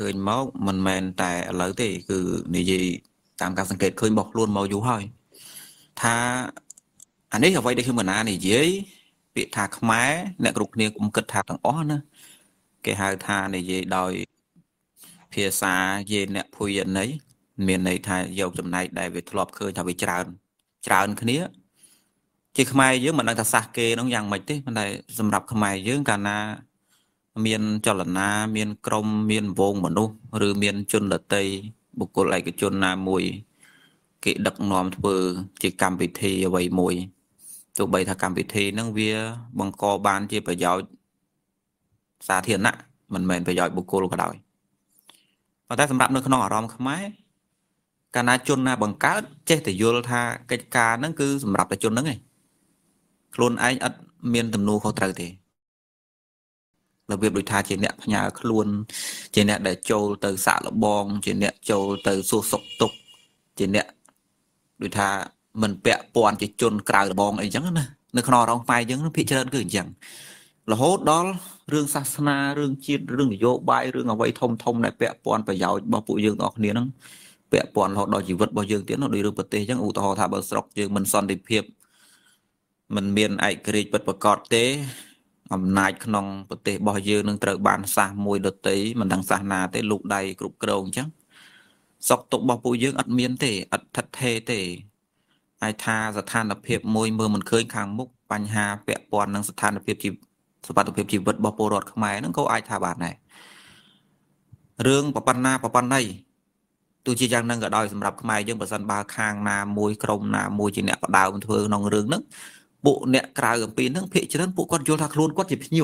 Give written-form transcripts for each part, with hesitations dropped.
khơi máu mình men tại lỡ thì cứ này gì tạm cảmสังเกต khơi bọc luôn màu dù hơi tha anh ấy ở vậy đây khi mình này dễ bị thà khmái nè cục này cũng cực thà tầng ó nữa cái hai tha này gì đòi phía xa về nè phui yên ấy miền này tha dầu chấm này đại về thọp khơi thà bị tràn cáiนี้chỉ khmái dưới mình đang thà sạc kê nóយ៉ាងមិនទេប៉ុន្តែសម្រាប់ខ្មែរយើងកាលណាមានចលនាមានក្រុមមានវងមនុស្សឬមានជនដតីបុគ្គលឯកជនណាមួយគេដឹកនាំធ្វើជាកម្មវិធីអ្វីមួយទោះបីថាកម្មវិធីហ្នឹងវាបង្កបានជាប្រយោជន៍សាធារណៈមិនមែនប្រយោជន៍បុគ្គលក៏ដោយប៉ុន្តែសម្រាប់នៅក្នុងអារម្មណ៍ខ្មែរកាលណាជនណាបង្កើតចេះតែយល់ថាកិច្ចការហ្នឹងគឺសម្រាប់តែជនហ្នឹងឯងខ្លួនឯងអត់មានទំនួលខុសត្រូវទេរបៀបដូចថាជាអ្នកផ្ញើខ្លួនជាអ្នកដែលចូលទៅសាកល្បងជាអ្នកចូលទៅសួរសុខទុក្ខជាអ្នកដូចថាមិនពាក់ព័ន្ធជាជនក្រៅល្បងអីចឹងណានៅក្នុងរងផ្នែកយើងភាគច្រើនគឺអញ្ចឹងរហូតដល់រឿងសាសនារឿងជាតិរឿងនយោបាយរឿងអ្វីធំដែលពាក់ព័ន្ធប្រយោជន៍របស់ពួកយើងទាំងអស់គ្នាហ្នឹងពាក់ព័ន្ធរហូតដល់ជីវិតរបស់យើងទៀតនោះដូចរឿងប្រទេសអញ្ចឹងឧទាហរណ៍ថាបើស្រុកយើងមិនសន្តិភាពមិនមានឯករាជ្យពិតប្រាកដទេអំណាចក្នុងប្រទេសរបស់យើងនឹងត្រូវបានសាសមួយដតីមិនដឹងសាសនាទេលូកដៃគ្រប់គ្រងអញ្ចឹងសុខទុក្ខរបស់ពួកយើងអត់មានទេអត់ថិតថេរទេហើយថាស្ថានភាពមួយមើលមិនឃើញខាងមុខបញ្ហាពាក់ព័ន្ធនឹងស្ថានភាពជីវិតសុខភាពជីវិតរបស់ពលរដ្ឋខ្មែរហ្នឹងក៏អាចថាបានដែររឿងប៉ុណ្ណីទោះជាយ៉ាងហ្នឹងក៏ដោយសម្រាប់ខ្មែរយើងបើសិនបើខាងណាមួយក្រុមណាមួយជាអ្នកបដើមធ្វើក្នុងរឿងហ្នឹងពួកអ្នកក្រៅអំពីហ្នឹងភាគច្រើនពួកគាត់យល់ថាខ្លួនគាត់ជាភ្ញៀវ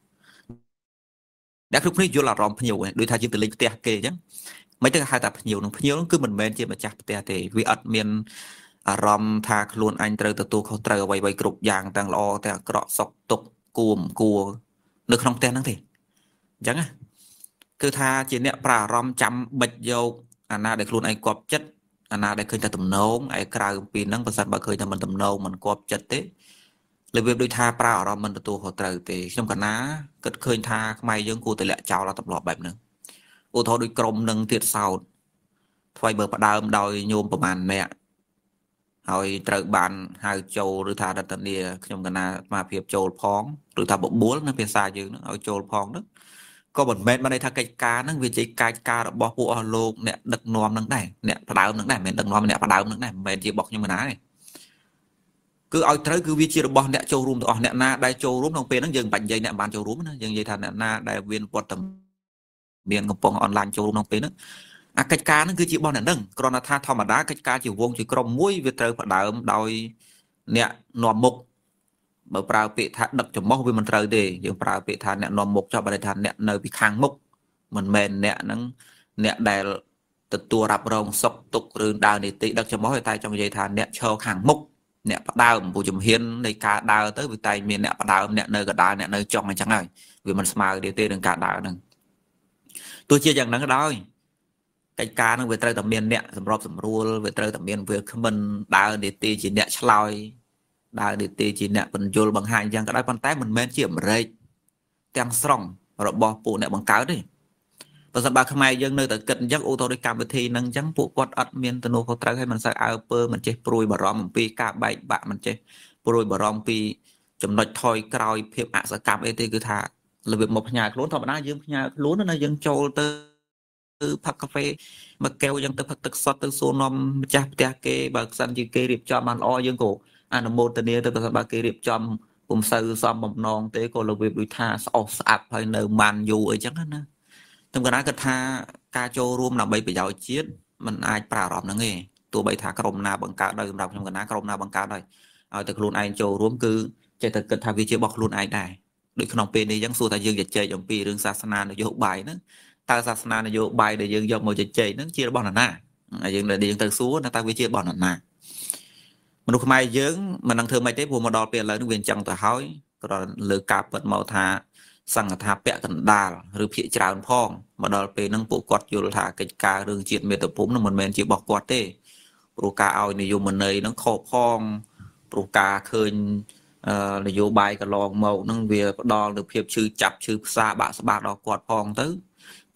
អ្នកគ្រប់គ្នាយល់អារម្មណ៍ភ្ញៀវដូចថាយើងទៅលេងផ្ទះគេអញ្ចឹងមិនទៅហៅថាភ្ញៀវនឹងភ្ញៀវហ្នឹងគឺមិនមែនជាម្ចាស់ផ្ទះទេវាអត់មានអារម្មណ៍ថាខ្លួនអញត្រូវទទួលខុសត្រូវអ្វីគ្រប់យ៉ាងទាំងល្អទាំងអាក្រក់សុខទុក្ខគួរមិនគួរនៅក្នុងផ្ទះហ្នឹងទេអញ្ចឹងណាគឺថាជាអ្នកប្រាអារម្មណ៍ចាំបិចយកអាណាដែលខ្លួនឯងគប់ចិត្តអាណាដែលឃើញតែទំនងឯក្រៅពីហ្នឹងបើសិនបើឃើញតែមិនទំនងមិនគប់ចិត្តទេរបៀបដូចថាប្រាអារម្មណ៍មិនទទួលខុសត្រូវទេខ្ញុំកណាគិតឃើញថាខ្មែរយើងគួរតែលាក់ចោលទម្លាប់បែបហ្នឹងឧទាហរណ៍ដូចក្រុមនឹងទៀតសោតថ្មីបើផ្ដើមដោយញោមប្រមាណអ្នកហើយត្រូវបានហៅចូលឬថារតនាខ្ញុំកណាអាត្មាភាពចូលផងឬថាបបួលនៅភាសាយើងនឹងឲ្យចូលផងហ្នឹងក៏មិនមែនបានន័យថាកិច្ចការហ្នឹងវាជាកិច្ចការរបស់ពួកអស់លោកអ្នកដឹកនាំហ្នឹងដែរអ្នកផ្ដើមហ្នឹងដែរមិនមែនដឹកនាំអ្នកផ្ដើមហ្នឹងដែរមិនមែនជារបស់ខ្ញុំកណាទេគឺឲ្យត្រូវគឺវាជារបស់អ្នកចូលរួមទាំងអស់អ្នកណាដែលចូលរួមក្នុងពេលហ្នឹងយើងបាច់និយាយអ្នកបានចូលរួមណាយើងនិយាយថាអ្នកណាដែលមានវត្តមានកំពុងអនឡាញចូលរួមក្នុងពេលហ្នឹងអាកិច្ចការហ្នឹងគឺជារបស់អ្នកហ្នឹងគ្រាន់តែថាធម្មតាកិច្ចការជាវងជាក្រុមមួយវាត្រូវផ្ដើមដោយអ្នកនាំមុខបើប្រើពាក្យថាដឹកចំហវាមិនត្រូវទេយើងប្រើពាក្យថាអ្នកនាំមុខចោះបើថាអ្នកនៅពីខាងមុខមិនមែនអ្នកហ្នឹងអ្នកដែលទទួលរ៉ាប់រងសុខទុក្ខឬដើរនីតិដឹកចំហតែចង់និយាយថាអ្នកឈរខាងមុខអ្នកផ្ដើមពូជំហាននៃការដើរទៅវាតែមានអ្នកផ្ដើមអ្នកនៅកណ្ដាលអ្នកនៅចុងអញ្ចឹងហើយវាមិនស្មើទេនឹងការដើរហ្នឹងទោះជាយ៉ាងហ្នឹងក៏ដោយកិច្ចការហ្នឹងវាត្រូវតែមានអ្នកសម្របសម្រួលវាត្រូវតែមានវាគ្មិនដើរនីតិជាអ្នកឆ្លើយដើរនីតិជាអ្នកបញ្យលបង្ហាញអញ្ចឹងក៏ដោយប៉ុន្តែមិនមែនជាអាមេរិកទាំងស្រុងរបស់ពួកអ្នកបង្កើតទេបើសិនបើខ្មែរយើងនៅតែគិតអញ្ចឹងឧទាហរណ៍ដូចកម្មវិធីហ្នឹងអញ្ចឹងពួកគាត់អត់មានទំនួលខុសត្រូវហើយមិនសូវអើពើមិនចេះព្រួយបារម្ភអំពីការបែកបាក់មិនចេះព្រួយបារម្ភពីចំណុចថយក្រោយភាពអសកម្មអីទេគឺថារបៀបមកផ្ញើខ្លួនធម្មតាយើងផ្ញើខ្លួនណាយើងចូលទៅផឹកកាហ្វេមួយកែវអញ្ចឹងទៅផឹកទឹកសុទ្ធទៅសួរនាំម្ចាស់ផ្ទះគេបើសិនជាគេរៀបចំបានល្អយើងក៏អនុមោទនាទៅបើគេរៀបចំពុំសូវសមបំណងទេក៏របៀបដូចថាស្អុះស្អាប់ហើយនៅម៉ាន់យូអីចឹងណាខ្ញុំកណាគិតថាការចូលរួមដើម្បីប្រយោជន៍ជាតិมันអាចប្រើអារម្មណ៍ហ្នឹងទេទោះបីថាក្រុមណាបង្កើតដោយសម្រាប់ខ្ញុំកណាក្រុមណាបង្កើតដោយឲ្យតែខ្លួនឯងចូលរួមគឺចេះតែគិតថាវាជារបស់ខ្លួនឯងដែរដូចក្នុងពេលនេះអញ្ចឹងសួរថាយើងជជែកអំពីរឿងសាសនានយោបាយហ្នឹងតើសាសនានយោបាយដែលយើងយកមកជជែកហ្នឹងជារបស់នរណាហើយយើងទៅសួរតើវាជារបស់នរណាមនុស្សខ្មែរយើងមិននឹងធ្វើម៉េចទេព្រោះមកដល់ពេលឥឡូវនេះវាអញ្ចឹងទៅហើយក៏លើការពិតមកថាសង្ឃថាពាក់កណ្ដាលឬភាកច្រើនផងមកដល់ពេលហ្នឹងពួកគាត់យល់ថាកិច្ចការរឿងជាតិមាតុភូមិហ្នឹងមិនមែនជារបស់គាត់ទេព្រោះការឲ្យនយោបាយហ្នឹងខកផងព្រោះការឃើញនយោបាយកន្លងមកហ្នឹងវាផ្ដល់នូវភាពឈឺចាប់ឈឺផ្សាបាក់ស្បាដល់គាត់ផងទៅ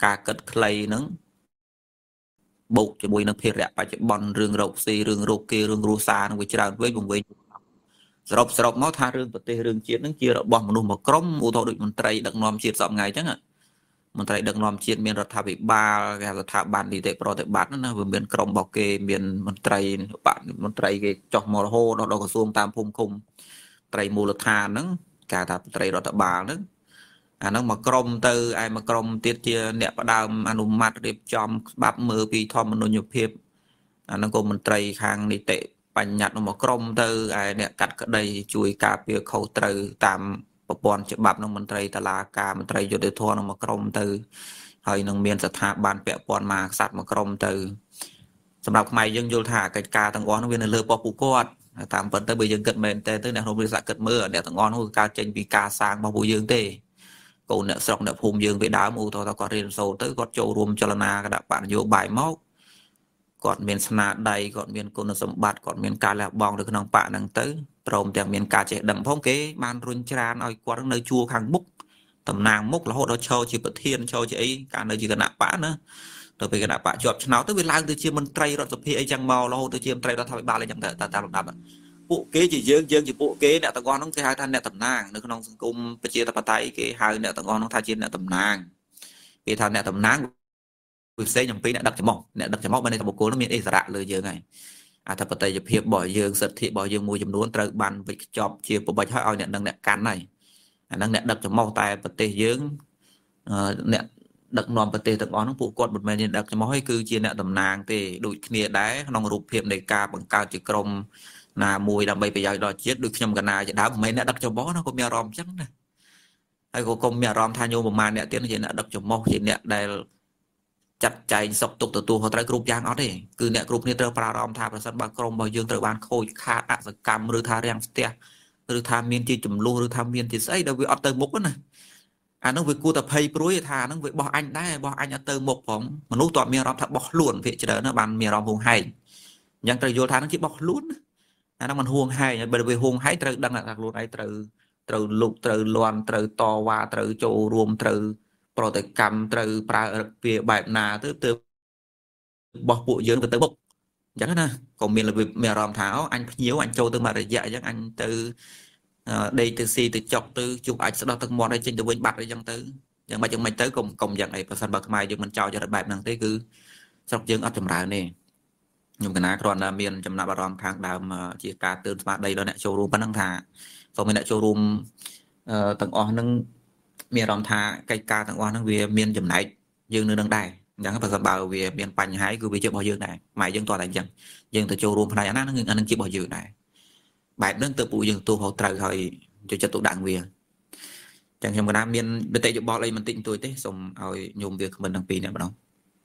ការកាត់ខ្លីហ្នឹងបូកជាមួយនឹងភារៈបច្ចុប្បន្នរឿងរកស៊ីរឿងរកគេរឿងគ្រួសារនឹងវាច្រើនពេកបង្វែងសរុបមកថារឿងប្រទេសរឿងជាតិហ្នឹងជារបស់មនុស្សមួយក្រុមឧទាហរណ៍ដូចមន្ត្រីដឹកនាំជាតិសពថ្ងៃអញ្ចឹងមន្ត្រីដឹកនាំជាតិមានរដ្ឋាភិបាលគេហៅស្ថាប័ននីតិប្រតិបត្តិណាវាមានក្រុមរបស់គេមានមន្ត្រីគេចោះមករហូតដល់ក្រសួងតាមភូមិឃុំត្រីមូលដ្ឋានហ្នឹងគេថាមន្ត្រីរដ្ឋបាលហ្នឹងអាហ្នឹងមកក្រុមទៅឯមកក្រុមទៀតជាអ្នកផ្ដើមអនុម័តរៀបចំច្បាប់មើលពីធម្មនុញ្ញភាពអាហ្នឹងក៏មន្ត្រីខាងនីតិបញ្ញត្តិមកក្រុមទៅឯអ្នកកាត់ក្តីជួយការពារខុសត្រូវតាមប្រព័ន្ធច្បាប់នឹងមន្ត្រីតុលាការមន្ត្រីយុតិធធម៌នឹងមកក្រុមទៅហើយនឹងមានស្ថាប័នពាក់ព័ន្ធមកខ្សាត់មកក្រុមទៅសម្រាប់ខ្មែរយើងយល់ថាកិច្ចការទាំងអស់នោះវានៅលើប៉ុស្តិ៍ពួកគាត់តាមពិតទៅបើយើងគិតមែនទេអ្នកក្នុងវិស័យគិតមើលអ្នកទាំងអស់នោះគឺការចេញពីការសាងរបស់ពួកយើងទេកូនអ្នកស្រុកអ្នកភូមិយើងពីដើមឧទាហរណ៍ថាគាត់រៀនសូត្រទៅគាត់ចូលរួមចលនាគណៈបកនយោបាយមកគាត់មានស្នាដៃគាត់មានគុណសម្បត្តិគាត់មានការលះបង់នៅក្នុងបកហ្នឹងទៅព្រមទាំងមានការចេះដឹងផងគេបានរុញច្រានឲ្យគាត់នៅជួរខាងមុខតំណាងមុខរហូតដល់ឈរជាប្រធានឈរជាអីការនៅជាគណៈបកណាទៅពេលគណៈបកជាប់ឆ្នោតទៅវាឡើងទៅជាមន្ត្រីរដ្ឋសភាអីចឹងមករហូតទៅជាមន្ត្រីរដ្ឋាភិបាលអីចឹងទៅតាមលំដាប់ពួកគេជាយើងជាពួកគេអ្នកទាំងអស់ហ្នឹងគេហៅថាអ្នកតំណាងនៅក្នុងសង្គមប្រជាធិបតេយ្យគេហៅអ្នកទាំងអស់ហ្នឹងថាជាអ្នកតំណាងគេថាអ្នកតំណាងវាផ្សេងអំពីអ្នកដឹកចំហអ្នកដឹកចំហបានតែបុគ្គលនោះមានអិសរៈលើយើងហើយអធិបតេយ្យភាពរបស់យើងសិទ្ធិរបស់យើងមួយចំនួនត្រូវបានវិចខ្ចប់ជាប្របាច់ឲ្យអ្នកនឹងអ្នកកាន់ហើយអាហ្នឹងអ្នកដឹកចំហតែប្រទេសយើងអ្នកដឹកនាំប្រទេសទាំងអស់ហ្នឹងពួកគាត់មិនមែនជាដឹកចំហទេគឺជាអ្នកតំណាងទេដូចគ្នាដែរក្នុងរូបភាពនៃការបង្កើតជាក្រុមណាមួយដើម្បីប្រយោជន៍ដល់ជាតិដូចខ្ញុំកណាជាដើមមិនមែនអ្នកដឹកចំហណាក៏មានអារម្មណ៍អញ្ចឹងណាហើយក៏គុំមានអារម្មណ៍ថាញោមប្រមាណអ្នកទៀតជាអ្នកដឹកចំហជាអ្នកដែលចាត់ចែងសុខទុក្ខទទួលខុសត្រូវគ្រប់យ៉ាងអត់ទេគឺអ្នកគ្រប់គ្នាត្រូវប្រារម្ភថាប្រសិនបើក្រុមរបស់យើងត្រូវបានខូចខាតអសកម្មឬថារាំងស្ទះឬថាមានជាចំនួនឬថាមានជាស្អីដែលវាអត់ទៅមុខណាអានោះវាគួរតែភ័យព្រួយថាអានោះវាបោះអញដែរបោះអញអត់ទៅមុខផងមនុស្សតើមានអារម្មណ៍ថាបោះខ្លួនភាគច្រើនណាបានមានអារម្មណ៍ហួងហែងអញ្ចឹងត្រូវយល់ថានឹងជាបោះខ្លួនអានោះมันហួងហែងហើយបើវាហួងហែងត្រូវដឹងថាខ្លួនឯងត្រូវលុកត្រូវលន់ត្រូវតវ៉ាត្រូវចូលរួមត្រូវប្រតិកម្មត្រូវប្រើវាបែបណាទៅបោះពួកយើងទៅមុខអញ្ចឹងណាក៏មានអារម្មណ៍ថាអូអញភ្ញៀវអញចូលទៅមករយៈអញ្ចឹងអញទៅដេកទៅស៊ីទៅចុកទៅជួបអាចស្ដោះទឹកមាត់ឲ្យចេញទៅវិញបាត់អីចឹងទៅយ៉ាងម៉េចទៅកុំយ៉ាងអីប្រសិនបើខ្មែរយើងមិនចោលចរិតបែបហ្នឹងទេគឺស្រុកយើងអត់ចម្រើនទេខ្ញុំកណាគ្រាន់តែមានចំណាប់អារម្មណ៍ខាងដើមជាការទើបស្មារតីដល់អ្នកចូលរួមប៉ុណ្ណឹងថាសូមឲ្យអ្នកចូលរួមទាំងអស់ហ្នឹងមានអារម្មណ៍ថាកិច្ចការទាំងអស់ហ្នឹងវាមានចំណែកយើងនៅនឹងដែរអញ្ចឹងបើសិនបើវាមានបញ្ហាគឺវាជារបស់យើងដែរម៉ែយើងតោះតែអញ្ចឹងយើងទៅចូលរួមផ្នែកអាហ្នឹងជារបស់យើងដែរបែបហ្នឹងទៅពួកយើងទទួលខុសត្រូវហើយចូលចិត្តទុកដាក់វាអញ្ចឹងខ្ញុំកណាមានបតិយោបល់អីបន្តិចបន្តួចទេសូមឲ្យញោមវាគ្មិនទាំងពីរអ្នកម្ដង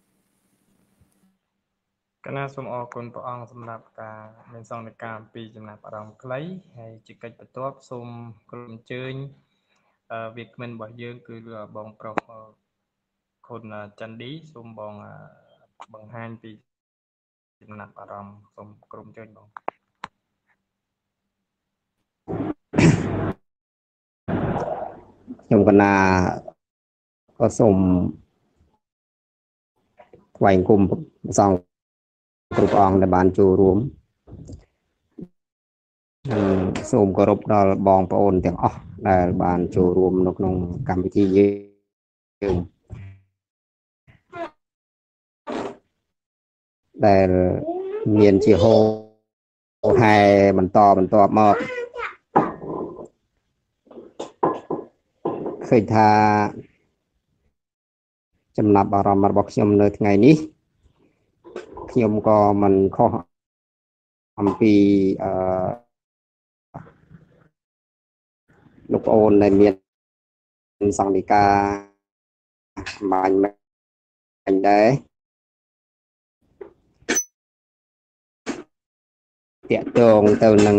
កណាសូមអរគុណព្រះអង្គសម្រាប់ការមានសង្កេតការអំពីចំណាប់អារម្មណ៍ខ្លីហើយជាកិច្ចបន្ទាប់សូមក្រុមអញ្ជើញវាគ្មិនរបស់យើងគឺបងប្រុសខុនច័ន្ទឌីសូមបងបង្ហាញពីចំណាប់អារម្មណ៍សូមក្រុមអញ្ជើញបងខ្ញុំកណាក៏សូមថ្វាយគុំព្រះសង្ឃគ្រប់អង្គដែលបានចូលរួមសូមគោរពដល់បងប្អូនទាំងអស់ដែលបានចូលរួមនៅក្នុងកម្មវិធីយើងដែលមានជាហោហែបន្តមកឃើញថាចំណាប់អារម្មណ៍របស់ខ្ញុំនៅថ្ងៃនេះខ្ញុំក៏មិនខុសអំពីលោកប្អូនដែលមានសង្ឃនិកាបាញ់មិនដែរតាក់ទងទៅនឹង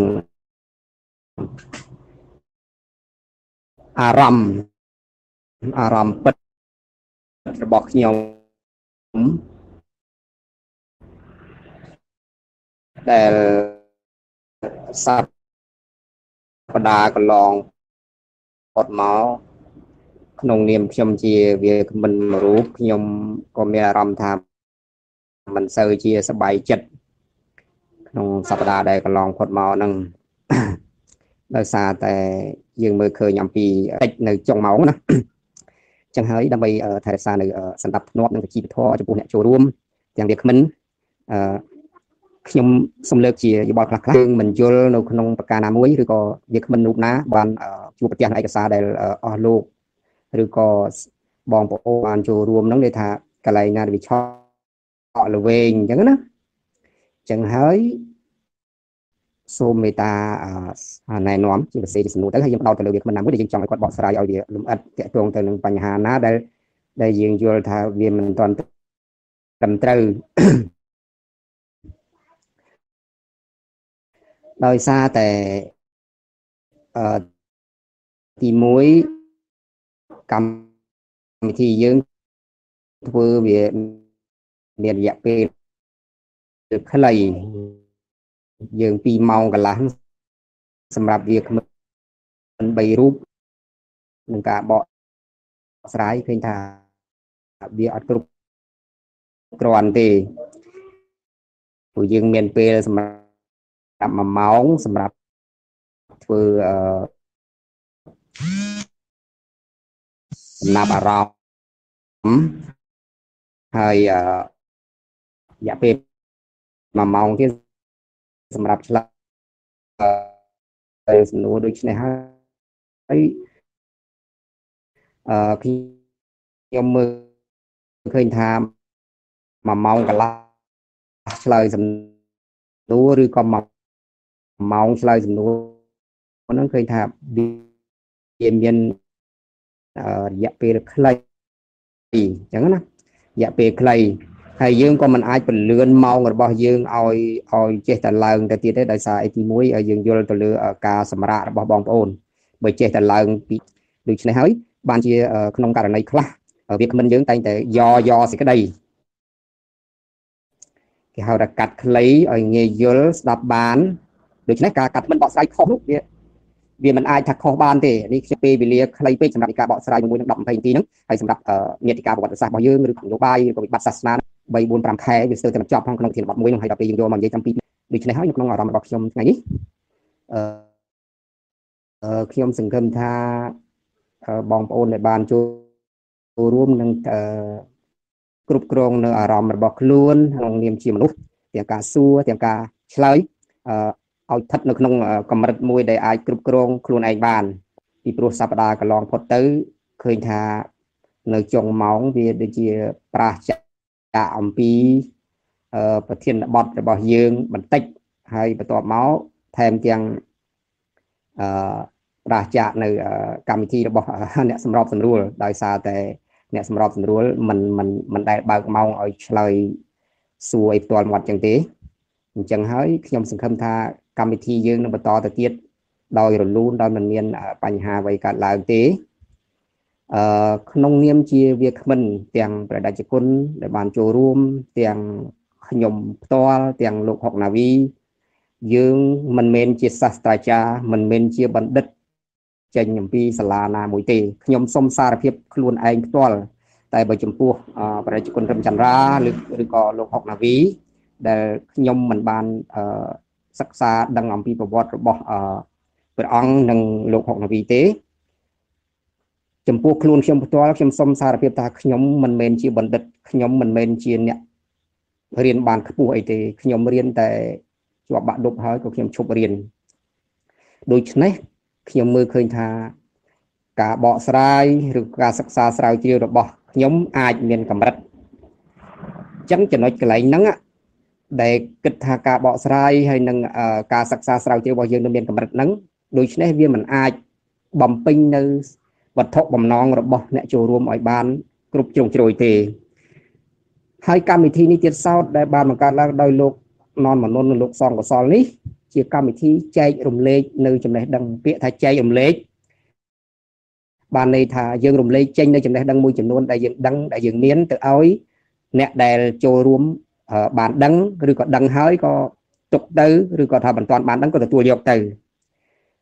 អារម្មណ៍ពិតរបស់ខ្ញុំដែលសប្តាហ៍កន្លងផុតមកក្នុងនាមខ្ញុំជាវាមិនរូបខ្ញុំក៏មានអារម្មណ៍ថាមិនសូវជាសប្បាយចិត្តក្នុងសប្តាហ៍ដែលកន្លងផុតមកហ្នឹង ដោយសារតែយើងមើលឃើញអំពីតិចនៅចុងម៉ោងណា ចឹងហើយដើម្បីថែរក្សានៅសន្តិភាពនិងប្រជាធម៌ចំពោះអ្នកចូលរួមទាំងវាគ្មិនខ្ញុំសូមលើកជាយោបល់ខ្លះៗយើងមិនយល់នៅក្នុងប្រការណាមួយឬក៏វាគ្មិនរូបណាបានជួបប្រទះឯកសារដែលអស់លោកឬក៏បងប្អូនបានចូលរួមហ្នឹងគេថាកន្លែងណាវាឆក់ល្វែងអញ្ចឹងណាចឹងហើយសូមមេត្តាណែនាំជាពិសេសជាសំណួរទៅហើយយើងផ្ដោតទៅលើវាគ្មិនណាមួយដែលយើងចង់ឲ្យគាត់បកស្រាយឲ្យវាលម្អិតទាក់ទងទៅនឹងបញ្ហាណាដែលយើងយល់ថាវាមិនទាន់ត្រឹមត្រូវ ដោយសារតែទី1កម្មវិធីយើងធ្វើវាមានរយៈពេលខ្លីយើង2ម៉ោងកន្លះសម្រាប់វាគ្មិន3រូបនឹងការបកស្រាយឃើញថាវាអត់គ្រប់គ្រាន់ទេព្រោះយើងមានពេលសម្រាប់1ម៉ោងសម្រាប់ធ្វើចំណាប់អារម្មណ៍ហើយរយៈពេល1ម៉ោងទៀតសម្រាប់ឆ្លើយសំណួរដូចនេះហើយខ្ញុំមើលឃើញថា1ម៉ោងកន្លះឆ្លើយសំណួរឬក៏1ម៉ោងឆ្លើយសំណួរហ្នឹងឃើញថាវាមានរយៈពេលខ្លីអញ្ចឹងណារយៈពេលខ្លីហើយយើងក៏មិនអាចពន្លឿនម៉ោងរបស់យើងឲ្យចេះតែឡើងទៅទៀតទេដោយសារអីទី1យើងយល់ទៅលើការសម្រាករបស់បងប្អូនបើចេះតែឡើងពីដូច្នេះហើយបានជាក្នុងករណីខ្លះវាគ្មិនយើងតែងតែយកសេចក្តីគេហៅថាកាត់ខ្លីឲ្យងាយយល់ស្ដាប់បានដូច្នេះការកាត់មិនបកស្រាយខុសនោះវាមិនអាចថាខុសបានទេនេះជាពេលវេលាខ្លីពេកសម្រាប់ការបកស្រាយមួយនឹង10-20នាទីហ្នឹងហើយសម្រាប់នេតិការប្រវត្តិសាស្ត្ររបស់យើងឬនយោបាយឬក៏វិបត្តិសាសនា3-4-5 ខែវាស្ទើរតែបញ្ចប់ក្នុងធានបទមួយហ្នឹងហើយដល់ពេលយើងយកមកនិយាយតាមពីដូច្នេះហើយនៅក្នុងអារម្មណ៍របស់ខ្ញុំថ្ងៃនេះខ្ញុំសង្ឃឹមថាបងប្អូនដែលបានចូលរួមនឹងគ្រប់គ្រងនៅអារម្មណ៍របស់ខ្លួនក្នុងនាមជាមនុស្សទាំងការសួរទាំងការឆ្លើយឲ្យស្ថិតនៅក្នុងកម្រិតមួយដែលអាចគ្រប់គ្រងខ្លួនឯងបានពីព្រោះសប្តាហ៍កន្លងផុតទៅឃើញថានៅចុងម៉ោងវាដូចជាប្រាសចាកអំពីប្រធានបទរបស់យើងបន្តិចហើយបន្ទាប់មកថែមទាំងប្រាសចាកនៅកម្មវិធីរបស់អ្នកសម្របសម្រួលដោយសារតែអ្នកសម្របសម្រួលមិនដែលបើកម៉ោងឲ្យឆ្លើយសួរឲ្យផ្ទាល់មាត់ចឹងទេអញ្ចឹងហើយខ្ញុំសង្ឃឹមថាកម្មវិធីយើងនឹងបន្តទៅទៀតដោយរលូនដោយមិនមានបញ្ហាអ្វីកើតឡើងទេក្នុងនាមជាវាគ្មិនទាំងព្រះតេជគុណដែលបានចូលរួមទាំងខ្ញុំផ្ទាល់ទាំងលោកហុកណាវីយើងមិនមែនជាសាស្ត្រាចារ្យមិនមែនជាបណ្ឌិតចេញអំពីសាលាណាមួយទេខ្ញុំសូមសារភាពខ្លួនឯងផ្ទាល់តែបើចំពោះព្រះតេជគុណរឹមចន្ទរាឬក៏លោកហុកណាវីដែលខ្ញុំមិនបានសិក្សាដឹងអំពីប្រវត្តិរបស់ព្រះអង្គនិងលោកហុកណាវីទេចំពោះខ្លួនខ្ញុំផ្ទាល់ខ្ញុំសូមសារភាពថាខ្ញុំមិនមែនជាបណ្ឌិតខ្ញុំមិនមែនជាអ្នករៀនបានខ្ពស់អីទេខ្ញុំរៀនតែជាប់បាក់ឌុបហើយក៏ខ្ញុំឈប់រៀនដូច្នេះខ្ញុំមើលឃើញថាការបកស្រាយឬការសិក្សាស្រាវជ្រាវរបស់ខ្ញុំអាចមានកម្រិតអញ្ចឹងចំណុចកន្លែងហ្នឹងដែលគិតថាការបកស្រាយហើយនឹងការសិក្សាស្រាវជ្រាវរបស់យើងនៅមានកម្រិតហ្នឹងដូច្នេះវាមិនអាចបំពេញនៅវត្ថុបំណងរបស់អ្នកចូលរួមឲ្យបានគ្រប់ជ្រុងជ្រោយទេហើយកម្មវិធីនេះទៀតសោតដែលបានបង្កើតឡើងដោយលោកននមនុននិងលោកសងកសលនេះជាកម្មវិធីចែករំលែកនៅចំណេះដឹងពាក្យថាចែករំលែកបានន័យថាយើងរំលែកចេញនៅចំណេះដឹងមួយចំនួនដែលយើងដឹងដែលយើងមានទៅឲ្យអ្នកដែលចូលរួមបានដឹងឬក៏ដឹងហើយក៏ទុកទៅឬក៏ថាមិនទាន់បានដឹងក៏ទទួលយកទៅ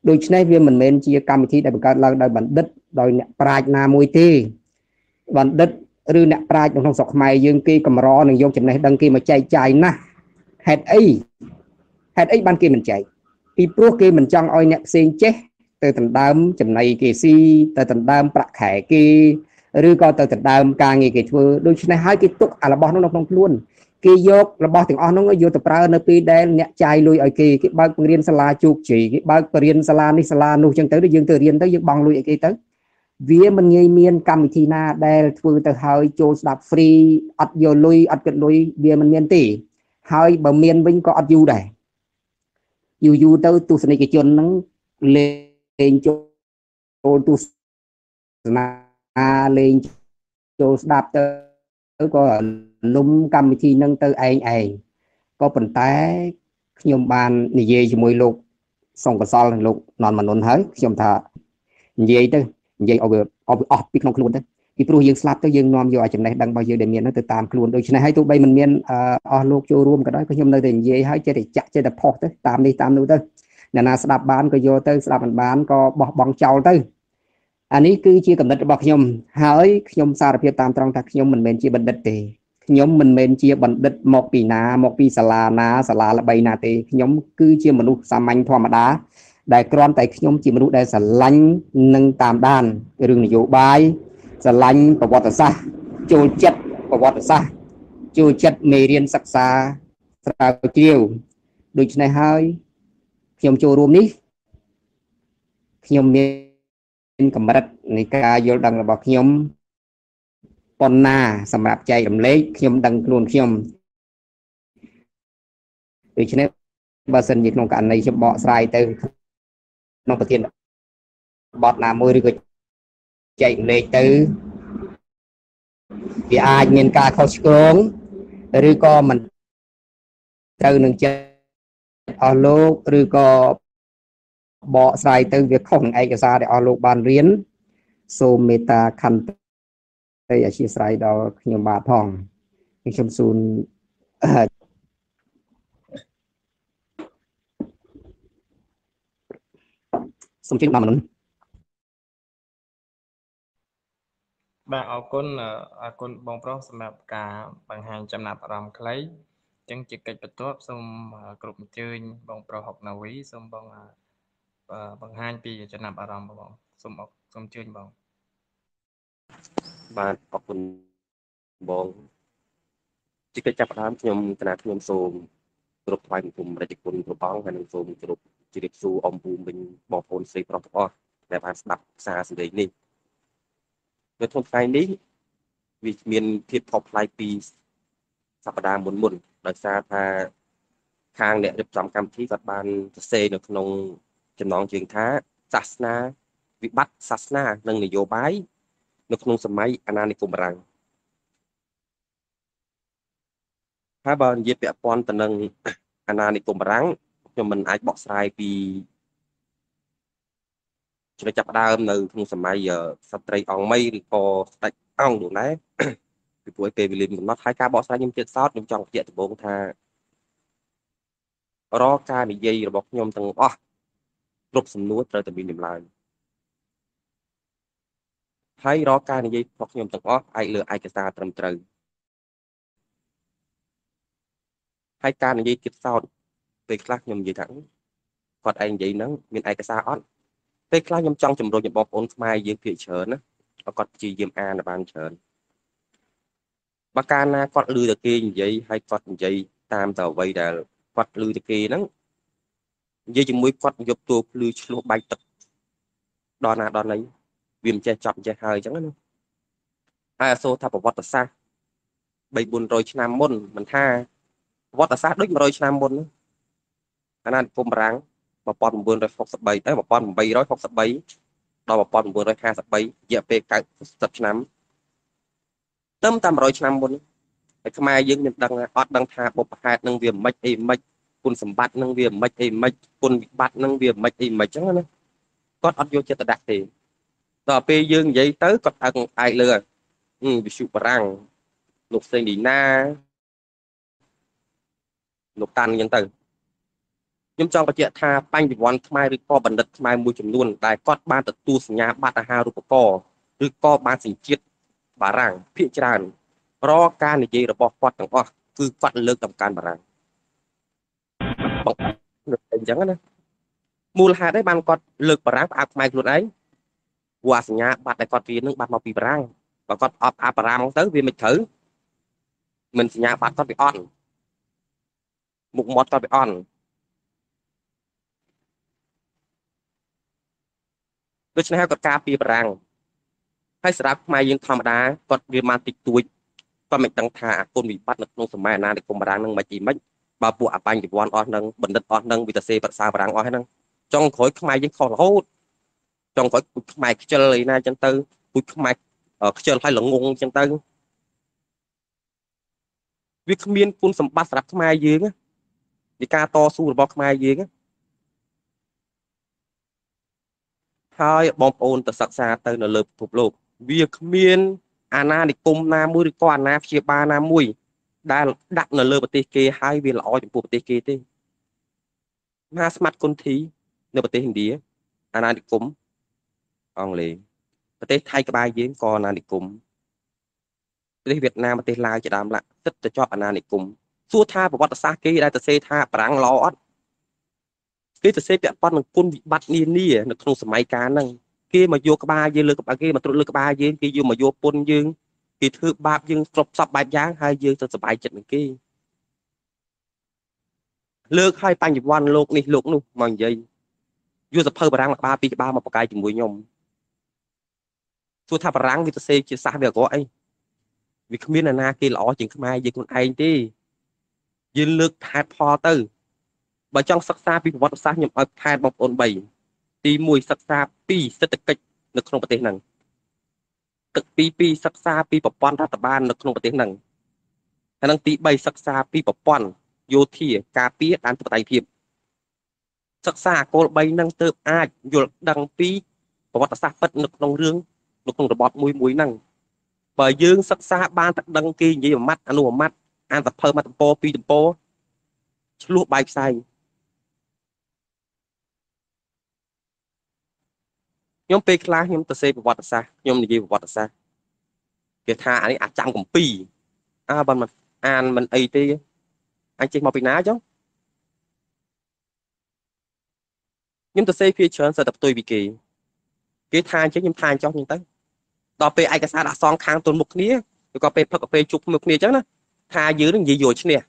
ដូច្នេះវាមិនមែនជាកម្មវិធីដែលបង្កើតឡើងដោយបណ្ឌិតដោយអ្នកប្រាជ្ញណាមួយទេបណ្ឌិតឬអ្នកប្រាជ្ញក្នុងស្រុកខ្មែរយើងគេកម្រនឹងយកចំណេះដឹងគេមកចែកចាយណាស់ហេតុអីបានគេមិនចែកពីព្រោះគេមិនចង់ឲ្យអ្នកផ្សេងចេះទៅដណ្ដើមចំណៃគេស៊ីទៅដណ្ដើមប្រាក់ខែគេឬក៏ទៅដណ្ដើមការងារគេធ្វើដូច្នេះហើយគេទុកអារបស់នោះនៅក្នុងខ្លួនគេយករបស់ទាំងអស់នោះយកទៅប្រើនៅពេលដែលអ្នកចាយលុយឲ្យគេបើកបង្រៀនសាលាជោគជ័យគេបើកបរៀនសាលានេះសាលានោះចឹងទៅយើងទៅរៀនទៅយើងបង់លុយឲ្យគេទៅវាមិនងាយមានកម្មវិធីណាដែលធ្វើទៅហើយចូលស្ដាប់ free អត់យកលុយអត់គិតលុយវាមិនមានទេហើយបើមានវិញក៏អត់យូរដែរយូរទៅទស្សនិកជនហ្នឹងលេងចូលទស្សនាលេងចូលស្ដាប់ទៅក៏លុំកម្មវិធីហ្នឹងទៅឯងក៏ប៉ុន្តែខ្ញុំបាននិយាយជាមួយលោកសង្កសលនិងលោកណនមនុនហើយខ្ញុំថានិយាយឲ្យវាអស់ពីក្នុងខ្លួនទៅពីព្រោះយើងស្លាប់ទៅយើងនាំយកឲ្យចំណេះដឹងរបស់យើងដែលមានទៅតាមខ្លួនដូច្នេះហើយទោះបីមិនមានអស់លោកចូលរួមក៏ដោយក៏ខ្ញុំនៅតែនិយាយឲ្យចេះតែចាក់ចេះតែផុសទៅតាមនេះតាមនោះទៅអ្នកណាស្ដាប់បានក៏យកទៅស្ដាប់មិនបានក៏បោះបង់ចោលទៅអានេះគឺជាកំណត់របស់ខ្ញុំហើយខ្ញុំសារភាពតាមត្រង់ថាខ្ញុំមិនមែនជាបណ្ឌិតទេខ្ញុំមិនមែនជាបណ្ឌិតមកពីណាមកពីសាលាណាសាលាល្បីណាទេខ្ញុំគឺជាមនុស្សសាមញ្ញធម្មតាដែលគ្រាន់តែខ្ញុំជាមនុស្សដែលស្រឡាញ់និងតាមដានរឿងនយោបាយស្រឡាញ់ប្រវត្តិសាស្ត្រចូលចិត្តប្រវត្តិសាស្ត្រចូលចិត្តមេរៀនសិក្សាស្រាវជ្រាវដូច្នេះហើយខ្ញុំចូលរួមនេះខ្ញុំមានកម្រិតនៃការយល់ដឹងរបស់ខ្ញុំប៉ុណ្ណាសម្រាប់ចែករំលែកខ្ញុំដឹងខ្លួនខ្ញុំដូច្នេះបើសិនជាក្នុងករណីខ្ញុំបកស្រាយទៅក្នុងប្រធានបទណាមួយឬក៏ចែករំលែកទៅវាអាចមានការខុសឆ្គងឬក៏មិនត្រូវនឹងចិត្តអស់លោកឬក៏បកស្រាយទៅវាខុសនឹងឯកសារដែលអស់លោកបានរៀនសូមមេត្តាខន្តីអធិស្ឋានដល់ខ្ញុំបាទផងខ្ញុំសូមជិញដល់មនុស្សបាទអរគុណបងប្រុសសម្រាប់ការបង្ហាញចំណាប់អារម្មណ៍ខ្លីអញ្ចឹងជាកិច្ចបន្ទាប់សូមគ្រប់អញ្ជើញបងប្រុសហុកណាវីសូមបងបង្ហាញពីចំណាប់អារម្មណ៍បងសូមអញ្ជើញបងបាទអរគុណបងជាកិច្ចចាប់ផ្ដើមខ្ញុំសូមគ្រប់ថ្វាយបង្គំរាជគុណគ្រប់អង្គហើយនឹងសូមគ្រប់ជម្រាបសួរអមភូមិវិញបងប្អូនស្រីប្រុសទាំងអស់ដែលបានស្ដាប់សារសម្ដែងនេះនៅក្នុងថ្ងៃនេះវាមានភាពខុសប្លែកពីសប្តាហ៍មុនដោយសារថាខាងអ្នករៀបចំកម្មវិធីគាត់បានសរសេរនៅក្នុងចំណងជើងថាសាសនាវិបត្តិសាសនានិងនយោបាយនៅក្នុងសម័យអាណានិគមបារាំងហើយបើនិយាយពាក់ព័ន្ធទៅនឹងអាណានិគមបារាំងខ្ញុំមិនអាចបកស្រាយពីចំណុចចាប់ផ្ដើមនៅក្នុងសម័យស្ត្រីអង្គមីឬក៏ស្ដេចអង្គនោះដែរពីព្រោះពេលវេលាកំណត់ហើយការបកស្រាយខ្ញុំទៀតសោតខ្ញុំចង់បញ្ជាក់ដំបូងថារាល់ការនិយាយរបស់ខ្ញុំទាំងអស់គ្រប់សំណួរត្រូវតែមានតម្លើងហើយរាល់ការនិយាយរបស់ខ្ញុំទាំងអស់ឯកលើឯកសារត្រឹមត្រូវហើយការនិយាយទៀតសោតពេលខ្លះខ្ញុំនិយាយថាគាត់ឯងនិយាយហ្នឹងមានឯកសារអត់ពេលខ្លះខ្ញុំចង់ជំរុញឲ្យបងប្អូនខ្មែរយើងភាគច្រើនណាឲ្យគាត់ព្យាយាមអានបានច្រើនបើកាលណាគាត់ឮតែគេនិយាយហើយគាត់និយាយតាមតែអ្វីដែលគាត់ឮតែគេហ្នឹងនិយាយជាមួយគាត់យកតួភ្លឺឆ្លោះបែកទឹកដល់ណាដល់ណីវាមិនចេះចប់ចេះហើយអញ្ចឹងណាហើយអសូរថាប្រវត្តិសាស្ត្រ300-400ឆ្នាំមុនមិនថាប្រវត្តិសាស្ត្រដូច100ឆ្នាំមុនអាណានិគមបារាំង1963ទៅ1863ដល់1953រយៈពេល90ឆ្នាំត្រឹមតែ100ឆ្នាំមុនហើយខ្មែរយើងមិនដឹងអត់ដឹងថាបុព្វហេតុនឹងវាមិនអីមិនគុណសម្បត្តិនឹងវាមិនអីមិនគុណវិបត្តិនឹងវាមិនអីមិនអញ្ចឹងណាគាត់អត់យកចិត្តទុកដាក់ទេដល់ពេលយើងនិយាយទៅគាត់អើងឯកលើវិសុបារាំងលោកសេងឌីណាលោកតាន់អញ្ចឹងទៅខ្ញុំចង់បញ្ជាក់ថាបញ្ញវន្តខ្មែរឬក៏បណ្ឌិតខ្មែរមួយចំនួនដែលគាត់បានទទួលសញ្ញាបត្រអាហារូបករណ៍ឬក៏បានសញ្ជាតិបារាំងភាគច្រើនរាល់ការនិយាយរបស់គាត់ទាំងអស់គឺគាត់លើកតម្កើងបារាំងអញ្ចឹងណាមូលហេតុអីបានគាត់លើកបារាំងផ្អាកខ្មែរខ្លួនឯងព្រោះអាសញ្ញាបត្រដែលគាត់រៀននឹងបាត់មកពីបារាំងបើគាត់អត់អាបារាំងទៅវាមិនត្រូវមិនសញ្ញាបត្រគាត់វាអន់មុខមាត់គាត់វាអន់ដូច្នេះហើយគាត់ការពារបារាំងហើយសម្រាប់ខ្មែរយើងធម្មតាគាត់វាបានតិចតួចគាត់មិនដឹងថាអាគុណវិបត្តិនៅក្នុងសម័យអាណានិគមបារាំងនឹងមិនជីមិនបើពួកអបញ្ញវន្តអស់នឹងបណ្ឌិតអស់នឹងវិទ្យាសេប្រសាបារាំងអស់ហ្នឹងចុងក្រោយខ្មែរយើងខុសរហូតចុងក្រោយពូជខ្មែរខ្ជិលអីណាអញ្ចឹងទៅពូជខ្មែរខ្ជិលហើយល្ងងអញ្ចឹងទៅវាគ្មានគុណសម្បត្តិសម្រាប់ខ្មែរយើងពីការតស៊ូរបស់ខ្មែរយើងហើយបងប្អូនទៅសិក្សាទៅនៅលើពិភពលោកវាគ្មានអាណានិគមណាមួយឬក៏អាណាព្យាបាលណាមួយដែលដាក់នៅលើប្រទេសគេហើយវាល្អចំពោះប្រទេសគេទេមហាស្មាត់គុនធីនៅប្រទេសឥណ្ឌាអាណានិគមអង់គ្លេសប្រទេសថៃក្បែរយើងក៏អាណានិគមប្រទេសវៀតណាមប្រទេសឡាវជាដើមឡាក់ទឹកទៅជាប់អាណានិគមសួរថាប្រវត្តិសាស្ត្រគេដែលទៅសេថាបារាំងល្អអត់គេទៅសេពាក់ព័ន្ធនឹងគុណវិបត្តិនានានៅក្នុងសម័យកាលហ្នឹងគេមកយកក្បាលយើងលើក្បាលគេមកត្រួតលើក្បាលយើងគេយកមកយកពុនយើងគេធ្វើបាបយើងគ្រប់សពបែបយ៉ាងហើយយើងទៅសប្បាយចិត្តនឹងគេលើកឲ្យបញ្ញវន្តលោកនេះលោកនោះមកនិយាយយកសភៅបារាំងក្បាលពីរក្បាលមកបកកាយជាមួយខ្ញុំសួរថាបារាំងវាទៅសេជាសាសវាអក្រក់អីវាគ្មានអាណាគេល្អជាងខ្មែរយើងខ្លួនឯងទេយើងលើកហេតុផលទៅបើចង់សិក្សាពីប្រវត្តិសាស្ត្រខ្ញុំឲ្យខេត្តបងប្អូន3ទី1សិក្សាពីសេដ្ឋកិច្ចនៅក្នុងប្រទេសហ្នឹងទី2សិក្សាពីប្រព័ន្ធរដ្ឋបាលនៅក្នុងប្រទេសហ្នឹងហើយនឹងទី3សិក្សាពីប្រព័ន្ធយោធាការពារដែនធិបតេយ្យភាពសិក្សាគោល3ហ្នឹងទើបអាចយល់ដឹងពីប្រវត្តិសាស្ត្រពិតនៅក្នុងរឿងនៅក្នុងរបបមួយហ្នឹងបើយើងសិក្សាបានតែដឹងគេនិយាយមួយម៉ាត់អនុមួយម៉ាត់អានសភៅមកតំពោពីរតំពោឆ្លោះបាយផ្សាយខ្ញុំពេលខ្លះខ្ញុំទៅសេប្រវត្តិសាស្ត្រខ្ញុំនិយាយប្រវត្តិសាស្ត្រគេថាអានេះអាចចាំកំពីបើមិនអានមិនអីទេអញចេះមកពីណាចឹងខ្ញុំទៅសេភាច្រើនសិតតែផ្ទុយពីគេថាអញ្ចឹងខ្ញុំថាអញ្ចឹងទៅដល់ពេលឯកសារដាក់សងខាងទល់មុខគ្នាឬក៏ពេលផឹកកាហ្វេជុំមុខគ្នាអញ្ចឹងណាថាយើងនឹងនិយាយយល់ឈ្នះ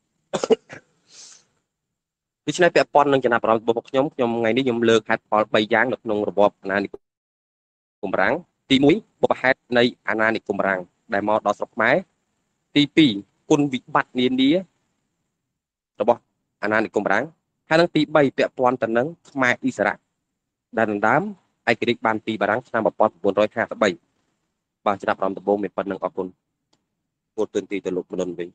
ដូច្នេះពាក់ព័ន្ធនឹងចំណាប់អារម្មណ៍របស់ខ្ញុំថ្ងៃនេះខ្ញុំលើកហេតុផល3យ៉ាងនៅក្នុងរបបអាណានិគមបារាំងទី1បុព្វហេតុនៃអាណានិគមបារាំងដែលមកដល់ស្រុកខ្មែរទី2គុណវិបត្តិនានារបស់អាណានិគមបារាំងហើយនឹងទី3ពាក់ព័ន្ធទៅនឹងខ្មែរអ៊ីសារ៉ាដែលដណ្ដើមឯករាជ្យបានពីបារាំងឆ្នាំ1953បាទចំណាប់អារម្មណ៍ដំបូងមានប៉ុណ្្នឹងអរគុណពោលទិនទីទៅលោកមនិនវិញ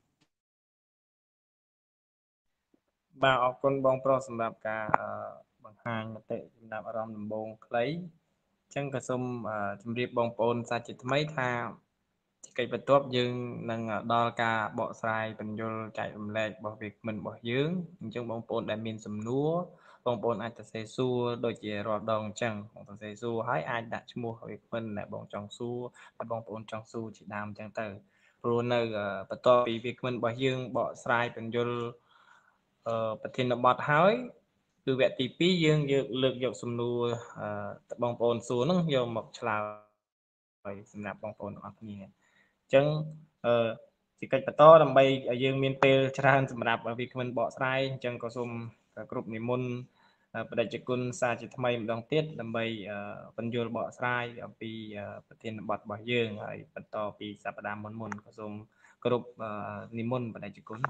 បាទអរគុណបងប្រុសសម្រាប់ការបង្ហាញមតិចំណាប់អារម្មណ៍ដំបូងខ្លីអញ្ចឹងក៏សូមជម្រាបបងប្អូនសាជាថ្មីថាកិច្ចបន្ទាប់យើងនឹងដល់ការបកស្រាយបញ្យលចែករំលែករបស់វាគ្មិនរបស់យើងអញ្ចឹងបងប្អូនដែលមានសំណួរបងប្អូនអាចទៅសេសួរដូចជារាល់ដងអញ្ចឹងបងទៅសេសួរហើយអាចដាក់ឈ្មោះវាគ្មិនដែលបងចង់សួរតែបងប្អូនចង់សួរជាដើមអញ្ចឹងទៅព្រោះនៅបន្ទាប់ពីវាគ្មិនរបស់យើងបកស្រាយបញ្យលប្រធានបទហើយគឺវគ្គទី2យើងលើកយកសំណួរបងប្អូនសួរហ្នឹងយកមកឆ្លើយសម្រាប់បងប្អូនទាំងអស់គ្នាអញ្ចឹងជាកិច្ចបន្តដើម្បីឲ្យយើងមានពេលច្រើនសម្រាប់វាគ្មិនបកស្រាយអញ្ចឹងក៏សូមគ្រប់និមន្តបដិជគុណសាជាថ្មីម្ដងទៀតដើម្បីបញ្យលបកស្រាយអំពីប្រធានបទរបស់យើងហើយបន្តពីសប្តាហ៍មុនក៏សូមគ្រប់និមន្តបដិជគុណ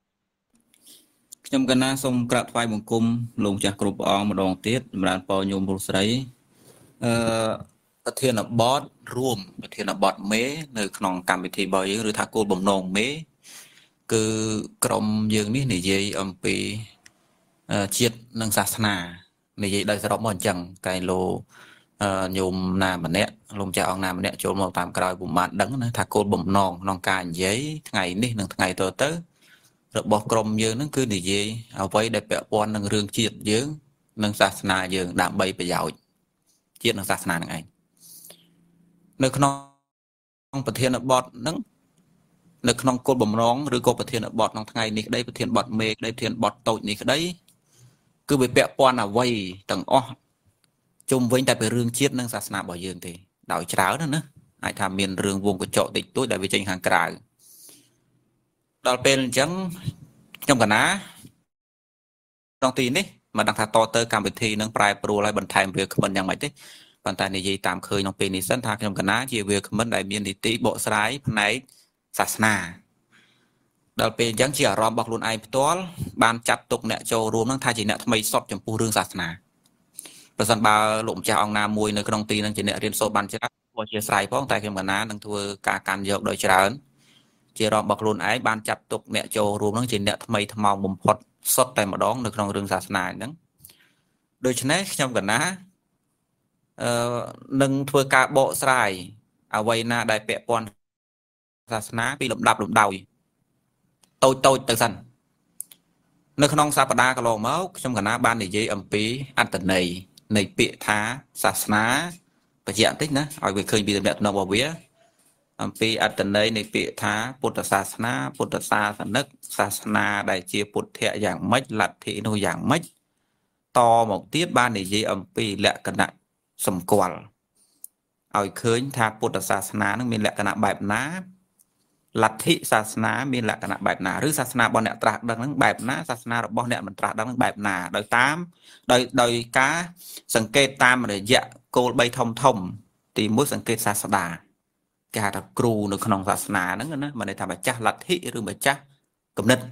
ខ្ញុំកណាសូមក្រាបថ្វាយបង្គំលោកចាស់គ្រប់ព្រះអង្គម្ដងទៀតចម្រើនពរញោមពលស្រីប្រធានបទរួមប្រធានបទមេនៅក្នុងកម្មវិធីរបស់យើងឬថាគោលបំណងមេគឺក្រុមយើងនេះនិយាយអំពីជាតិនិងសាសនានិយាយដោយសរុបមកអញ្ចឹងតែលោកញោមណាម្នាក់លោកចាស់អង្គណាម្នាក់ចូលមកតាមក្រោយពុំបានដឹងណាថាគោលបំណងក្នុងការនិយាយថ្ងៃនេះនិងថ្ងៃទៅរបស់ក្រុមយើងហ្នឹងគឺនិយាយអ្វីដែលពាក់ព័ន្ធនឹងរឿងជាតិយើងនិងសាសនាយើងដើម្បីប្រយោជន៍ជាតិនិងសាសនាហ្នឹងឯងនៅក្នុងប្រធានបទហ្នឹងនៅក្នុងគោលបំណងឬក៏ប្រធានបទក្នុងថ្ងៃនេះក្តីប្រធានបទមេក្តីប្រធានបទតូចនេះក្តីគឺវាពាក់ព័ន្ធអ្វីទាំងអស់ជុំវិញតែពីរឿងជាតិនិងសាសនារបស់យើងទេដោយច្រើនណាអាចថាមានរឿងវងកញ្ចក់តិចតួចដែលវាចេញខាងក្រៅដល់ពេលអញ្ចឹងខ្ញុំកណាក្នុងទីនេះមិនដឹងថាតទៅកម្មវិធីនឹងប្រែប្រួលហើយបន្ថែមវាគ្មិនយ៉ាងម៉េចទេប៉ុន្តែនិយាយតាមឃើញក្នុងពេលនេះសិនថាខ្ញុំកណាជាវាគ្មិនដែលមាននីតិបកស្រាយផ្នែកសាសនាដល់ពេលអញ្ចឹងជាអារម្មណ៍របស់ខ្លួនឯងផ្ទាល់បានចាត់ទុកអ្នកចូលរួមនឹងថាជាអ្នកថ្មីសុទ្ធចំពោះរឿងសាសនាប្រសិនបើលោកម្ចាស់អង្គណាមួយនៅក្នុងទីនឹងជាអ្នករៀនសូត្របានច្រើនក៏ជាស្រ័យផងតែខ្ញុំកណានឹងធ្វើការកាន់យកដោយច្រើនជាអារម្មណ៍របស់ខ្លួនឯងបានចាត់ទុកអ្នកចូលរួមនឹងជាអ្នកថ្មីថ្មោងបំផុតសុទ្ធតែម្ដងនៅក្នុងរឿងសាសនាហ្នឹងដូច្នេះខ្ញុំកណានឹងធ្វើការបកស្រាយអ្វីណាដែលពាក់ព័ន្ធសាសនាពីលំដាប់លំដោយតូចទៅសិននៅក្នុងសប្តាហ៍កន្លងមកខ្ញុំកណាបាននិយាយអំពីអត្ថន័យនៃពាក្យថាសាសនាបញ្ជាក់បន្តិចណាឲ្យវាឃើញពីទំនាក់ទំនងរបស់វាអំពីអត្ថន័យនៃពាក្យថាពុទ្ធសាសនាពុទ្ធសាសនិកសាសនាដែលជាពុទ្ធៈយ៉ាងម៉េចលទ្ធិនោះយ៉ាងម៉េចតមកទៀតបាននិយាយអំពីលក្ខណៈសម្គាល់ឲ្យឃើញថាពុទ្ធសាសនានឹងមានលក្ខណៈបែបណាលទ្ធិសាសនាមានលក្ខណៈបែបណាឬសាសនារបស់អ្នកត្រាស់ដឹងនឹងបែបណាសាសនារបស់អ្នកមិនត្រាស់ដឹងនឹងបែបណាដោយការសង្កេតតាមរយៈគោល3ធំទី1សង្កេតសាស្តាគេហៅថាគ្រូនៅក្នុងសាសនាហ្នឹងណាមិនន័យថាម្ចាស់លទ្ធិឬម្ចាស់គំនិត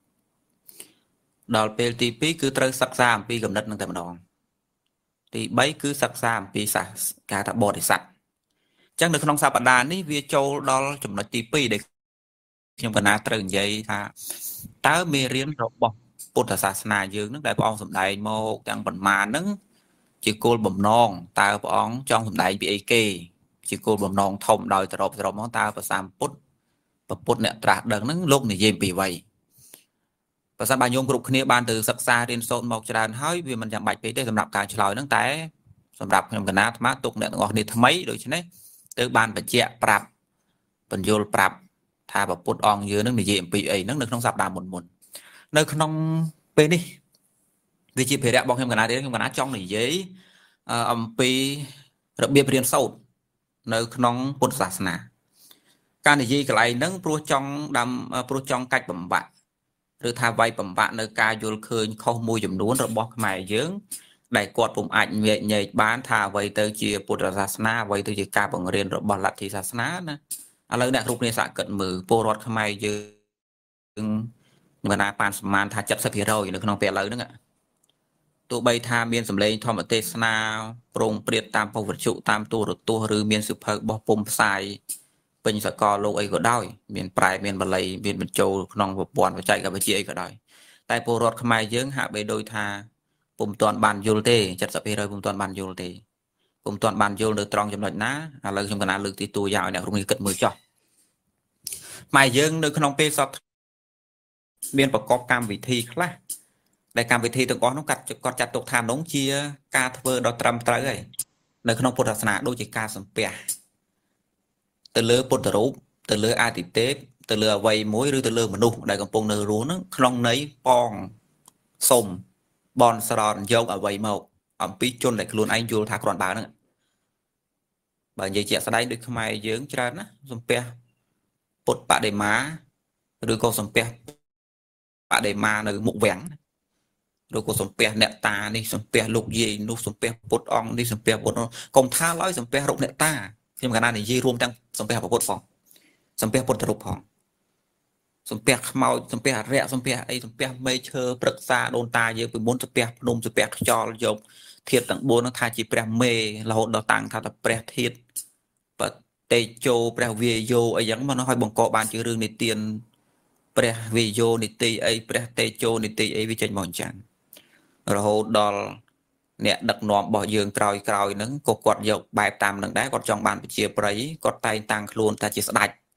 ដល់ពេលទី2គឺត្រូវសិក្សាអំពីគំនិតនឹងតែម្ដងទី3គឺសិក្សាអំពីគេហៅថាបរិស័ទអញ្ចឹងនៅក្នុងសប្តាហ៍នេះវាចូលដល់ចំណុចទី2ដែលខ្ញុំកណាត្រូវនិយាយថាតើមេរៀនរបស់ពុទ្ធសាសនាយើងនឹងដែលព្រះអង្គសម្ដែងមកទាំងប៉ុន្មានហ្នឹងជាគោលបំណងតើព្រះអង្គចង់សម្ដែងពីអីគេជាគោលបំណងធំដោយសរុបមកតើប្រសាមពុទ្ធអ្នកត្រាស់ដឹងហ្នឹងលោកនិយាយពីអ្វីប្រសិនបើញោមគ្រប់គ្នាបានទៅសិក្សារៀនសូត្រមកច្រើនហើយវាមិនចាំបាច់ពេកទេសម្រាប់ការឆ្លើយហ្នឹងតែសម្រាប់ខ្ញុំកណាអាត្មាទុកអ្នកទាំងអស់គ្នាថ្មីដូច្នេះទៅបានបញ្ជាក់ប្រាប់បញ្យល់ប្រាប់ថាពុទ្ធអង្គយើងនឹងនិយាយអំពីអីហ្នឹងនៅក្នុងសប្តាហ៍មុននៅក្នុងពេលនេះវាជាភារៈរបស់ខ្ញុំកណាទេខ្ញុំកណាចង់និយាយអំពីរបៀបរៀនសូត្រនៅក្នុងពុទ្ធសាសនាការនិយាយកន្លែងហ្នឹងព្រោះចង់កាច់បំបាក់ឬថាវាយបំបាក់នៅការយល់ឃើញខុសមួយចំនួនរបស់ខ្មែរយើងដែលគាត់ពុំអាចញែកបានថាអ្វីទៅជាពុទ្ធសាសនាអ្វីទៅជាការបង្រៀនរបស់លទ្ធិសាសនាណាឥឡូវអ្នកគ្រប់គ្នាសាកគិតមើលពលរដ្ឋខ្មែរយើងមិនណាប៉ានប្រមាណថា 70% នៅក្នុងពេលឥឡូវហ្នឹងទោះបីថាមានសម្លេងធម្មទេសនាប្រងព្រាតតាមពវិទ្យុតាមទូរទស្សន៍ឬមានសិភៅបោះពុំផ្សាយពេញសកលលោកអីក៏ដោយមានប្រែមានបាលីមានបញ្ចូលក្នុងប្រព័ន្ធបច្ចេកវិទ្យាអីក៏ដោយតែពលរដ្ឋខ្មែរយើងហាក់បីដូចថាពុំទាន់បានយល់ទេ 70% ពុំទាន់បានយល់ទេពុំទាន់បានយល់នៅត្រង់ចំណុចណាឥឡូវខ្ញុំកណាលើកទីតួយ៉ាងឲ្យអ្នកគ្រប់គ្នាគិតមើលចោះខ្មែរយើងនៅក្នុងពេលសពមានប្រកបកម្មវិធីខ្លះដែលកម្មវិធីទាំងអស់នោះគាត់ចាត់ទុកថានោះជាការធ្វើដ៏ត្រឹមត្រូវហើយនៅក្នុងពុទ្ធសាសនាដូចជាការសំពះទៅលើពុទ្ធរូបទៅលើអាទិទេពទៅលើអវ័យមួយឬទៅលើមនុស្សដែលកំពុងនៅរស់ហ្នឹងក្នុងន័យប៉ងសុំបនស្រន់យកអវ័យមកអំពីជនដែលខ្លួនឯងយល់ថាគ្រាន់បើហ្នឹងបើនិយាយជាក់ស្ដែងដូចខ្មែរយើងច្រើនណាសំពះពុទ្ធបដិមាឬក៏សំពះបដិមានៅមុខវាំងឬក៏សំពះអ្នកតានេះសំពះលោកយាយនោះសំពះពុទ្ធអង្គនេះសំពះពុទ្ធកុំថាឡើយសំពះរូបអ្នកតាខ្ញុំកណានិយាយរួមទាំងសំពះពុទ្ធផងសំពះពុទ្ធរូបផងសំពះខ្មោចសំពះអរិយសំពះអីសំពះមេឈើព្រឹក្សាដូនតាយើងពីមុនសំពះភ្នំសំពះខ្យល់យកធាតុទាំង4នោះថាជាព្រះមេរហូតដល់តាំងថាព្រះធាតុបតេជោព្រះវាយោអីយ៉ាងមកនោះឲ្យបង្កបានជារឿងនិទានព្រះវាយោនីតិអីព្រះតេជោនីតិអីវាចេញមកអញ្ចឹងរហូតដល់អ្នកដឹកនាំរបស់យើងក្រោយហ្នឹងក៏គាត់យកបែបតាមនឹងដែរគាត់ចង់បានប្រជាប្រិយគាត់តែងតាំងខ្លួនថាជាស្ដេច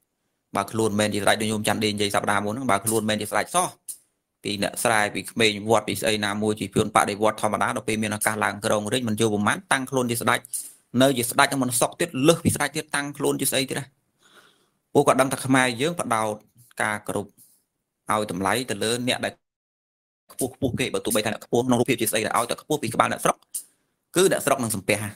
bà luôn men chỉ sạch nhôm chăn đền dây sập đá muốn bà luôn men chỉ sạch so vì nợ sai vì mình vọt vì xây nào mua chỉ phiền bạ để vọt thò mà đá đâu vì mình là cả làng cờ rồng đấy mình chưa bùng mát tăng luôn chỉ sạch nơi chỉ sạch cho mình sọc tiết lực vì sạch tiết tăng luôn chỉ xây thế này ô còn đâm thật mai dưỡng bắt đầu cả cờ rồng ao tầm lấy từ lớn nhẹ đại phù kệ bởi tụi bay thành là phù nông chỉ xây là ao tại phù vì các bạn đã sọc cứ đã sọc năng sầm pè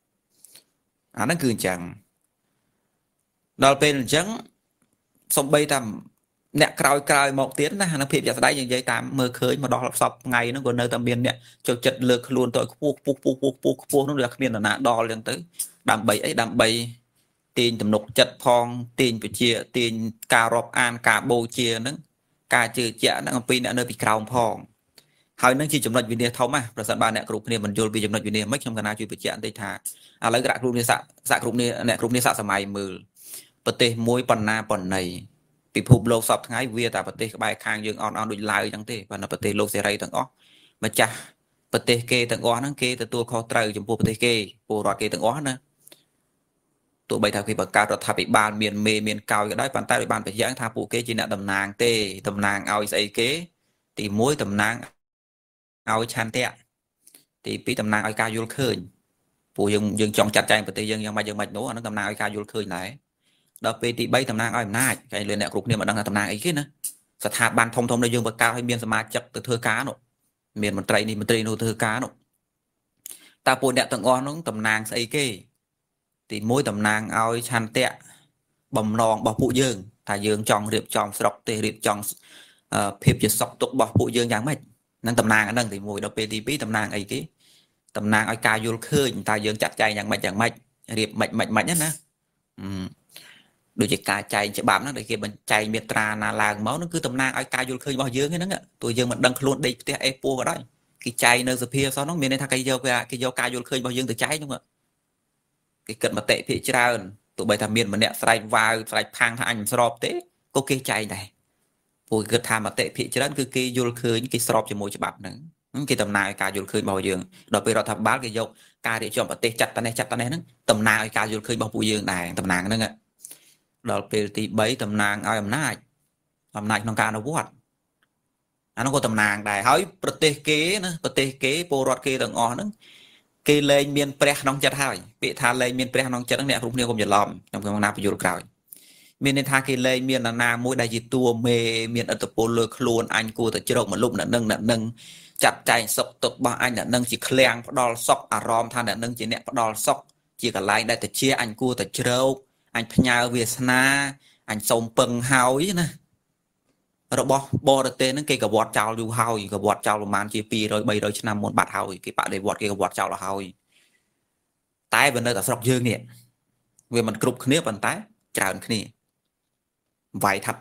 nó cứ chẳngដល់ពេលអញ្ចឹងសំបីតាមអ្នកក្រោយមកទៀតណាអានឹងភាពជាក់ស្ដែងយើងនិយាយតាមមើលឃើញមកដល់សពថ្ងៃហ្នឹងក៏នៅតែមានអ្នកចូលចិត្តលើកខ្លួនទៅខ្ពស់នោះវាគ្មាននរណាដល់អញ្ចឹងទៅដើម្បីអីដើម្បីទាញទំនុកចិត្តផងទាញពជាទាញការរាប់អានការបូជាហ្នឹងការជឿជាក់ហ្នឹងអំពីអ្នកនៅពីក្រោមផងហើយនឹងជាចំណុចវិនិច្ឆ័យធំណាប្រសិនបើអ្នកគ្រប់គ្នាមិនយល់ពីចំណុចវិនិច្ឆ័យមិនខ្ញុំកណាជួយបញ្ជាក់បន្តិចថាឥឡូវអ្នកគ្រប់គ្នាសាកសម័យមើលប្រទេសមួយបណ្ណាបណ្ណៃពិភពលោកសពថ្ងៃវាតែប្រទេសក្បែរខាងយើងអត់ដូចឡាវអញ្ចឹងទេប៉ុន្តែប្រទេសលោកសេរីទាំងអស់ម្ចាស់ប្រទេសគេទាំងអស់ហ្នឹងគេទទួលខុសត្រូវចំពោះប្រទេសគេពលរដ្ឋគេទាំងអស់ណាទោះបីថាគេបង្កើតរដ្ឋាភិបាលមានមេមានកោយក៏ដោយប៉ុន្តែដោយបានបញ្ជាក់ថាពួកគេជាអ្នកតំណាងទេតំណាងឲ្យស្អីគេទី1តំណាងឲ្យឆន្ទៈទី2តំណាងឲ្យការយល់ឃើញពួកយើងចង់ចាត់ចែងប្រទេសយើងយ៉ាងម៉េចនោះអានឹងតំណាងឲ្យការយល់ឃើញដែរដល់ពេលទី3តំណាងឲ្យអំណាចគេលើអ្នកគ្រប់គ្នាមិនដឹងថាតំណាងអីគេណាស្ថាប័នធំដែលយើងបង្កើតឲ្យមានសមាជិកទៅធ្វើការនោះមានមន្ត្រីនេះមន្ត្រីនោះធ្វើការនោះតើពួកអ្នកទាំងអស់នោះតំណាងស្អីគេទី1តំណាងឲ្យឆន្ទៈបំណងរបស់ពួកយើងថាយើងចង់រៀបចំស្រុកទេរៀបចំភាពជាសុខទុក្ខរបស់ពួកយើងយ៉ាងម៉េចនឹងតំណាងអានឹងទី1ដល់ពេលទី2តំណាងអីគេតំណាងឲ្យការយល់ឃើញតើយើងចាត់ចែងយ៉ាងម៉េចរៀបម៉េចណាដូចជាការចែងច្បាប់ហ្នឹងដែលគេបញ្ចែងមាត្រាណាឡើងមកហ្នឹងគឺតំណាងឲ្យការយល់ឃើញរបស់យើងហ្នឹងទោះយើងមិនដឹងខ្លួនដេកផ្ទះអេពោះក៏ដោយគេចែងនៅសភាសោះហ្នឹងមានន័យថាគេយកការយល់ឃើញរបស់យើងទៅចែងហ្នឹងគេគិតមតិភាគច្រើនទោះបីថាមានម្នាក់ស្រែកវាវស្រែកផាំងថាអញមិនស្របទេក៏គេចែងដែរព្រោះគិតថាមតិភាគច្រើនគឺគេយល់ឃើញគេស្របជាមួយច្បាប់ហ្នឹងគេតំណាងឲ្យការយល់ឃើញរបស់យើងដល់ពេលរដ្ឋាភិបាលគេយកការរៀបចំប្រទេសចាត់តនេះហ្នឹងតំណាងឲ្យការយល់ឃើញរបស់ពួកយើងដែរតំណាងហ្នឹងដល់ពេលទី3តំណាងឲ្យអំណាចក្នុងការអនុវត្តអានោះក៏តំណាងដែរហើយប្រទេសគេណាប្រទេសគេពលរដ្ឋគេទាំងអស់ហ្នឹងគេលែងមានព្រះក្នុងចិត្តហើយពាក្យថាលែងមានព្រះក្នុងចិត្តហ្នឹងអ្នកគ្រប់គ្នាកុំច្រឡំខ្ញុំកំពុងណាបញ្យល់ក្រោយមានន័យថាគេលែងមាននរណាមួយដែលជាតួមេមានឥទ្ធិពលលើខ្លួនអញគួរតែជ្រកមកលុបអ្នកនឹងចាត់ចែងសុខទុក្ខរបស់អញអ្នកនឹងជាឃ្លាំងផ្ដាល់សុខអារម្មណ៍ថាអ្នកនឹងជាអ្នកផ្ដាល់សុខជាកន្លែងដែលតិចអញគួរតែជ្រកអញផ្ញើវាសនាអញសូមពឹងហើយណារបស់បរទេសហ្នឹងគេកវត្តចោលយូរហើយកវត្តចោលប្រហែលជា200 300ឆ្នាំមុនបាត់ហើយគេបដិវត្តគេកវត្តចោលហើយតែវានៅតែស្រុកយើងនេះវាមិនគ្រប់គ្នាប៉ុន្តែច្រើនគ្នាវាយថា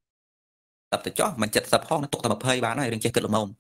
80ទៅចុះមិន70ផងទុកតែ20បានហើយរឿងចេះគិតល្មម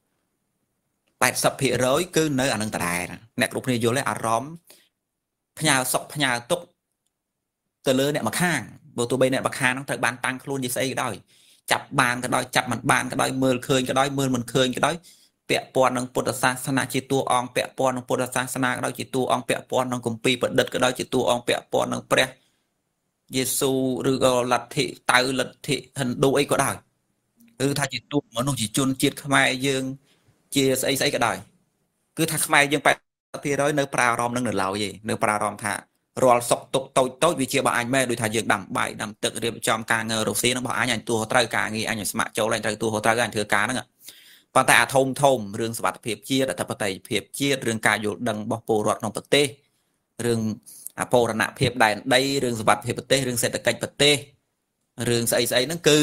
80% គឺនៅអានឹងដដែលអ្នកគ្រប់គ្នាយល់ទេអារម្មណ៍ផ្ញើសុខផ្ញើទុក្ខទៅលើអ្នកម្ខាងបើទោះបីអ្នកម្ខាងហ្នឹងត្រូវបានតាំងខ្លួនជាស្អីក៏ដោយចាប់បានក៏ដោយចាប់មិនបានក៏ដោយមើលឃើញក៏ដោយមើលមិនឃើញក៏ដោយពាក់ព័ន្ធនឹងពុទ្ធសាសនាជាតួអង្គពាក់ព័ន្ធនឹងពុទ្ធសាសនាក៏ដោយជាតួអង្គពាក់ព័ន្ធនឹងគម្ពីរប្រឌិតក៏ដោយជាតួអង្គពាក់ព័ន្ធនឹងព្រះយេស៊ូឬក៏លទ្ធិតៅលទ្ធិហិណ្ឌូអីក៏ដោយឬថាជាតួមនុស្សជាជនជាតិខ្មែរយើងជាស្អីក៏ដោយគឺថាខ្មែរយើង80% នៅប្រើអារម្មណ៍នឹងនៅឡើយទេនៅប្រើអារម្មណ៍ថារាល់សុកទុកតូចវាជារបស់អញមែនដូចថាយើងដាំបាយដាំទឹករៀបចំការងាររកស៊ីរបស់អញទួត្រូវការងារអញស្ម័គ្រចូលអញត្រូវទួត្រូវអញធ្វើការហ្នឹងប៉ុន្តែអាធំរឿងសុវត្ថិភាពជាតិអធិបតេយ្យភាពជាតិរឿងការយល់ដឹងរបស់ពលរដ្ឋក្នុងប្រទេសរឿងអពរណភាពដែនដីរឿងសុវត្ថិភាពប្រទេសរឿងសេដ្ឋកិច្ចប្រទេសរឿងស្អីហ្នឹងគឺ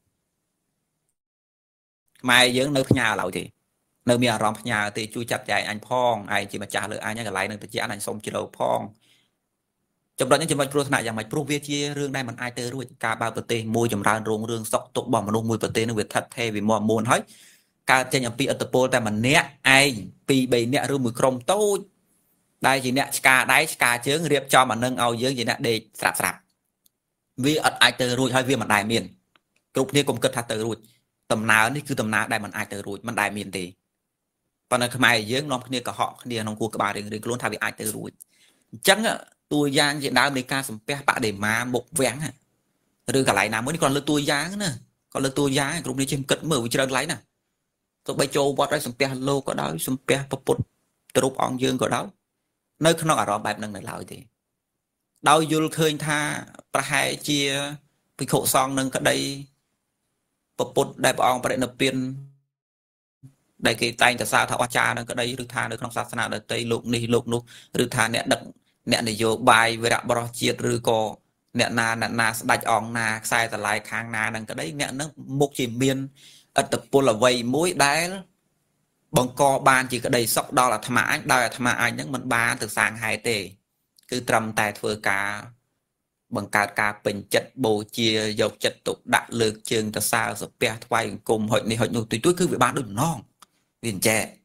ខ្មែរយើងនៅផ្ញើឡើយទេនៅមានអារម្មណ៍ផ្ញើទេជួយចាត់ចែងអញផងឯងជាម្ចាស់លើអញកន្លែងនឹងទៅជាអញសូមជ្រៅផងចំណុចនេះចំណុចគ្រោះថ្នាក់យ៉ាងម៉េចព្រោះវាជារឿងដែលមិនអាចទៅរួចការបើកប្រទេសមួយចម្រើនរុងរឿងសុខទុក្ខរបស់មនុស្សមួយប្រទេសនឹងវាថិតថេរវាមាំមួនហើយកើតចេញអំពីឥទ្ធិពលតែម្នាក់ឯង2 3នាក់ឬមួយក្រុមតូចដែលជាអ្នកឆ្កាដៃឆ្កាជើងរៀបចំអានឹងឲ្យយើងជាអ្នកដេកស្រាប់វាអត់អាចទៅរួចហើយវាមិនដែលមានគ្រប់គ្នាកុំគិតថាទៅរួចដំណើរនេះគឺដំណើរដែលមិនអាចទៅរួចមិនដែលមានទេប៉ុន្តែខ្មែរយើងនាំគ្នាកុហកគ្នាក្នុងគូក្បាលរឿងខ្លួនថាវាអាចទៅរួចអញ្ចឹងតួយ៉ាងជាដើមនៃការសំពះបដិមាមុខវាំង rồi cả lại nào mới còn lơ tua giá nữa còn lơ tua giá cũng đi trên cật mở với chơi lấy nè tôi bây châu bọt đấy sầm pe lô có đó sầm pe bột trục ong dương có đó nơi không ở đó bài năng này lại thì đau vô khơi tha pra hai chia bị khổ song nâng cái đây bột đại ong pra nập tiền đại cái tay ta sao thọ cha nâng cái đây được tha được không sát nào được tây lục ni lục nục được tha nẹt đặng nẹt này vô bài về đạo bò chiết rồi co nẹt na đạch ong na sai ta lại khang na nâng cái đấy nẹt nó mục chỉ miên ở tập là vây mũi đáy bằng co ban chỉ cái đây sọc đó là tham anh những mình ba từ sáng hai tề cứ trầm tài thừa cả bằng cả bình chất bồ chia dầu chất tục đại lực trường ta sao rồi pe quay cùng hội này hội nhục tôi cứ bị ba đừng non viền trẻ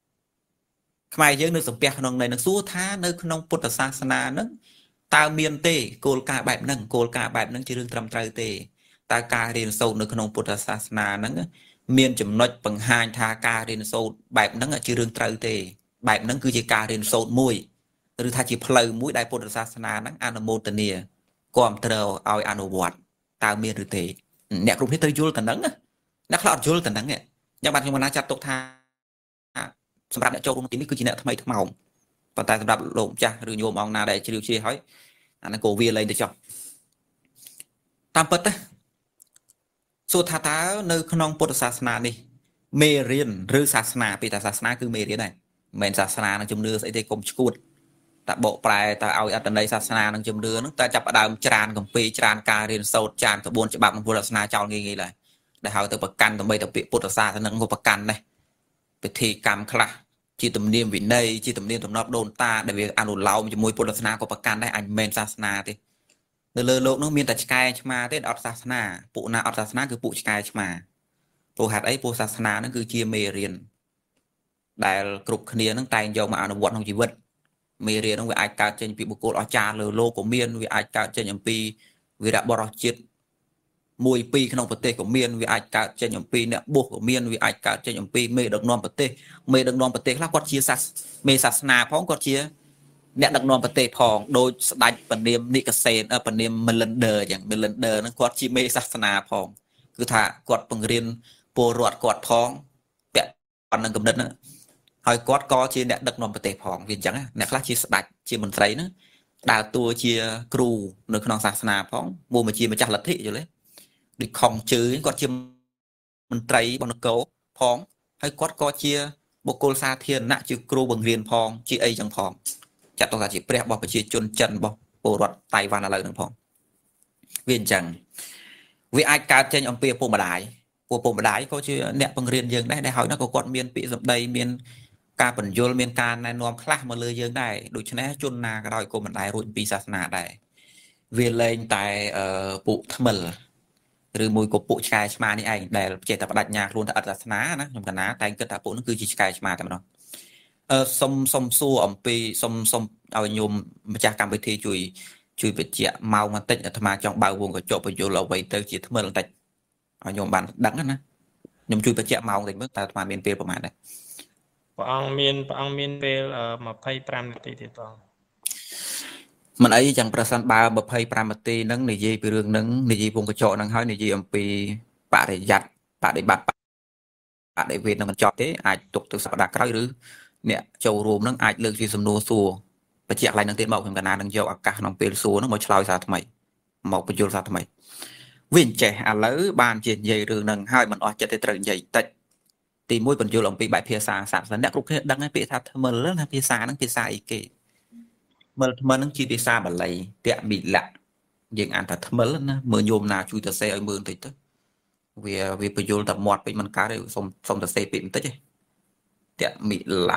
mai dưới nước sập pe nông này nó xua tha nơi nông Phật sa na nó tao miền tề cô cả bài nâng chỉ riêng trầm trai tề ta ca riêng sâu nơi nông Phật sa na nó miền chấm nói bằng hai tha ca riêng sâu bài nâng chỉ riêng trai tề bài nâng cứ chỉ ca riêng sâu mùi rồi tha chỉ phơi mũi đại Phật sa na nó ăn một tờ nia còn tờ ao ăn bọt tao miền rồi tề nè cũng thấy tôi vui tận nắng nè lọt vui tận nắng nè nhưng bạn nhưng mà nó chặt tục thaสำหรับเนี่ยโจรนี่คือจีน่าทำไมทำเอาปัจจัยสำหรับหลงจ้าหรือโยมองนาได้ชิลชีให้อันนั้นโกวีอะไรเดี๋ยวจบตามเปิดนะสุดท้ายในขนมพุทธศาสนานี่เมเรียนหรือศาสนาปีแต่ศาสนาคือเมเรียนไหนเหมือนศาสนาในจุ่มเนื้อใส่ในกลมชุดแต่โบปลายแต่เอาอัตในศาสนาในจุ่มเนื้อนั่งแต่จับดาวจานกับปีจานการเรียนโซจานกระบวนฉบับของพุทธศาสนาเจ้างี้เลยได้เอาแต่ประกันตัวไปแต่ปีพุทธศาสนาก็ประกันเลยไปทีกรรมคลาchỉ tầm niệm vị này chỉ tầm niệm tầm nắp đồn ta để việc ăn uống lâu chỉ môi Phật na có bậc canได้ảnh menศาสนาthìเลยโลกน้องมีแต่สกายมาที่อัตศาสนาปุนาอัตศาสนาคือปุสกายมาปุหัดไอ้ปุศาสนานั่นคือเชียเมเรียนได้กรุบขณีนั่งแต่งยอมมาอนุวัตของชีวิตเมเรียนต้องวิไอการเจนปีบุกโกอาจารย์เลยโลกของเมียนวิไอการเจนอย่างปีวิระบรจิตมวยปีขนมประเทศของเมียนวิไอการเจนอย่างปีเนี่ยบวกของเมียนวิไอการเจนอย่างปีเมดักนอนประเทศเมดักนอนประเทศแล้วก็เชียเมศาสนาพ้องก็เชียเนี่ยดักนอนประเทศพองโดยสไตล์ปนิมนิกเซนปนิมเมลันเดอร์อย่างเมลันเดอร์นั่นก็เชียเมศาสนาพองคือถ้ากอดปังเรียนโปรดกอดพ้องแปะปันนังกำเนิดนะหอยกอดก็เชียเนี่ยดักนอนประเทศพองวินจังเนี่ยคลาสเชียสไตล์เชียมันไตรนะดาวตัวเชียครูในขนมศาสนาพ้องมูมาเชียมาจัดลัทธิอยู่เลยดิของจื้อก็เชียมันไตรบนโกพ้องให้กอดก็เชียบุกโกลซาเทียนนะจื้อครูบังเรียนพ้องจีไอจังพ้องจัดตัวจีเปรียบบอกไปเชียจนจันบอกโปรดไต้หวันอะไรนั่นพ้องเวียนจังวิไอการเจนอมเปียปูมาได้ปูมาได้ก็เชียเนี่ยบังเรียนยังได้หอยนักกอดเมียนปีสมใดเมียนการปัญญาเมียนการในนวมคลามาเลยยังได้โดยเฉพาะจนนากระดอยโกมันได้รุ่นปีศาสนาได้เวียนเลยแต่ปุทมลหรือมวยกบปุชายมานี่เองแต่เจตปรัชญาล้วนแต่อัตศาสนานะยมกันนะแต่กิจตาปุนั่นคือจิชายมาแต่มันสมสู้อมปีสมเอาโยมมาจากการไปทีช่วยไปเจาะเมามาติดธรรมาจังเบาวงกับโจไปโยเราไปเตอจิตเมื่อเราติดเอาโยมบันดังนะโยมช่วยไปเจาะเมาติดเมื่อแต่ธรรมาเมียนเปรประมาณนั้นพระองค์เมียนเปรมาไพ่ปรามติที่ต้องมันไอ้จังประสานบาแบบไพ่ปรามตินั่งในยีไปเรื่องนั่งในยีวงกระโจนั่งให้ในยีอมปีปะได้ยัดปะได้บัดปะได้เวทนั่งมันจอบเท่อาจตกตึกสัปดาห์ใกล้หรือเนี่ยโจรวมนั่งอาจเลือกที่สำนวนสัวไปเจาะอะไรนั่งเต้นเมาเหมือนกันนะนั่งโยกอากาศนั่งเปรสัวนั่งมาชลอยสาทำไมมาไปโยนสาทำไมวิ่งเจาะอะไรบานเจียนใหญ่หรือนั่งให้มันออกจะได้ตรึงใหญ่แต่ตีมวยปัญญาลงปีใบเพียสาสารสันเนี่ยกรุ๊ปดังให้เปียทัดเมื่อเรื่องเพียสานั่งเพียสาอีกเกเมื่อนั่งชีเพียสาบัลลัยเตะบิดละยังอ่านแต่เมื่อแล้วนะเมื่อโยมนาช่วยแต่เซ่ไอ้มือติดตัวเวียปัญญาแต่หมดไปมันการได้ส่งแต่เซ่ปิดติดเตะบิดละ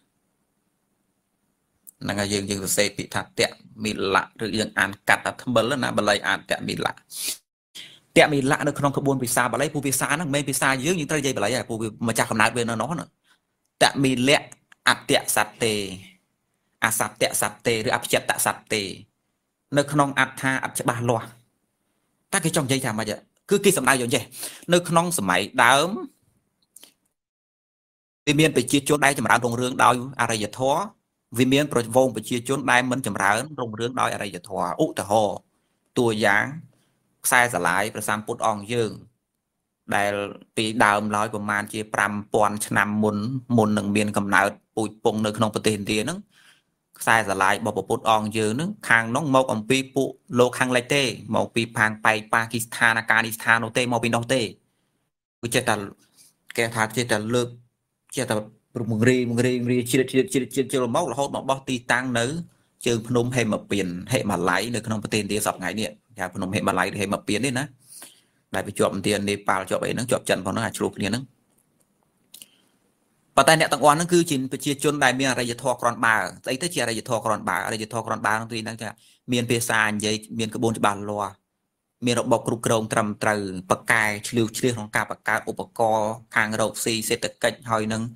นั่งยังแต่เซ่ปิดทัดเตะบิดละหรือยังอ่านกัดแต่เมื่อแล้วนะบัลลัยอ่านเตะบิดละเตะมีละในขนมขบวนพิซาบะไรผู้พิซานั่งไม่พิซาเยอะยิ่งตระใจบะไรผู้มาจากคำนัดเวรน้องน่ะเตะมีเละอัดเตะสัตเตอาสัตเตะสัตเตหรืออับเจตะสัตเตในขนมอัดท่าอัดจะบาลัวถ้าคือจ้องใจทำมาจะคือกี่สมัยอย่างเช่นในขนมสมัยดาววิเมียนไปเชี่ยวชนได้จำราญโรงเรืองดาวอะไรจะท้อวิเมียนโปรยวงไปเชี่ยวชนได้มันจำราญโรงเรืองดาวอะไรจะท้ออุตหอตัวอย่าง sai giả lại và xăm bút ong dương đại bị đào nói của man chia pram pon năm muốn nâng miền cầm nào bụi bông nơi không có tiền tiền nữa sai giả lại bỏ bút ong dương nữa hàng nóng màu ông pi phụ lô hàng lại tê màu pi phang bay Pakistan Afghanistan nô tê màu pi nô tê cứ chết ta kẻ thà chết ta lược chết ta mừng ri chia máu là hốt nó bao ti tăng nữ trường phnom hệ mà biển hệ mà lấy nơi không có tiền tiền sập ngày điện nhà phnom hệ mà lấy hệ mà biến đi nè đại bị chọn tiền Nepal chọn ấy nó chọn trận vào nó là chụp liền nó và tai nạn tặng oan nó cứ chỉ chia chôn đại miền này thọ còn bà ấy tới chia này thọ còn bà này thọ còn bà nó tuy năng chả miền Pesa vậy miền cái bốn bàn loa miền động bọc cục cồng trầm từ bậc cài liều chiêuของการประกาศอุปกรณ์ทางระบบซีเศรษฐกิจหอยนึง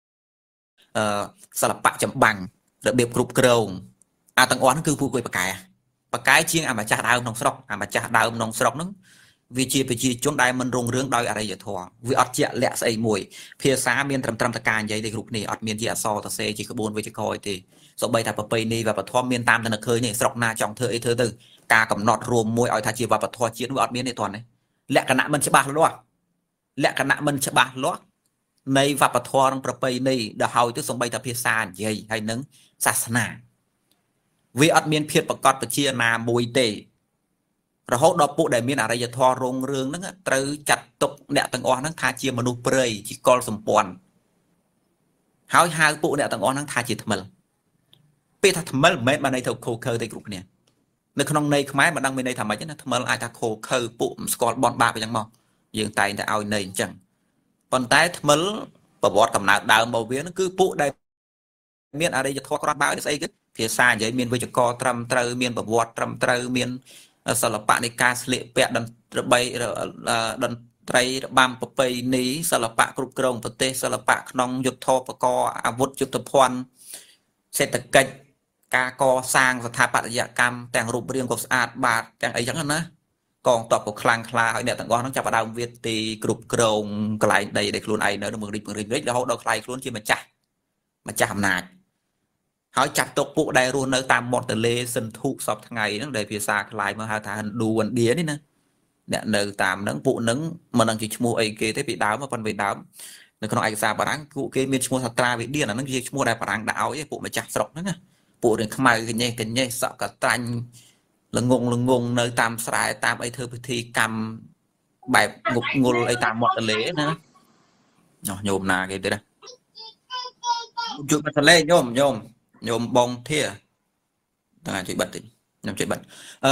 สลับปะจำบังระเบียบกรุบกรงตางอ้อนคือผู้ป่วยปากกายเชียงมาจากดาวน้องสระมาจากดาวน้องสระนึงวิจิไปจีจนได้มันรงเรื่องโดยอะไรอย่างทั่ววิอัดเจาะแหละใส่มวยเพียสามีนตรำตะการใหญ่ในกลุ่มนี้อัดมีนที่อัดซอตะเซจีขบวนวิจิคอยตีสบายแต่ประเพณีvàทอมมีนตามตะนเคยเนี่ยสระนาจองเธอไอเธอตึงการกำหนดรวมมวยเอาทาจีว่าทอจีนวิอัดมีนในตอนนี้และคณะมันฉบับล้อและคณะมันฉบับล้อในวัปทอร์ประเพณีเดาเฮาที่สบายแต่เพียสาใหญ่ให้นึงศาสนาวิอัดมีนเพียรประกอบประเชียนามวยเตเราหดดอกปุ๊ได้มีอะไรจะทอรงเรื่องนั้นตรึจัดตกเนี่ยต่างอ้อนทั้งทาเชียมนุษย์เปรย์จีกอลสมปอนหายหายปุ๊เนี่ยต่างอ้อนทั้งทาจีทำมันปีทัทำมันไม่มาในเท่าโคเคอร์ในกลุ่มเนี่ยในขนมในขมายมันดังไม่ในทำไมจ๊ะนะทำมันไอ้ทาโคเคอร์ปุ๊สกอตบอลบาไปยังมองยังไตแต่เอาในจังปนใต้ทำมันประวัติกำเนิดดาวมาเวียนคือปุ๊ได้มีอะไรจะทอดกระบาดได้ใส่กันเพียซ่าใหญ่มีวิจกรตรำเตอมีประวัติตรำเตอมีสลับปะในการเสลเปะดันระบายดันไตรบามประเพณีสลับปะกรุบกรองประเทศสลับปะขนองยุทธปกรอาวุธยุทธพรเศรษฐกิจการก่อสร้างสถาปัตยกรรมแต่งรูปเรียงกบสะอาดบาทแต่งอะไรอย่างนั้นนะกองตอบกับคลังคลาเนี่ยต่างๆต้องจับดาวเวียตีกรุบกรองกลายในครูนไอเนอร์เมืองริบแล้วเขาเราใครครูนที่มันจะทำนายเขาจับตกปุ๊ได้รู้เนื้อตามหมดแต่เลสันทุกสอบทั้งไงนั่นเลยพิซซ่าคลายมาหาทานดูวันเดียนี่นะเนี่ยเนื้อตามนั่งปุ๊นั่งมันนั่งจีชมูไอเกที่ปีดาวมาพันปีดาวในขณะไอซาปารังปุ๊เกมีชมูสัตราวิเดียนั่งจีชมูได้ปารังดาวไอ้ปุ๊มาจับสอบนั่นนะปุ๊เรื่องขมายกันเนี่ยสอบกับตันละงงเนื้อตามสายตามไอเธอพิธีกรรมแบบงุไอตามหมดแต่เลนะโยมนาเกได้จุดมันทะเลโยมบองเทียต่างจุดบัตรยมจุดบัตร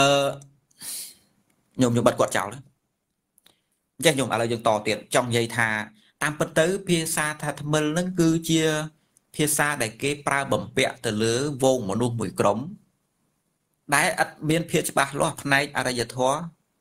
ยมบัตรกอดเจ้าแล้วแจ้งยมอะไรยังต่อเตียนtrong dây thà tam bất tử phía xa thà thầm mờ nó cứ chia phía xa đại kế pra bẩm bẹ từ lứa vô một nuôi mũi cống đái ắt miên phía ba lo nàyอะไรจะท้อ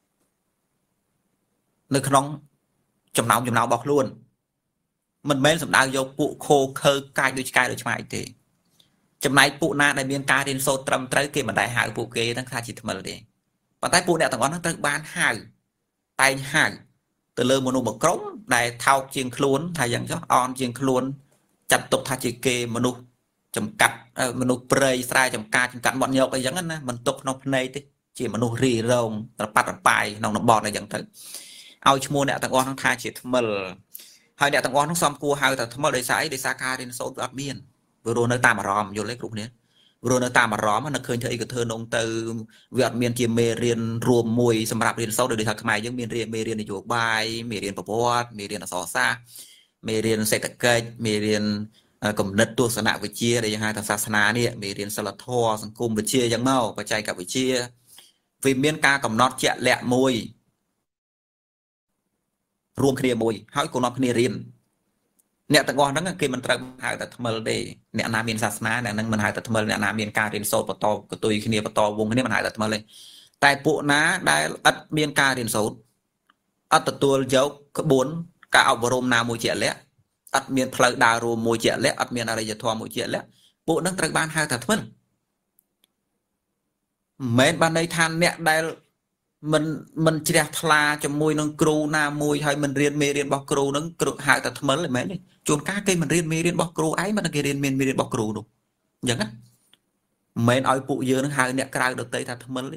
นึกน้องจำนำบอกluôn mình bên sầm đào vô phụ khô khơ cài đôi chmai thì chấm này phụ na đại miền cài đến sâu trầm tới kia mà đại hải phụ kia đang khai chỉ thầm mờ đi và tay phụ đại thằng nó tới ban hải tay hải từ lơ một nụ cống đại thao chiên khluôn thay dạng cho on chiên khluôn chặt tục thay chỉ kê một nụ chấm cắt một nụ prey sai chấm cắt bọn nhậu cái giống anh mình tục nó này thì chỉ một nụ rì rồng bắt bài nó bọt này dạng tới ao mua đại thằng nó thay chỉ thầm mờ hai đạiต่างๆต้องซ้อมครูhaiแต่ทั้งหมดได้ใช้ได้สาขาเรียนโซดอัดเมียนวิโรนตามมารอมอยู่เล็กกลุ่มนี้วิโรนตามมารอมมันเคยเธออีกเธอนงเตอวิอัดเมียนเกี่ยมเรียนรวมมวยสำหรับเรียนโซดโดยทางขมายยังมีเรียนในโยบายมีเรียนประวัติมีเรียนอักษรศาสตร์มีเรียนเศรษฐกิจมีเรียนกำเนิดตัวศาสนาวิเชียอะไรอย่างไรทางศาสนาเนี่ยมีเรียนสลัดทอสังคมวิเชียยังเมาปัจจัยกับวิเชียวิเมียนกากำนอดเจาะแหละมวยรวมเคลียร์มวยให้กูนอดเคลียร์เรียนเนี่ยแต่ก่อนนั้นคือมันตรังหายแต่ทำมาเลยเนี่ยนามีนศาสนาเนี่ยนั่งมันหายแต่ทำมาเนี่ยนามีนการเรียนโซปตอกตุยขี้เนี่ยปตอวงนี้มันหายแต่ทำมาเลยแต่ปุน้าได้อัดมีนการเรียนโซอัดตัวเจ้าขบวนการเอาบรมนามวยเจียแล้วอัดมีนพลดารวมมวยเจียแล้วอัดมีนอะไรจะทอมวยเจียแล้วปุนั่งตรังบ้านหายแต่ทำมันเมนบ้านในทานเนี่ยได้มันเจียทลาจะมวยนังครูนามวยให้มันเรียนเมเรียนบอกครูนังครูหายแต่ทำมันเลยไหมนี่จนก้าเกยมันเรียนเมเรียนบอกครูไอ้มันเกยเรียนเมเรียนบอกครูดูอย่างนั้นเมนเอาปุเยอะนังหายเนี่ยกลายดอกเตยแต่ทำมันเลย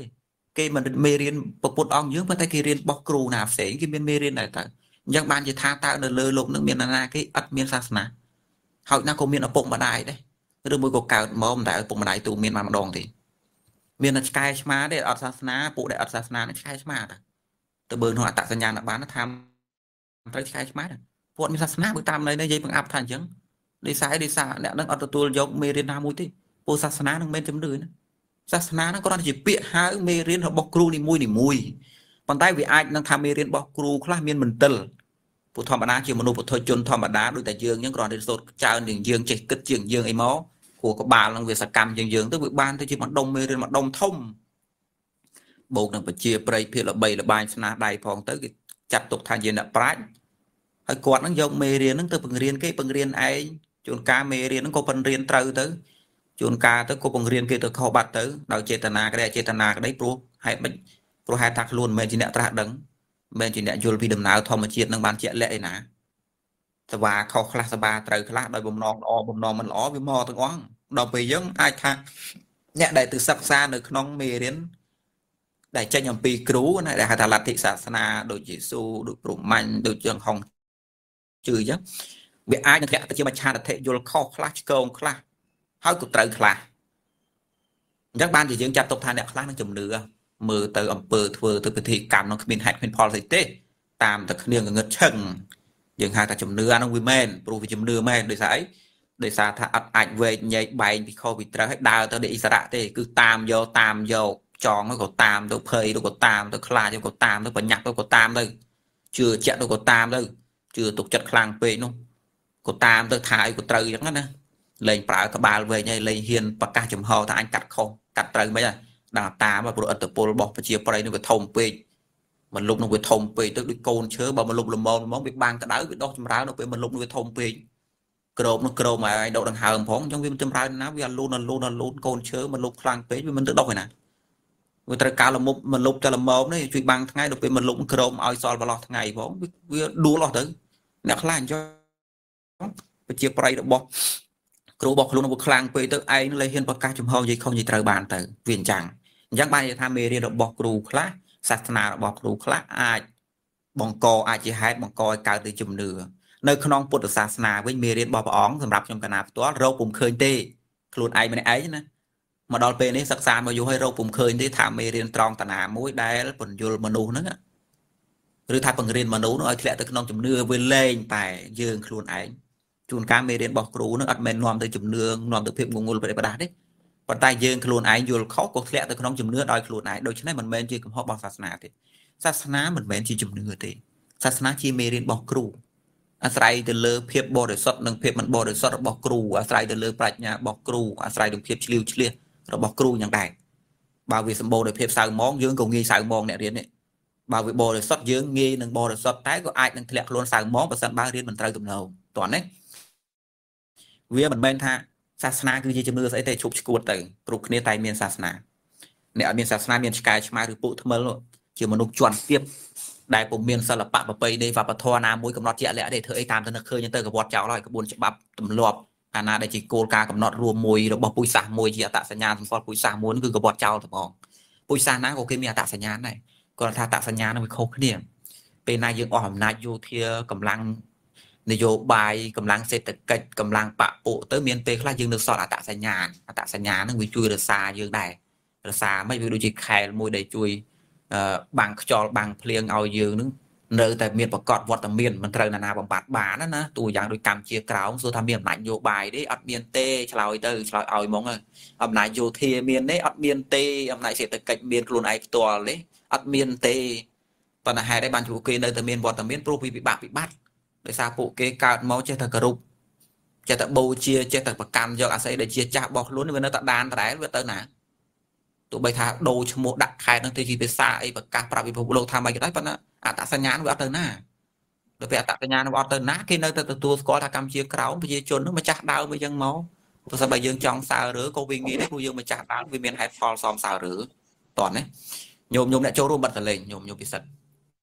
គេមិនមេរៀនពពុតអង្គយើងប៉ុន្តែគេរៀនបោះគ្រូណាផ្សេងគេមានមេរៀនដែរតើអញ្ចឹងបានជាថាតើនៅលើលោកនឹងមានណាគេអត់មានសាសនាហើយណាក៏មានឪពុកម្ដាយដែរឬមួយក៏កើតមកមិនដែលឪពុកម្ដាយទូមានមកម្ដងទេមានតែឆ្កែឆ្មាទេអត់សាសនាពួកដែលអត់សាសនាឆ្កែឆ្មាទៅបើក្នុងអត្តសញ្ញាណបានថាត្រូវឆ្កែឆ្មាពួកមានសាសនាបើតាមន័យនេះនិយាយបង្អាប់ថាអញ្ចឹងដោយសារអ្នកនឹងអត់ទទួលយកមេរៀនណាមួយទេពួកសាសនានឹងមិនជំនឿណាសាសនាហ្នឹងគ្រាន់តែជាពាក្យហៅមេរៀនរបស់គ្រូនីមួយប៉ុន្តែវាអាចនឹងថាមេរៀនរបស់គ្រូខ្លះមានមន្ទិលពួកធម្មតាជាមនុស្សពុទ្ធជនធម្មតាដូចតែយើងអញ្ចឹងគ្រាន់តែសូត្រច្រើនជាងយើងចេះគិតជាងយើងអីមកព្រោះក្បាលនឹងវាសកម្មជាងយើងទៅវាបានទៅជាម្ដុំមេរៀនម្ដុំធំបូកនឹងប្រជាប្រិយភាពល្បីល្បាញស្នាដៃផងទៅគេចាត់ទុកថាជាអ្នកប្រាជ្ញហើយគាត់នឹងយកមេរៀនហ្នឹងទៅបង្រៀនគេបង្រៀនឯងជួនកាលមេរៀនហ្នឹងក៏បង្រៀនត្រូវទៅជួនកាលទៅក៏បង្រៀនគេទៅខុសបាត់ទៅដោយចេតនាក្តីអចេតនាក្តីព្រោះហេតុមិនព្រោះហេតុថាខ្លួនមិនមែនជាអ្នកត្រាស់ដឹងមិនមែនជាអ្នកយល់ពីដំណើរធម្មជាតិនឹងបានជាក់លាក់ឯណាសបាខុសខ្លះសបាត្រូវខ្លះដោយបំណងល្អបំណងមិនល្អវាមកទាំងអស់ដល់ពេលយើងអាចថាអ្នកដែលទៅសិក្សានៅក្នុងមេរៀនដែលចេញអំពីគ្រូណាដែលហៅថាលទ្ធិសាសនាដូចយេស៊ូដូចព្រហ្មញ្ញដូចយើងហុងជឿអញ្ចឹងវាអាចនឹងធ្លាក់ទៅជាមច្ឆាទិដ្ឋិយល់ខុសខ្លះឆ្កងខ្លះហើយក៏ត្រូវខ្លះអញ្ចឹងបានជាយើងចាត់ទុកថាអ្នកខ្លះនឹងជំនឿមើលទៅអំពើធ្វើទៅពិធីកម្មនឹងគ្មានហេតុគ្មានផលស្អីទេតាមតែគ្នាងងឹតឈឹងយើងហៅថាជំនឿអានោះវាមែនព្រោះវាជំនឿមែនដោយសារអីដោយសារថាអត់អាចវែកញែកបែងពីខុសពីត្រូវឲ្យដើរទៅនៃអិសរៈទេគឺតាមយកចងទៅក៏តាមទៅភ័យទៅក៏តាមទៅខ្លាចទៅក៏តាមទៅបញ្ញាក់ទៅក៏តាមទៅជឿជាក់ទៅក៏តាមទៅជឿទុកចិត្តខ្លាំងពេកនោះក៏តាមទៅថាឲ្យក៏ត្រូវអញ្ចឹងណាលេងប្រើក្បាលវែងហើយលេងហ៊ានប្រកាសចំហថាអញកាត់ខុសកាត់ត្រូវមិនហ្នឹងដល់តាមព្រោះអត្តពលរបស់ប្រជាប្រិយនឹងវាធំពេកមិនលុបនឹងវាធំពេកទៅដូចកូនឈើបើមិនលុបល្មមវាបាំងក្តៅវាដុះចម្រើននៅពេលមិនលុបនឹងវាធំពេកក្របនោះក្របឲ្យដកដង្ហើមផងអញ្ចឹងវាមិនចម្រើនណាវាលូនកូនឈើមិនលុបខ្លាំងពេកវាមិនទៅដុះឯណាវាត្រូវការលមុបមិនលុបតែល្មមនេះជួយបាំងថ្ងៃដល់ពេលមិនលុបក្របឲ្យសល់បន្លោះថ្ងៃផងវាដួលអស់ទៅអ្នកខ្លះអញ្ចឹងប្រជាប្រិយរបស់គ្រូរបស់ខ្លួនវាខ្លាំងពេកទៅឯងលើហ៊ានប្រកាសចំហនិយាយខុសនិយាយត្រូវបានទៅវាអញ្ចឹងបាននិយាយថាមេរៀនរបស់គ្រូខ្លះសាសនារបស់គ្រូខ្លះអាចបង្កអាចជាហេតុបង្កឲ្យកើតទៅជំនឿនៅក្នុងពុទ្ធសាសនាវិញមេរៀនរបស់ព្រះអង្គសម្រាប់ខ្ញុំកណាផ្ទាល់រកពុំឃើញទេខ្លួនឯងម្នាក់ឯងណាមកដល់ពេលនេះសិក្សាមកយូរហើយរកពុំឃើញទេថាមេរៀនត្រង់តាណាមួយដែលបញ្យលមនុស្សហ្នឹងឬថាបង្រៀនមនុស្សនោះឲ្យធ្លាក់ទៅក្នុងជំនឿវាលែងតែយើងខ្លួនឯងជួនកាលមេរៀនរបស់គ្រូនឹងអត់មែននាំទៅជំនឿនាំទៅភាពងងុលប្រតិបត្តិទេប៉ុន្តែយើងខ្លួនឯងយល់ខុសក៏ធ្លាក់ទៅក្នុងជំនឿដោយខ្លួនឯងដូច្នេះមិនមែនជាកំហុសរបស់សាសនាទេសាសនាមិនមែនជាជំនឿទេសាសនាជាមេរៀនរបស់គ្រូអាស្រ័យទៅលើភាពបរិសុទ្ធនិងភាពមិនបរិសុទ្ធរបស់គ្រូអាស្រ័យទៅលើប្រាជ្ញារបស់គ្រូអាស្រ័យទៅភាពឆ្លៀវឆ្លៀសរបស់គ្រូយ៉ាងដែរបើវាសម្បូរដោយភាពសៅមងយើងក៏ងាយសៅមងអ្នករៀននេះបើវាបរិសុទ្ធយើងងាយនឹងបរិសុទ្ធតែក៏អាចនឹងធ្លាក់ខ្លួនសៅមងបើសិនបើរៀនមិនត្រូវទំនោរតោះណាវាមិនមែនថាសាសនាគឺជាជំនឿស្អីទេឈប់ឈួតទៅព្រោះគ្នាតែមានសាសនាអ្នកអត់មានសាសនាមានឆ្កែឆ្មាឬពួកថ្មិលជាមនុស្សជាន់ទាបដែលពុំមានសិល្បៈប្រពៃណីវប្បធម៌ណាមួយកំណត់ជាក់លាក់ទេធ្វើអីតាមទៅនឹកឃើញទៅក្បត់ចោលហើយក្បួនច្បាប់ទម្លាប់អាណាដែលជាគោលការណ៍កំណត់រួមមួយរបស់ពុយសាសមួយជាអត្តសញ្ញាណសម្គាល់ពុយសាសមួយគឺក្បត់ចោលតែហ្មងពុយសាសណាក៏គេមានអត្តសញ្ញាណដែរគាត់ថាអត្តសញ្ញាណនឹងវាខុសគ្នាពេលណាយើងអស់អំណាចយោធាកម្លាំងនយោបាយកម្លាំងសេដ្ឋកិច្ចកម្លាំងបពុទៅមានពេលខ្លះយើងនៅសល់អត្តសញ្ញាណហ្នឹងវាជួយរក្សាយើងដែររក្សាមិនវាដូចជាខែលមួយដែលជួយបាំងខ្យល់បាំងភ្លៀងឲ្យយើងនឹងនៅតែមានប្រកបវត្តមានមិនត្រូវណាបំបត្តិបានណាទូយ៉ាងដូចកម្ពុជាក្រោមសួរថាមានអំណាចនយោបាយទេអត់មានទេឆ្លើយឲ្យហ្មងអំណាចយោធាមានទេអត់មានទេអំណាចសេដ្ឋកិច្ចមានខ្លួនឯងផ្ទាល់ទេអត់មានទេប៉ុន្តែហេតុអីបានពួកគេនៅតែមានវត្តមានព្រោះពីពិបាកដោយសារពួកគេកើតមកចេះតែគោរពចេះតែបូជាចេះតែប្រកាន់យកអាស័យដែលជាចាស់របស់ខ្លួនវានៅតែដានដដែលវាទៅណាទោះបីថាដូរឈ្មោះដាក់ខេត្តនឹងទៅជាភាសាអីប្រកាសប្រាប់ពិភពលោកថាមិនក៏ដោយប៉ុន្តែអត្តសញ្ញាណវាអត់ទៅណាដល់ពេលអត្តសញ្ញាណវាអត់ទៅណាគេនៅតែទទួលស្គាល់ថាកម្ពុជាក្រោមប្រជាជននឹងម្ចាស់ដើមវាយ៉ាងមកព្រោះថាបើយើងចង់សើរើក៏វាងាយដែរព្រោះយើងម្ចាស់ដើមវាមានហេតុផលសមសើរើតោះណាញោមអ្នកចូលរួមបិទតលេងញោមពិសិដ្ឋ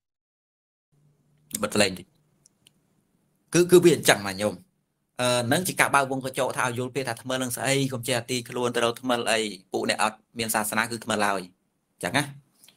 បិទតលេងតិចគឺវាអញ្ចឹងណាញោមនឹងជាការបើវងកញ្ចក់ថាឲ្យយល់ពេលថាថ្មិលនឹងស្អីកុំចេះអាទីខ្លួនទៅរកថ្មិលអីពួកអ្នកអត់មានសាសនាគឺថ្មិលហើយអញ្ចឹងណា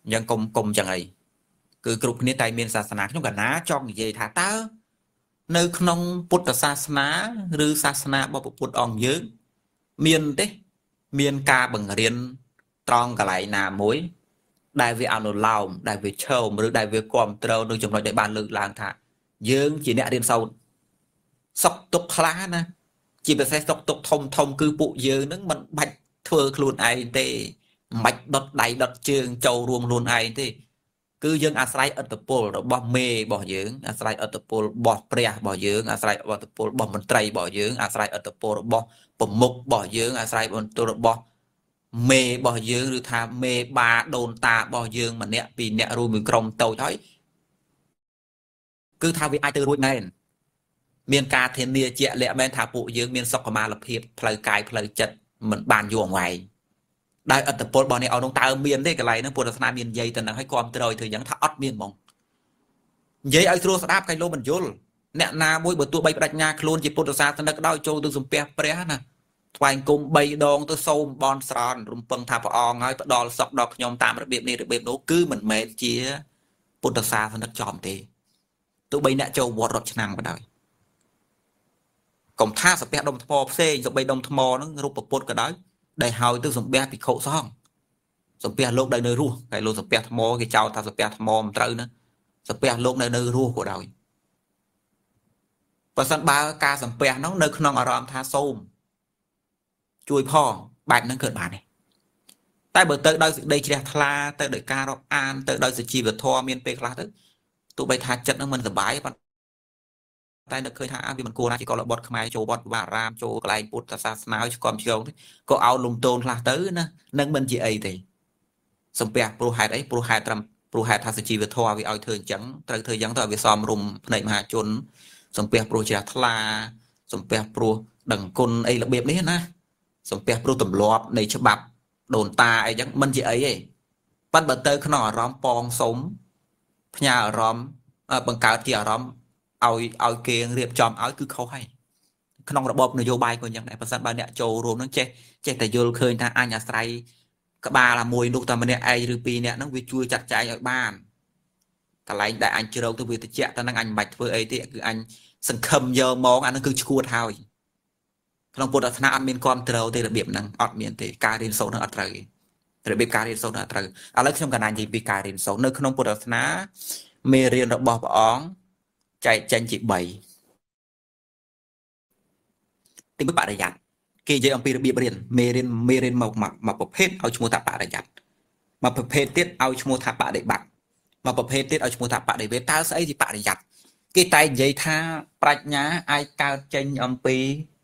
ยังกลมจังไงคือกลุ่มนี้ไตเมียนศาสนาtrong cả ná trong gì thả tớ nơiក្នុងពុទ្ធសាសនាឬសាសនារបស់ពុទ្ធអង្គយើងមានទេមានការបង្រៀនត្រង់កន្លែងណាមួយដែលវាអនុលោមដែលវាឈោមឬដែលវាគ្រប់ត្រូវនៅចំណុចដែលបានលើកឡើងថាយើងជាអ្នករៀនសូត្រសុខទុក្ខខ្លះណាជាពិសេសសុខទុក្ខធំគឺពួកយើងនឹងមិនបាច់ធ្វើខ្លួនឯងទេមិនបាច់ដុតដៃដុតជើងចូលរួមខ្លួនឯងទេគឺយើងអាស្រ័យឥទ្ធិពលរបស់មេរបស់យើងអាស្រ័យឥទ្ធិពលរបស់ព្រះរបស់យើងអាស្រ័យឥទ្ធិពលរបស់មន្ត្រីរបស់យើងអាស្រ័យឥទ្ធិពលរបស់ប្រមុខរបស់យើងអាស្រ័យឥទ្ធិពលរបស់មេរបស់យើងឬថាមេបាដូនតារបស់យើងម្នាក់ពីរអ្នករួមមួយក្រុមតូចហើយគឺថាវាអាចទៅរួចមែនមានការធានាជាក់លាក់មែនថាពួកយើងមានសុខុមាលភាពផ្លូវកាយផ្លូវចិត្តមិនបានយូរអង្វែងដោយឥទ្ធិពលរបស់នេះអត់នោះតើមានទេកន្លែងហ្នឹងពុទ្ធសាសនាមាននិយាយទៅនឹងឲ្យគ្រប់ត្រូវធ្វើយ៉ាងថាអត់មានហ្មងនិយាយឲ្យស្រួលស្ដាប់កៃលោមិនយល់អ្នកណាមួយបើទោះបីបដិញ្ញាខ្លួនជាពុទ្ធសាសនិកដោយចូលទៅសំពះព្រះណាថ្វាយគុំ3ដងទៅសូមបនស្រន់រំពឹងថាព្រះអង្គឲ្យផ្ដល់សុខដល់ខ្ញុំតាមរបៀបនេះរបៀបនោះគឺមិនមែនជាពុទ្ធសាសនិកចំទេទោះបីអ្នកចូលវត្តរត់ឆ្នាំក៏ដោយកុំថាសំពះដុំថ្មផ្សេងសំបីដុំថ្មហ្នឹងរូបពុទ្ធក៏ដោយដែលហើយទៅសំពះភិក្ខុសង្ឃសំពះលោកដែលនៅរស់ហើយលោកសំពះថ្មគេចោទថាសំពះថ្មមិនត្រូវណាសំពះលោកនៅរស់ក៏ដោយបើសិនបើការសំពះហ្នឹងនៅក្នុងអារម្មណ៍ថាសូមជួយផងបែបហ្នឹងកើតបានទេតែបើទៅដោយសេចក្តីជ្រះថ្លាទៅដោយការរាប់អានទៅដោយសុជីវធម៌មានពេលខ្លះទៅទោះបីថាចិត្តហ្នឹងមិនសុបាយតែនឹកឃើញថាវាមិនគួរណាជាកុលបុត្រខ្មែរចូលវត្តវាអារាមចូលកន្លែងពុទ្ធសាសនាឆ្កំឆ្កងក៏ឲ្យលំទោនខ្លះទៅណានឹងមិនជាអីទេសំពះព្រោះហេតុអីព្រោះហេតុថាសុជីវធម៌វាឲ្យធ្វើអញ្ចឹងត្រូវធ្វើអញ្ចឹងទៅឲ្យវាសមរម្យភ្នែកមហាជនសំពះព្រោះជ្រះថ្លាសំពះព្រោះដឹងគុណអីរបៀបនេះណាសំពះព្រោះទម្លាប់នៃច្បាប់ដូនតាអីចឹងមិនជាអីទេប៉ុន្តែបើទៅក្នុងអារម្មណ៍ប៉ងសុំផ្ញើអារម្មណ៍បង្កើតជាអារម្មណ៍ឲ្យគេរៀបចំឲ្យគឺខុសហើយក្នុងរបបនយោបាយក៏យ៉ាងដែរបើសិនបើអ្នកចូលរួមនឹងចេះតែយល់ឃើញថាអញអាស្រ័យក្បាលមួយនោះតែម្នាក់ឯងឬពីរនាក់ហ្នឹងវាជួយចាត់ចែងឲ្យបានកន្លែងដែលអញជ្រោកទៅវាតិចតែហ្នឹងអញមិនបាច់ធ្វើអីទេគឺអញសង្ឃឹមយកមកអាហ្នឹងគឺឈួតហើយក្នុងពុទ្ធសាសនាអត់មានគ្រប់ត្រូវទេរបៀបហ្នឹងអត់មានទេការរៀនសូត្រហ្នឹងអត់ត្រូវទេរបៀបការរៀនសូត្រហ្នឹងអត់ត្រូវឥឡូវខ្ញុំកណ្ដាលនិយាយពីការរៀនសូត្រនៅក្នុងពុទ្ធសាសនាមេរៀនរបស់ព្រះអង្គចែកចេញជា3ទី1បរិយ័តគេនិយាយអំពីរបៀបរៀនមេរៀនមកប្រភេទឲ្យឈ្មោះថាបរិយ័តមកប្រភេទទៀតឲ្យឈ្មោះថាបដិបត្តិមកប្រភេទទៀតឲ្យឈ្មោះថាបដិវេទតើស្អីជាបរិយ័តគេតែនិយាយថាប្រាជ្ញាអាចកើតចេញអំពី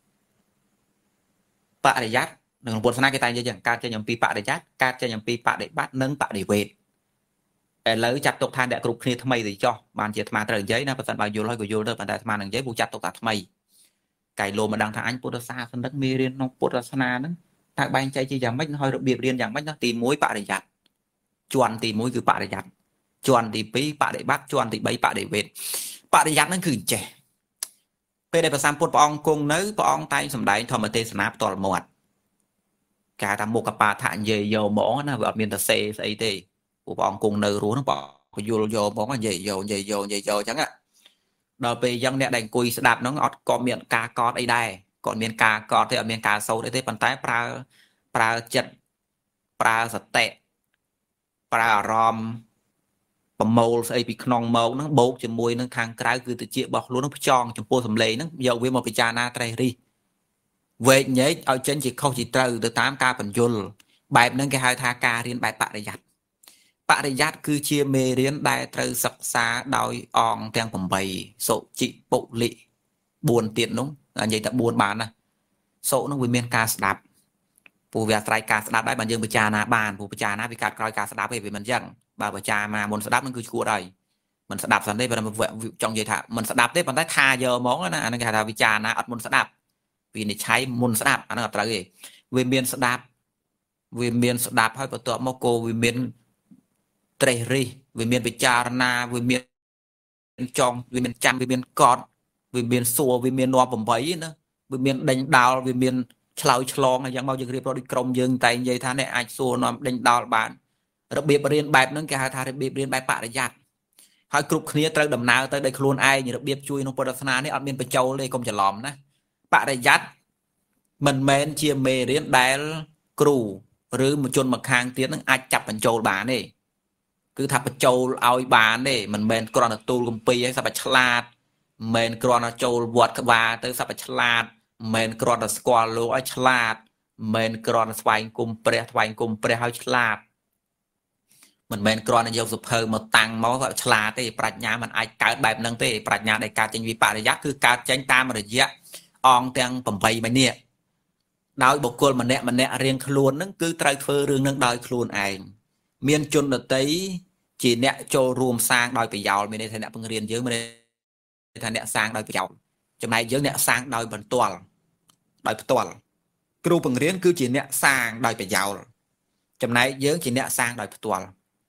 បរិយ័តក្នុងពុទ្ធសាសនាគេតែនិយាយយ៉ាងកើតចេញអំពីបរិយ័តកើតចេញអំពីបដិបត្តិនិងបដិវេទឥឡូវចាត់ទុកថាអ្នកគ្រប់គ្នាថ្មីទៅចោះបានជាអាត្មាត្រូវនិយាយណាបើសិនបើយល់ហើយក៏យល់ទៅប៉ុន្តែអាត្មានឹងនិយាយពូចាត់ទុកថាថ្មីកៃលោមិនដឹងថាអញពុទ្ធសាសនិកមេរៀនក្នុងពុទ្ធសាសនាហ្នឹងតើបែងចែកជាយ៉ាងម៉េចហើយរបៀបរៀនយ៉ាងម៉េចទី1បរិយ័តជាន់ទី1គឺបរិយ័តជាន់ទី2បដិបត្តិជាន់ទី3បដិវេទបរិយ័តហ្នឹងគឺចេះពេលដែលព្រះសម្ពុទ្ធព្រះអង្គគង់នៅព្រះអង្គតែងសម្ដែងធម្មទេសនាផ្ទាល់មាត់គេថាមុខកបាថានិយាយយកហ្មងណាវាអត់មានតែសេស្អីទេព្រះអង្គគង់នៅរស់ហ្នឹងព្រះអង្គយល់យកហ្មងនិយាយយកអញ្ចឹងដល់ពេលអញ្ចឹងអ្នកដែលអង្គុយស្ដាប់ហ្នឹងអត់ក៏មានការកត់អីដែរគាត់មានការកត់ទេអត់មានការសូត្រអីទេប៉ុន្តែប្រើចិត្តប្រើសតិប្រើអារម្មណ៍ប្រមូលស្អីពីក្នុងមកហ្នឹងបូកជាមួយនឹងខាងក្រៅគឺតិចរបស់ខ្លួនហ្នឹងផ្ចង់ចំពោះសម្លេងហ្នឹងយកវាមកពិចារណាត្រេះរិះវែកញែកឲ្យចេញជាខុសជាត្រូវទៅតាមការបញ្យលបែបហ្នឹងគេហៅថាការរៀនបែបបរិយ័តបរិយ័តគឺជាមេរៀនដែលត្រូវសិក្សាដោយអង្គទាំង8សុជិពុលិ4ទៀតនោះនិយាយតែ4បានណាសុនោះវាមានការស្ដាប់ពូវាអាស្រ័យការស្ដាប់ដែរបើយើងពិចារណាបានពូពិចារណាវាកាត់ក្រោយការស្ដាប់ទេវាមិនអញ្ចឹងបើពិចារណាមុនស្ដាប់នឹងគឺឈួតហើយមិនស្ដាប់សិនទេបើចង់និយាយថាមិនស្ដាប់ទេប៉ុន្តែថាយកហ្មងណាអានឹងគេហៅថាពិចារណាអត់មុនស្ដាប់វិនិច្ឆ័យមុនស្ដាប់អានឹងអត់ត្រូវទេវាមានស្ដាប់ហើយបន្ទាប់មកក៏វាមានត្រេះរិះវាមានពិចារណាវាមានចង់វាមានចាំវាមានកត់វាមានសួរវាមាននាំ8ណាវាមានដេញដោលវាមានឆ្លើយឆ្លងអញ្ចឹងមកយើងរៀបរាប់ដូចក្រុមយើងតែនិយាយថានេះអាចសួរនាំដេញដោលបានระเบียบเรียนแบบนั้นแกหาทางระเบียบเรียนแบบปริยัติให้กรุ๊ปนี้เติมดำนาเติมได้ครูนไอระเบียบช่วยน้องปรัชนานี่อัดเมียนไปโจเลยกรมจะหลอมนะปริยัติมันเมนเชียเมเรียนได้ครูหรือมันจนมาคางเตี้ยนั่งอาจจับเป็นโจบานนี่คือถ้าเป็นโจเอาบานนี่มันเมนกรอนตูกุมปีให้สับฉลาดเมนกรอนโจวอดกบาเติมสับฉลาดเมนกรอนสกอลโลไอฉลาดเมนกรอนสวายกุมเปรียสวายกุมเปรียให้ฉลาดมันเมนกรอนในโยสุเพอมาตังมอฉลาดที่ปรัชญามันไอการแบบนั้นที่ปรัชญาในการจังวิปริยัติคือการจังตามระยะอองเตียงปั่มไปมันเนี่ยดาวบุคคลมันเนี่ยเรียงครูนนั่นคือไตรเฟอร์เรื่องนั่งดาวครูนเองเมียนจนเดตีจีเนี่ยโจรวมสร้างดาวไปยาวไม่ได้ทันเนี่ยเพิ่งเรียนเยอะไม่ได้ทันเนี่ยสร้างดาวไปยาวจำนายเยอะเนี่ยสร้างดาวบนตัวครูเพิ่งเรียนคือจีเนี่ยสร้างดาวไปยาวจำนายเยอะจีเนี่ยสร้างดาวไปตัว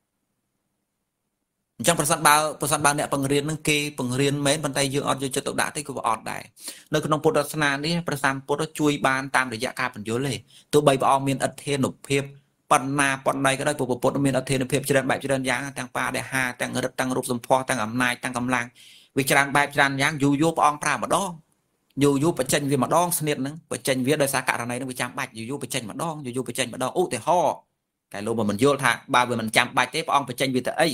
จังประสานบาวเนี่ยเพิ่งเรียนนั่งเกย์เพิ่งเรียนเม้นบันไดเยอะอดเยอะจะตกด่าที่กูบอกอดได้ในขนมปุตตะศาสนานี่ประสานปุตตะช่วยบานตามระยะการเป็นเยอะเลยตัวใบปอมีนอัดเทนหนุบเพียบปนนาปนใดก็ได้ปุตตะมีนอัดเทนหนุบเพียบจะได้แบบจะได้ยางต่างปลาได้หาต่างระดับต่างรูปสมพอต่างอำนาจต่างกำลังวิจารณ์แบบจารยางยูปองปลาหมดดองยูประจันวิมาดองสนิทนึงประจันวิโดยสาการอะไรนึงวิจารณ์แบบยูประจันมาดองยูประจันมาดองโอ้แต่ห่อแต่รู้ว่ามันโยธาบาเวมันจำแบบเจ๊ปองประจันวิแต่ไอ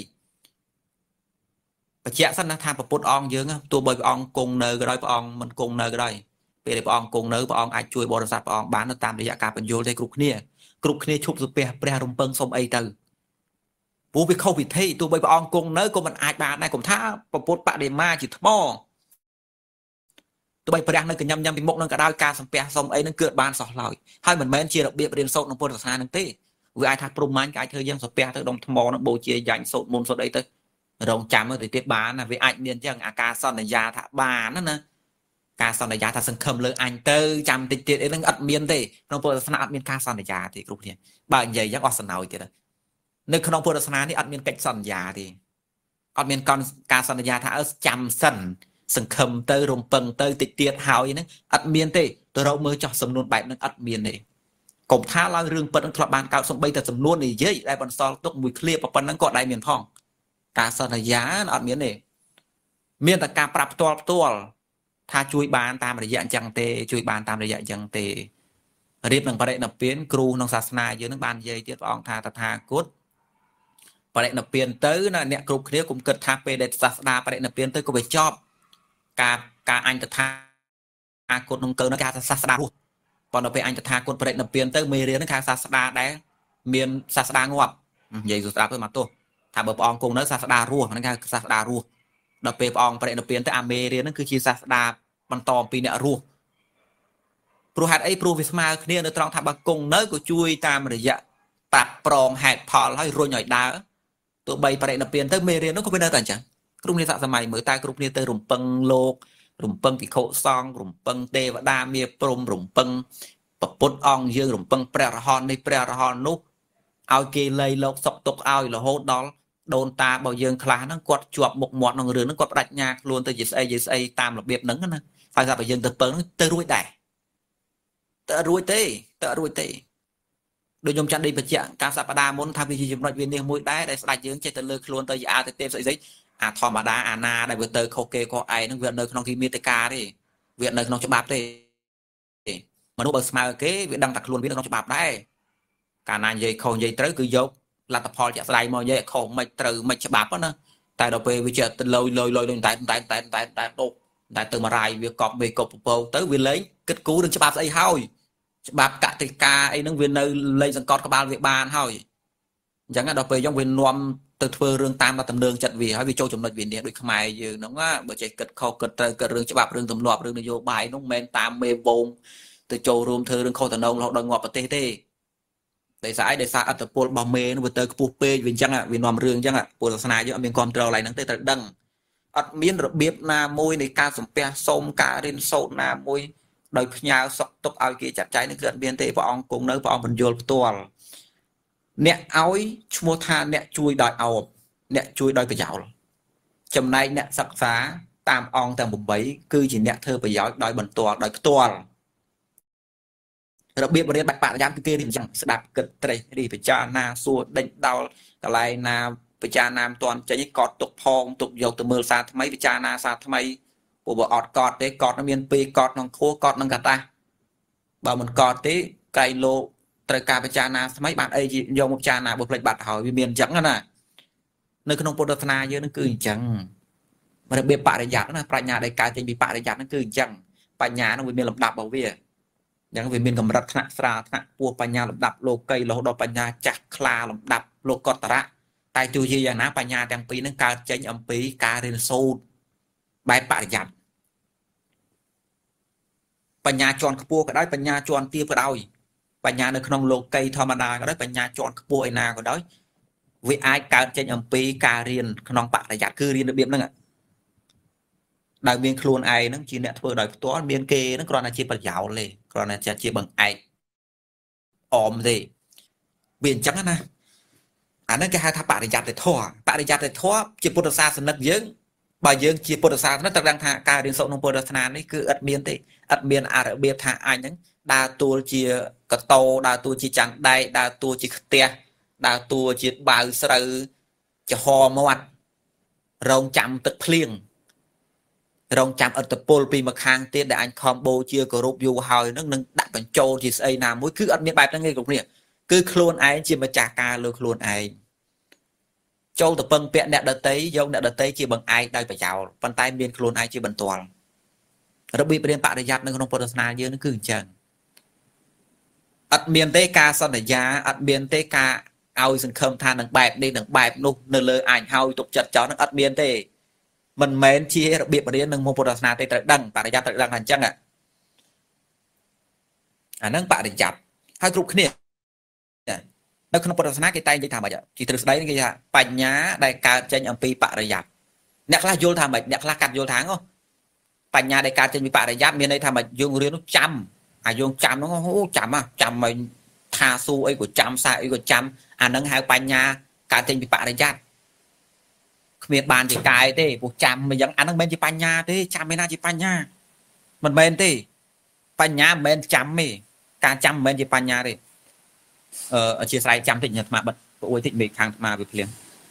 ประเจ้าสันนะทางประปุตอองเยอะตัวบอยอองกงเนยก็ได้ปองมันกงเนยก็ได้เปรียบอองกงเนยปองอาจช่วยบริษัทปองบ้านตามระยะการเป็นโยได้กรุกเนี่ยชุบสุเปียเปรียรุมเปิงสมไอเตอร์ผู้ไปเข้าผิดที่ตัวบอยอองกงเนยก็มันอาจบ้านได้ผมท้าประปุตปะเดมาจิตหม้อตัวใบประดังนั่นก็ยำเป็นมกนั่นก็ได้การสัมเปียสมไอนั่นเกิดบ้านสอลอยให้เหมือนแม่เชียร์เบียบเรียนโซนของพุทธศาสนานั่นตีวิไอทักปรุงมันกายเธอยังสัมเปียเธอดมทมอนั่นโบเชียร์ยันโซนมุนโซนไอเตอร์รองจำว่าติดติดบ้านนะวิไอเมียนจังอาการสอนยาถาบ้านนั่นนะการสอนยาถาสังคมเลยอันเตอร์จำติดไอ้เรื่องอัดเมียนตีน้องพุทธศาสนาอัดเมียนการสอนยาที่กรุ๊ปเนี่ยบ้านใหญ่ยังอสนาวอีกเลยในขนมพุทธศาสนานี่อัดเมียนกัดสอนยาที่อัดเมียนการสอนยาถาจำสั้นสังคมเตอร์รวมเปิงเตอร์ติดเตียดหาวอย่างนั้นอัดเมียนตีตัวเราเมื่อจับสำนวนแบบนั้นอัดเมียนนี่กบท้าเราเรื่องเปิดอังกฤษบานเก่าสมบัติแต่สำนวนนี่เยอะได้บรรซอลตกมวยเคลียร์ปะนั้นก็ได้เมียนทองการสอนยาอัดเมียนนี่เมียนแต่การปรับตัวถ้าช่วยบานตามระยะจังเตช่วยบานตามระยะจังเตเรียบหนังประเด็นเปลี่ยนครูน้องศาสนาเยอะนักบานเยอะที่อองทาตถาคตประเด็นเปลี่ยนเตอร์นะเนี่ยกลุ่มเคลียร์กลุ่มเกิดทาเปเดศาสนาประเด็นเปลี่ยนเตอร์ก็ไปชอบการอันตถาคตน้องเกิดนักการศาสนารู้พอเราไปอันตถาคตประเด็นเปลี่ยนเตอร์มีเรียนนักการศาสนาได้เมียนศาสนางวบใหญ่สุดตาเพื่อมาตัวถ้าแบบอองกงนักศาสนารู้นักการศาสนารู้เราไปอองประเด็นเปลี่ยนเตอร์อเมริกนั่นคือชีศาสนามันตอมปีเนี่ยรู้ปรูหัดไอ้ปรูวิสมาเนี่ยในตรองทับบกงเนื้อก็ช่วยตามระยะตัดปรองแหกพอให้รวยหน่อยดาวตัวใบประเด็นเปลี่ยนเตอร์เมริกนั่นก็เป็นอะไรต่างจังกลุ่มนี้สมัยเมื่อตายกลุ่มนี้เตอร์รุมเปิงโลกรุมเปิงปิโคซองรุมเปิงเทวดาเมียปรมรุมเปิงปปุตอองยืงรุมเปิงเปรอะฮอนในเปรอะฮอนนุกเอาเกเลยโลกสกตกเอาละโหดดอลโดนตาเบายืงคลานั่งกดจวบหมกหมดนั่งเรือนั่งกดปรัชญาล้วนตัวยิสไอตามระเบียบนั่งนะใครจะไปยืงเตอเปิงเตอรวยได้เตอรวยเตโดยยมจันดีปัจจัยการสัปดาห์มนทำวิธีจุดเวียนเนียงมวยได้สลายยืงเจตเลือกล้วนตัวยาเต็มใส่ธรรมดานาได้เวเตอร์โคเกโคไอนั่งเวียนเนอร์น้องที่มีตะการดิเวียนเนอร์น้องฉบับดิมนุษย์เบอร์สมาร์เก้เวียนดังตักล้วนเวียนน้องฉบับได้การนานยัยโคยัยเตอร์คือยกลัตพอลจะสลายมอยัยโคไม่เตอร์ไม่ฉบับนะแต่เราไปวิจัยลอยแต่ตกแต่เติมอะไรเวียกอบเวียกบโปเตอร์เวียนเลยกึศกูดึงฉบับไอ้เฮาฉบับกติกาไอ้นั่งเวียนเนอร์เลยสังกัดกับบาลเวียบานเฮาอย่างนั้นเราไปย่องเวียนนวมตึกเฟื่องเรื่องตามมาตำเนืองจัดวีให้วิโจจมนัดวีเนี่ยโดยขมายยืนน้องว่าเบอร์ใจเกิดเขาเกิดเรื่องฉบับเรื่องตำรวจเรื่องนโยบายน้องเมนตามเมวงตึกโจรวมเธอเรื่องเขาตะนงเราดังงอประเทศได้สายอัตโปลบอมเมนเวเตอร์ปูเปย์วินจังอ่ะวินนวมเรื่องจังอ่ะปุถุศาสนาเยอะมีความเตาอะไรนั่งเตะดังอัดมีนระเบียบนามวยในการสมเปียสมการเรียนโซนามวยโดยพญาสกตกเอาเกี่ยจัดใจในเกิดเบียนเตะพระองค์กงเนื้อพระองค์บรรยลตัวเนี่ยเอาชั่วโมงทานเนี่ยช่วยดอยเอาเนี่ยช่วยดอยประหยัดจำในเนี่ยศึกษาตามองตามบุบใบคือchỉเนี่ยเธอประหยัดดอยบรรตัวดอยตัวระเบียบเรียนแบบปะยามคือเกณฑ์จังสดับเกิดเตะดีไปจานาส่วนเด็กดาวอะไรนาไปจานามตอนจะยิ่งกอดตกพองตกโยกตัวมือซาทำไมไปจานาซาทำไมปูบอดกอดเด็กกอดน้ำเมียนปีกอดน้องโคกอดน้องกาตาบ่มันกอดเตะไกลโลตระการไปจานาทำไมบ้านไอ้ยมจานาบุพเพบัตรหอยเมียนจังน่ะในขนมปนธนาเยอะนั่นคือจังมันเบียบปะระยะนะปัญญาในการจะมีปะระยะนั่นคือจังปัญญาต้องมีลำดับเอาไว้อย่างวิมีกำลังธนาสราธนาปัวปัญญาลำดับโลกไกโลดปัญญาจักคลาลำดับโลกกตระแต่จูจีอย่างนั้นปัญญาแตงปีนั้นการเจนอัมปีการเรียนสูตรใบปะยัดปัญญาจรขปัวก็ได้ปัญญาจรเตี้ยก็ได้ปัญญาในขนมโลกไกธรรมดาก็ได้ปัญญาจรขปัวไอนาก็ได้วิไอการเจนอัมปีการเรียนขนมปะยัดคือเรียนระเบียบนั่นแหละđại miền khuôn ai nó chỉ nẹt vừa đại toán miền kề nó còn là chỉ bật dạo lên còn là chỉ bằng ai ôm gì miền trắng na anh nói cái hai tháp bạc để giặt để thoa chỉ bột sa sân đất dưỡng bà dưỡng chỉ bột sa nó đang thà cài điện sậu nông bột sa này cứ ắt miền à biệt thà ai nhẫn đa tua chỉ cật tô đa tua chỉ chẳng đây đa tua chỉ tia đa tua chỉ bào sợi chỉ hò mọt rong chạm tật phlieng rong chạm ở tập pol pi mà khang tiên để anh combo chia của rúp du hồi nó nâng đặt bằng châu thì xây nào mỗi cứ ăn miếng bài nó nghe cũng nè cứ khuôn ai chỉ mà trả ca luôn khuôn ai châu tập băng vẹn đẹp đợt tấy dông đẹp đợt tấy chỉ bằng ai đây phải chào bàn tay miên khuôn ai chỉ bằng toàn nó bị bên bạn để giặt nó không personal như nó cứ chẳng ắt miền tây ca son để giá ắt miền tây ca ao dừng khâm than đằng bẹp nụ nở lơ ảnh hao tục chặt chó nó ắt miền tây mình mến chia đặc biệt mà đến nâng mô bồ na tây tự đăng bạn đã tự đăng hành chăng nâng bạn để chặt hai group kia nó không bồ na cái tay đi thảm vậy chỉ từ đấy cái gì bạch nhá đại ca trên âm pi bạn để chặt nẹt là vô thảm vậy nẹt là cắt vô tháng không bạch nhá đại ca trên bạn để chặt miền đây thảm vậy dương riêng nó chăm nó hú chăm mình tha su ấy của chăm sai ấy của chăm nâng hai bạch nhá ca trên bạn để chặt miền bàn chỉ cài thế buộc chạm mình vẫn ăn đang bên chỉ pan nha thế chạm bên nào chỉ pan nha mình bên thế pan nha bên chạm mì cả chạm bên chỉ pan nha đi ở chia sẻ chạm thịnh nhật mà bật ôi thịnh bị hàng mà bị liền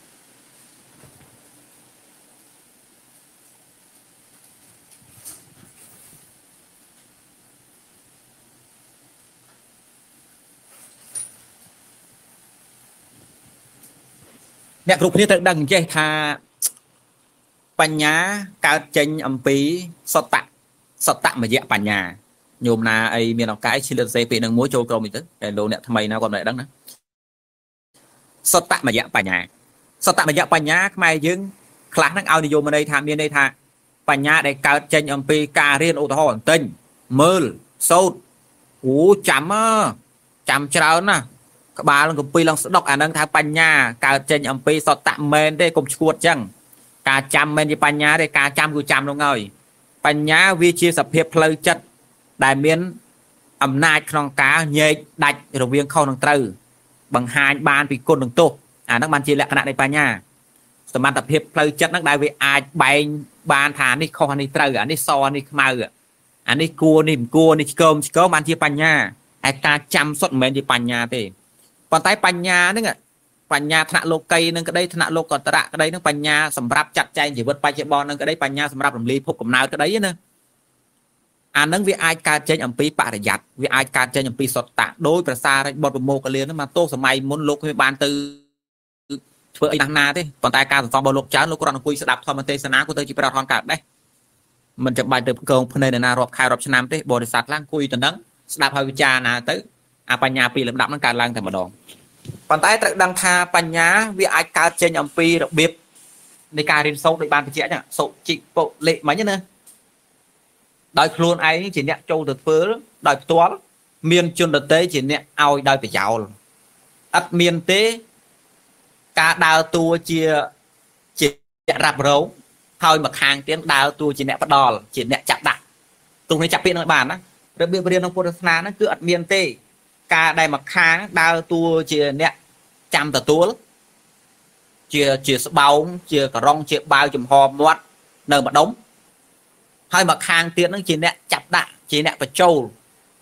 nè group này tự đăng chơi thaปัญญาการเจนอัมพีสตะมาเยอะปัญญาโยมนาไอเมียนเอาไก่ชิลเซปีนังมัวโจกรมอีกตึ๊ดแต่โลเนี่ยทำไมนะก่อนไหนดังนะสตะมาเยอะปัญญาไม่ยึงคลาสนักเอานิยมมาในทางเมียนในทางปัญญาในการเจนอัมพีการเรียนอุทธรณ์ติงมือโซดหูจำเจ้านะบาลงกับปีลองสดอกอันนั้นทางปัญญาการเจนอัมพีสตะเมนได้กลมชวดจังการจำมันจะปัญญาได้การจำกูจำลงเลยปัญญาวิจิตรเพียบเพลย์จัดได้เมียนอำนาจครองกาเย่ดัดระเวียงเข้าทางตรึบังหารบานปีกลหนึ่งตัวนักบัญชีและคณะในปัญญาสมานแต่เพียบเพลย์จัดนักได้เวอาใบบานฐานนี่เข้าในตรึอันนี้ซอนี่มาอันนี้กลัวนี่เกิมบัญชีปัญญาไอการจำสดเหมือนที่ปัญญาเต้ปนใต้ปัญญาเนี่ยปัญญาธนาโลกัยนั่นก็ได้ธนาโลกตระก็ได้นั่งปัญญาสำหรับจัดใจจีบปัจจุบันนั่นก็ได้ปัญญาสำหรับลำลีพบกับนายก็ได้นะอันนั้นวิไอการเจนอัมพีปะระยัดวิไอการเจนอัมพีสดตะโดยประสาทบทโมกเรียนนั้นมาโตสมัยมนโลกให้บานตือเพื่อไอ้นาที่ปนใต้การสอนบอลโลกจ้าโลกรอนคุยสดับทอมเตสนากูเตจีประทอนกัดได้มันจะใบเติมเกิงพเนนารอบคายรอบชนามที่บริษัทล่างคุยตอนนั้นสดับพาวิจารณ์ตื้อปัญญาปีลำดับนั่งการล่างแต่มาดองปัญไตตระดังทาปัญญาวิไอการเจนอัมพีระเบียบในการเรียนโซ่ในบ้านพิจิตรเนี่ยโซ่จิโปเละไหมเนี่ยโดยครูไอ้chỉเนี่ยโจตเปื้อโดยตัวเมียนจนตเต้chỉเนี่ยเอาโดยไปยาวอัดเมียนเต้การดาวตัวเจียรับรู้ให้มาคางเตี้ยนดาวตัวchỉเนี่ยปดอลchỉเนี่ยจับดักตรงนี้จับเปี้ยนในบ้านนะระเบียบเรียนของพุทธศาสนานั่นคืออัดเมียนเต้การได้มาค้างดาวตัวเจียเนี่ยจำแต่ตัวเจียสเบาเจียกระรองเจียบาวจุ่มหอมวัดเนินมาดมให้มาค้างเตี้ยนั่งเจียเนี่ยจับดักเจียเนี่ยไปโจ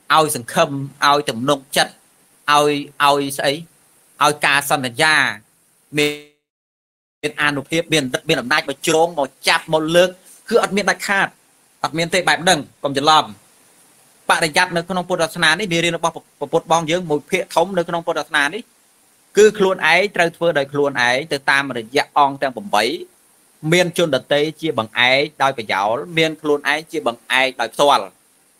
ឲ្យសង្ឃឹមឲ្យទំនុកចិត្តឲ្យស្អីឲ្យការសន្យាមានអានុភាពមានអំណាចមកជ្រងមកចាប់មកលើកគឺអត់មានដាច់ខាតអត់មានទេបែបហ្នឹងកុំច្រឡំបរិយ័តនៅក្នុងពុទ្ធសាសនានេះមេរៀនរបស់ពុទ្ធបងយើងមួយភាគធំនៅក្នុងពុទ្ធសាសនានេះគឺខ្លួនឯងត្រូវធ្វើដោយខ្លួនឯងទៅតាមរយៈអង្គទាំង8មានជនដតីជាបង្អែកដោយប្រយោលមានខ្លួនឯងជាបង្អែកដោយផ្ទាល់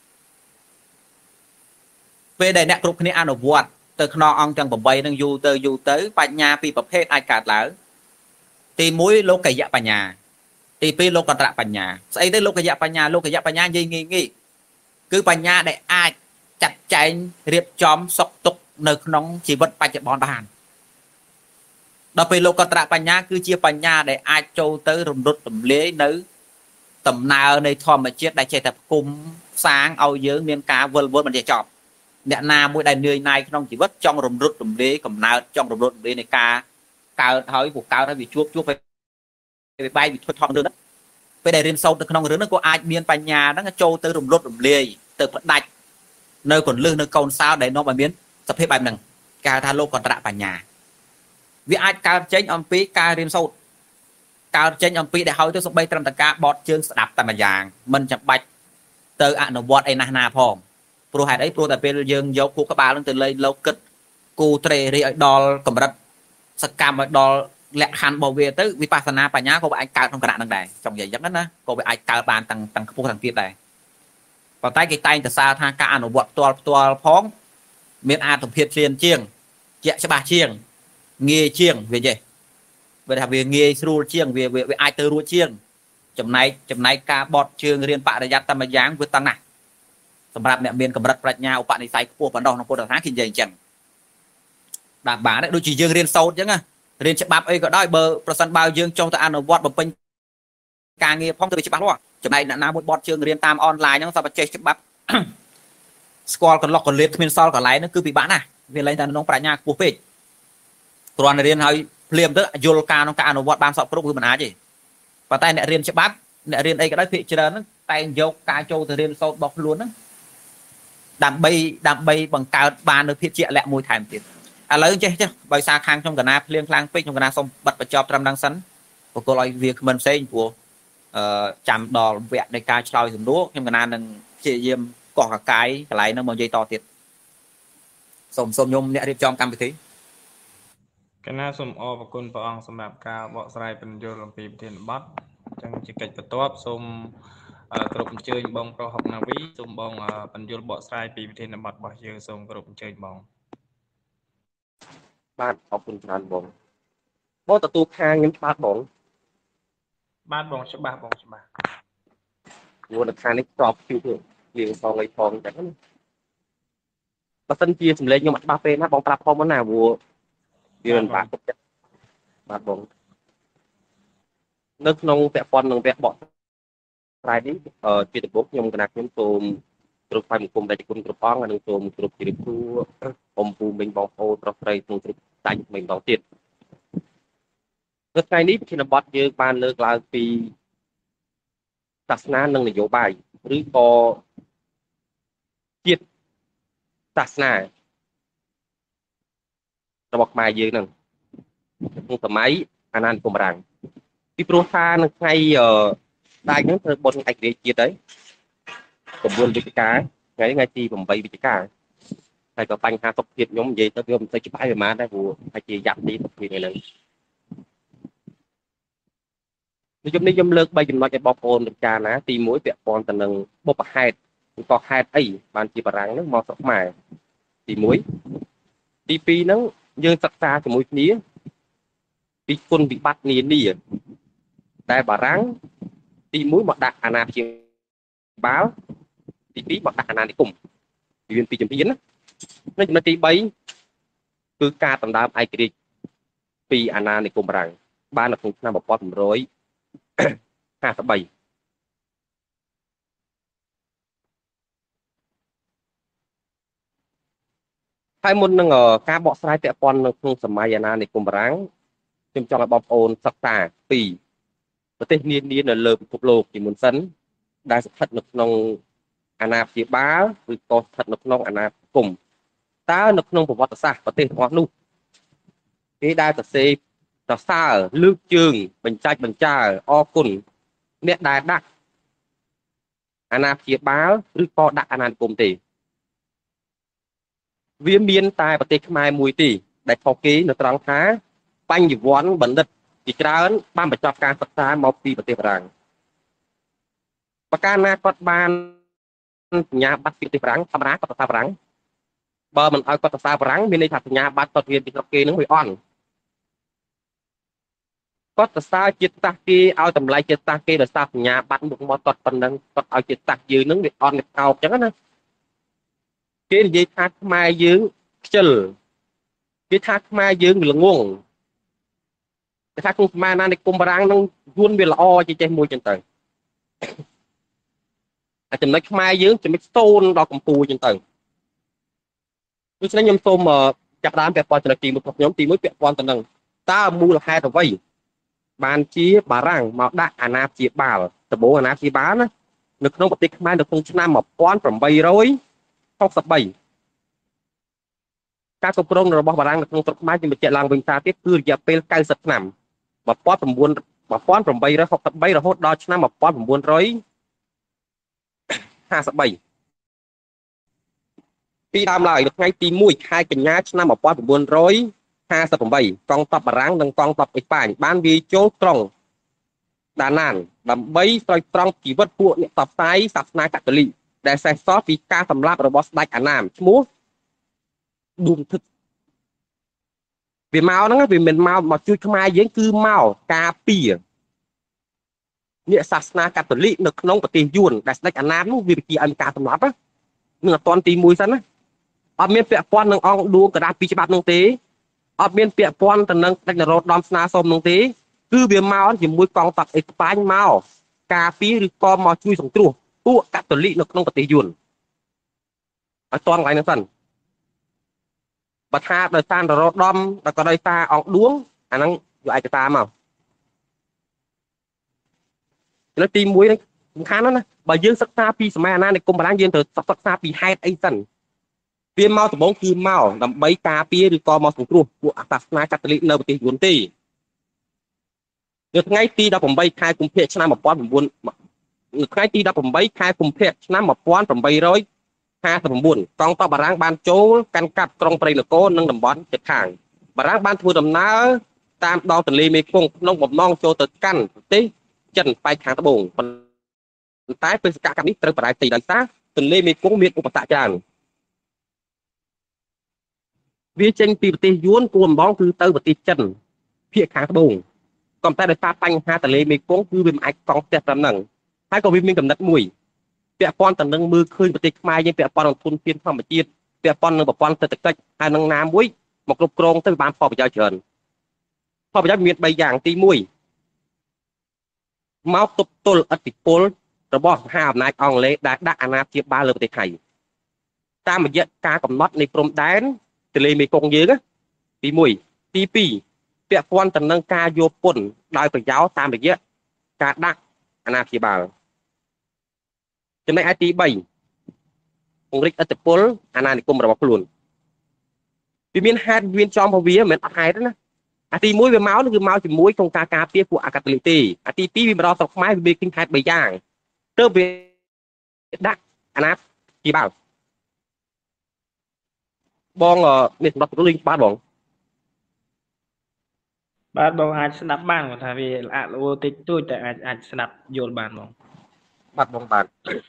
ពេលដែលអ្នកគ្រប់គ្នាអនុវត្តទៅក្នុងអង្គទាំង8នឹងយូរទៅបញ្ញាពីរប្រភេទអាចកើតឡើងទី1លោកយៈបញ្ញាទី2លោកកត្រៈបញ្ញាស្អីទៅលោកយៈបញ្ញានិយាយងាយគឺបញ្ញាដែលអាចចាត់ចែងរៀបចំសុខទុក្ខនៅក្នុងជីវិតបច្ចុប្បន្នបានដល់ពេលលោកកត្រៈបញ្ញាគឺជាបញ្ញាដែលអាចចូលទៅរំលត់រំលាយនៅដំណើរនៃធម្មជាតិដែលចេះតែផ្គុំសាងឲ្យយើងមានការវិលវល់មិនចេះចប់អ្នកណាមួយដែលនឿយណាយក្នុងជីវិតចង់រំលត់រំលាយកំណើតចង់រំលត់រំលាយនៃការកើតហើយពួកកើតហើយវាជួបទៅបែកវាធត់ថងរឿងហ្នឹងពេលដែលរៀនសូត្រនៅក្នុងរឿងហ្នឹងក៏អាចមានបញ្ញាហ្នឹងចូលទៅរំលត់រំលាយទៅផ្ដាច់នៅកន្លឹះនៅកូនសោដែលនាំឲ្យមានសភាពបែបហ្នឹងគេហៅថាលោកកត្រៈបញ្ញាវាអាចកើតចេញអំពីការរៀនសូត្រកើតចេញអំពីដែលហើយទៅសម្បីត្រឹមតែការបត់ជើងស្ដាប់តែម្យ៉ាងមិនចាំបាច់ទៅអនុវត្តអីណាផងព្រោះហេតុអីព្រោះតែពេលយើងយកគូក្បាលនឹងទៅលេងលោកគិតគូត្រេរីឲ្យដល់កម្រិតសកម្មឲ្យដល់លក្ខខណ្ឌរបស់វាទៅវិបស្សនាបញ្ញាក៏វាអាចកើតក្នុងគណៈនឹងដែរចង់និយាយអញ្ចឹងណាក៏វាអាចកើតបានទាំងខ្ពស់ទាំងទាបដែរប៉ុន្តែគេតែងតែសារថាការអនុវត្តផ្ទាល់ផងមានអាទិភាពជាងជាក់ច្បាស់ជាងងាយជាងវាចេះវាថាវាងាយស្រួលជាងវាអាចទៅរួចជាងចំណែកការបត់ជើងរៀនបរិយ័តតែម្យ៉ាងវាតឹងណាស់សម្រាប់អ្នកមានកម្រិតប្រាជ្ញាឧបនិស្ស័យខ្ពស់បណ្ដោះក្នុងពុទ្ធសាសនាគេនិយាយអញ្ចឹងបាទបានដូចជាយើងរៀនសូត្រអញ្ចឹងណារៀនច្បាប់អីក៏ដោយបើប្រសិនបើយើងចង់ទៅអនុវត្តបំពេញការងារផងទៅវាច្បាស់លាស់ចំណែកអ្នកណាមួយបត់ជើងរៀនតាមអនឡាញហ្នឹងសពចេះច្បាប់ស្គាល់កន្លោះកន្លៀតគ្មានសល់កន្លែងហ្នឹងគឺពិបាកណាស់វាលែងតែក្នុងប្រាជ្ញាខ្ពស់ពេកគ្រាន់តែរៀនហើយភ្លាមទៅយល់ការក្នុងការអនុវត្តបានសពគ្រប់គឺមិនអាចទេប៉ុន្តែអ្នករៀនច្បាប់អ្នករៀនអីក៏ដោយភាគច្រើនហ្នឹងតែងយកការចូលទៅរៀនសូត្ររបស់ខ្លួនហ្នឹងដើម្បីបង្កើតបាននូវភាពជាក់លាក់មួយថែមទៀតឥឡូវចេះបើសារខាងខ្ញុំកណាភ្លៀងខ្លាំងពេកខ្ញុំកណាសូមបិទបញ្ចប់ត្រឹមហ្នឹងសិនបកគលឲ្យវាគ្មិនផ្សេងព្រោះចាំដល់វគ្គនៃការឆ្លើយសំណួរខ្ញុំកណានឹងព្យាយាមកោះកកាយកន្លែងហ្នឹងមកនិយាយតទៀតសូមខ្ញុំអ្នករៀបចំកម្មវិធីកណាសូមអរគុណព្រះអង្គសម្រាប់ការបកស្រាយពន្យល់អំពីប្រធានបទអញ្ចឹងជាកិច្ចបន្ទាប់សូមគ្រប់អញ្ជើញបងប្រុសហុកណាវីសូមបងបញ្យល់បកស្រាយពីប្រធានបទរបស់យើងសូមគ្រប់អញ្ជើញបងបាទអរគុណច្រើនបងទទួលខាងខ្ញុំច្បាស់បងបាទបងច្បាស់ព្រោះនៅខាងនេះស្របពីលៀងផងអីផងអញ្ចឹងបើសិនជាសម្លេងខ្ញុំអត់ច្បាស់ពេកណាបងប្រាប់ផងមកណាព្រោះវាមិនបាក់ទុកចិត្តបាទបងនៅក្នុងពាក់ព័ន្ធនឹងវគ្គបកស្រាយនេះជាដំបូងខ្ញុំគណៈខ្ញុំសូមគ្រប់ฝ่ายមុខដែលគុណគ្រប់អង្គនិងសូមគ្រប់ជ្រាបសួរអំពូមិញបងប្អូនប្រុសស្រីក្នុងគ្រប់ដាច់មិញម្ដងទៀតនៅថ្ងៃនេះប្រធានបទយើងបានលើកឡើងពីសាសនានិងនយោបាយឬក៏ជាតិសាសនារបស់ខ្មែរយើងនឹងក្នុងសម័យអាណានិគមបារាំងពីព្រោះថានៅថ្ងៃដាច់ហ្នឹងធ្វើបុណ្យឯករាជ្យជាតិហើយ9វិច្ឆិកាថ្ងៃទី8វិច្ឆិកាហើយក៏បញ្ហាសុខភាពខ្ញុំនិយាយទៅវាមិនសូវច្បាស់ប្រហែលដែរព្រោះអាចជាយ៉ាប់ទីសុខភាពនេះខ្ញុំលើក3ចំណុចឲ្យបងប្អូនពិចារណាទី1ពាក់ព័ន្ធទៅនឹងបុព្វហេតុឬក៏ហេតុអីបានជាបារាំងហ្នឹងមកស្រុកខ្មែរទី1ទី2ហ្នឹងយើងសិក្សាជាមួយគ្នាពីគុណវិបត្តិនានាតែបារាំងទី1មកដាក់អាណាព្យាបាលទី2មកដាក់អាណានិគមមានពីជំហានណាចំណុចទី3គឺការដណ្ដើមឯករាជ្យពីអាណានិគមបារាំងបាននៅក្នុងឆ្នាំ1953ហើយមុននឹងការបកស្រាយពាក់ព័ន្ធនៅក្នុងសម័យអាណានិគមបារាំងខ្ញុំចង់ឲ្យបងប្អូនសិក្សាពីប្រទេសនានានៅលើពិភពលោកជាមុនសិនដែលស្ថិតនៅក្នុងអាណាព្យាបាលឬក៏ស្ថិតនៅក្នុងអាណាគុំតើនៅក្នុងប្រវត្តិសាស្ត្រប្រទេសទាំងអស់នោះគេដែលសរសេរសរសើរលើកជើងបញ្ចាច់បញ្ចើអរគុណអ្នកដែលដាក់អាណាព្យាបាលឬក៏ដាក់អាណានិគមទេវាមានតែប្រទេសខ្មែរមួយទេដែលខុសគេនៅត្រង់ថាបញ្ញវន្តបណ្ឌិតជាច្រើនបានបញ្ចប់ការសិក្សាមកពីប្រទេសបារាំងប្រការណាគាត់បានសញ្ញាបត្រពីប្រទេសបារាំងធម្មតាគាត់ទៅសាបារាំងបើមិនឲ្យគាត់ទៅសាបារាំងមានន័យថាសញ្ញាបត្រគាត់រៀនពីស្រុកគេនឹងវាអន់គាត់ទៅសារជាតិសាសន៍គេឲ្យតម្លៃជាតិសាសន៍គេដោយសារសញ្ញាបត្រមុខមាត់គាត់ប៉ុណ្ណឹងគាត់ឲ្យជាតិសាសន៍យើងនឹងវាអន់វាកោបអញ្ចឹងណាគេនិយាយថាខ្មែរយើងខ្ជិលគេថាខ្មែរយើងវាល្ងងគេថាគុំខ្មែរណានៃគុំបារាំងនឹងយួនវាល្អចេះមួយចឹងទៅអាចំណុចខ្មែរយើងចំណុចស្ទូនដល់កម្ពុជាចឹងទៅដូច្នេះខ្ញុំសូមចាប់ដើមពាក់ព័ន្ធចំណុចទី1របស់ខ្ញុំទី1ពាក់ព័ន្ធទៅនឹងតើមូលហេតុអ្វីបានជាបារាំងមកដាក់អាណាព្យាបាលដំបូងអាណាព្យាបាលណានៅក្នុងប្រទេសខ្មែរនៅក្នុងឆ្នាំ1863ការគ្រប់គ្រងរបស់បារាំងនៅក្នុងស្រុកខ្មែរជំនឿឡើងវិញថាទៀតគឺរយៈពេល90ឆ្នាំ1863រហូតដល់ឆ្នាំ1953ពីដើមឡើយនៅថ្ងៃទី1ខែកញ្ញាឆ្នាំ1958កងទ័ពបារាំងនិងកងទ័ពអេស្ប៉ាញបានវាយចូលក្រុងដាណានដើម្បីស្រោចស្រង់ជីវិតពួកអ្នកផ្សព្វផ្សាយសាសនាកាតូលិកដែលសេសសល់ពីការសម្លាប់របស់ស្ដេចអាណាមឈ្មោះឌួងទឹកវាមកហ្នឹងវាមិនមកជួយខ្មែរយើងគឺមកការពារអ្នកសាសនាកាតូលិកនៅក្នុងប្រទេសយួនដែលស្ដេចអាណាមនោះវាជាអង្គការសម្លាប់នឹងអត់តាន់ទី1សិនណាអត់មានពាក់ព័ន្ធនឹងអង្គឌួងកដាស់ពីច្បាប់នោះទេអត់មានពាក់ព័ន្ធទៅនឹងស្ដេចនរោត្តមស្នើសុំនោះទេគឺវាមកជាមួយកងទ័ពអេស្ប៉ាញមកការពារឬក៏មកជួយសង្គ្រោះពួកកាតូលិកនៅក្នុងប្រទេសយួនឲ្យតាន់កន្លែងហ្នឹងសិនបើថាដោយសារនរោត្តមដល់ក៏ដោយសារអង្គឌួងអាហ្នឹងយកឯកសារមកចំណុចទី1នេះសំខាន់ណាស់បើយើងសិក្សាពីសម័យអាណានិគមបារាំងយើងត្រូវសិក្សាពីហេតុអីសិនវាមកដំបូងគឺមកដើម្បីការពារឬក៏មកសង្គ្រោះពួកសាសនាកាតូលិកនៅប្រទេសយួនទេនៅថ្ងៃទី18ខែកុម្ភៈឆ្នាំ19នៅថ្ងៃទី18ខែកុម្ភៈឆ្នាំ1859កងទ័ពបារាំងបានចូលកាន់កាប់ក្រុងព្រៃនគរនិងតំបន់ជិតខាងបារាំងបានធ្វើដំណើរតាមដងទន្លេមេគង្គក្នុងបំណងចូលទៅកាន់ប្រទេសចិនប៉ែកខាងត្បូងប៉ុន្តែបេសកកម្មនេះត្រូវបរាជ័យដោយសារទន្លេមេគង្គមានឧបសគ្គច្រើនវាចេញពីប្រទេសយួនគោលបំណងគឺទៅប្រទេសចិនភាគខាងត្បូងក៏តែដោយសារបញ្ហាទន្លេមេគង្គគឺវាមិនអាចកង់ផ្ទះតាមហ្នឹងហើយក៏វាមានកំណត់មួយពាក់ព័ន្ធទៅនឹងមើលឃើញប្រទេសខ្មែរយើងពាក់ព័ន្ធនឹងធនធានធម្មជាតិពាក់ព័ន្ធនឹងប្រព័ន្ធសេដ្ឋកិច្ចហើយនឹងណាមួយមកគ្រប់គ្រងទៅបានផលប្រយោជន៍ច្រើនផលប្រយោជន៍មាន3យ៉ាងទី1មកទប់ទល់ឥទ្ធិពលរបស់មហាអំណាចអង់គ្លេសដែលដាក់អាណាព្យាបាលលើប្រទេសថៃតាមរយៈការកំណត់នៃព្រំដែនទន្លេមេគង្គយើងទី1ទី2ពាក់ព័ន្ធទៅនឹងការយកពន្ធដោយប្រយោលតាមរយៈការដាក់អាណាព្យាបាលចំណែកឯទី3ពង្រីកឥទ្ធិពលអាណានិគមរបស់ខ្លួនវាមានហេតុមានចំរបស់វាមិនមែនអត់ហេតុទេណាអាទី1វាមកគឺមកជាមួយក្នុងការការពារពួកអាកាតូលិកទេអាទី2វាមកដល់ស្រុកខ្មែរវាមានហេតុ3យ៉ាងទើបវាដាក់អាណាព្យាបាលបងមានសម្រាប់ទទួលលេងបាទបងបាទបងអាចស្ដាប់បានគាត់ថាវាល្អល្អតិចតួចតែអាចស្ដាប់យល់បានបងបាទបងបាទ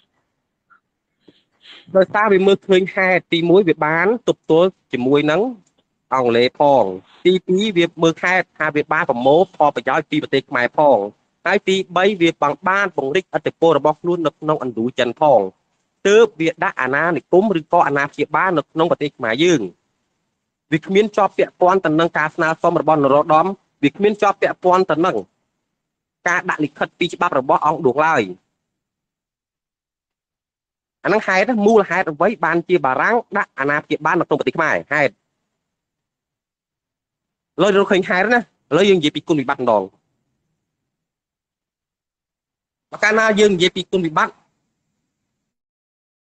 ដោយសារវាមើលឃើញហេតុទី1វាបានទប់ទល់ជាមួយនឹងអង់គ្លេសផងទី2វាមើលហេតុថាវាបានប្រមូលផលប្រយោជន៍ពីប្រទេសខ្មែរផងហើយទី3វាបានពង្រីកឥទ្ធិពលរបស់ខ្លួននៅក្នុងឥណ្ឌូចិនផងទើបវាដាក់អាណានិគមឬក៏អាណាព្យាបាលនៅក្នុងប្រទេសខ្មែរយើងវាគ្មានជាប់ពាក់ព័ន្ធទៅនឹងការស្នើសុំរបស់នរោត្តមវាគ្មានជាប់ពាក់ព័ន្ធទៅនឹងការដាក់លិខិតពីច្បាប់របស់អង្គឌួងឡើយអានឹងហេតុមូលហេតុអ្វីបានជាបារាំងដាក់អាណាព្យាបាលនៅក្នុងប្រទេសខ្មែរហេតុលើរកឃើញហេតុណាឥឡូវយើងនិយាយពីគុណវិបត្តិម្ដងបើកាលណាយើងនិយាយពីគុណវិបត្តិ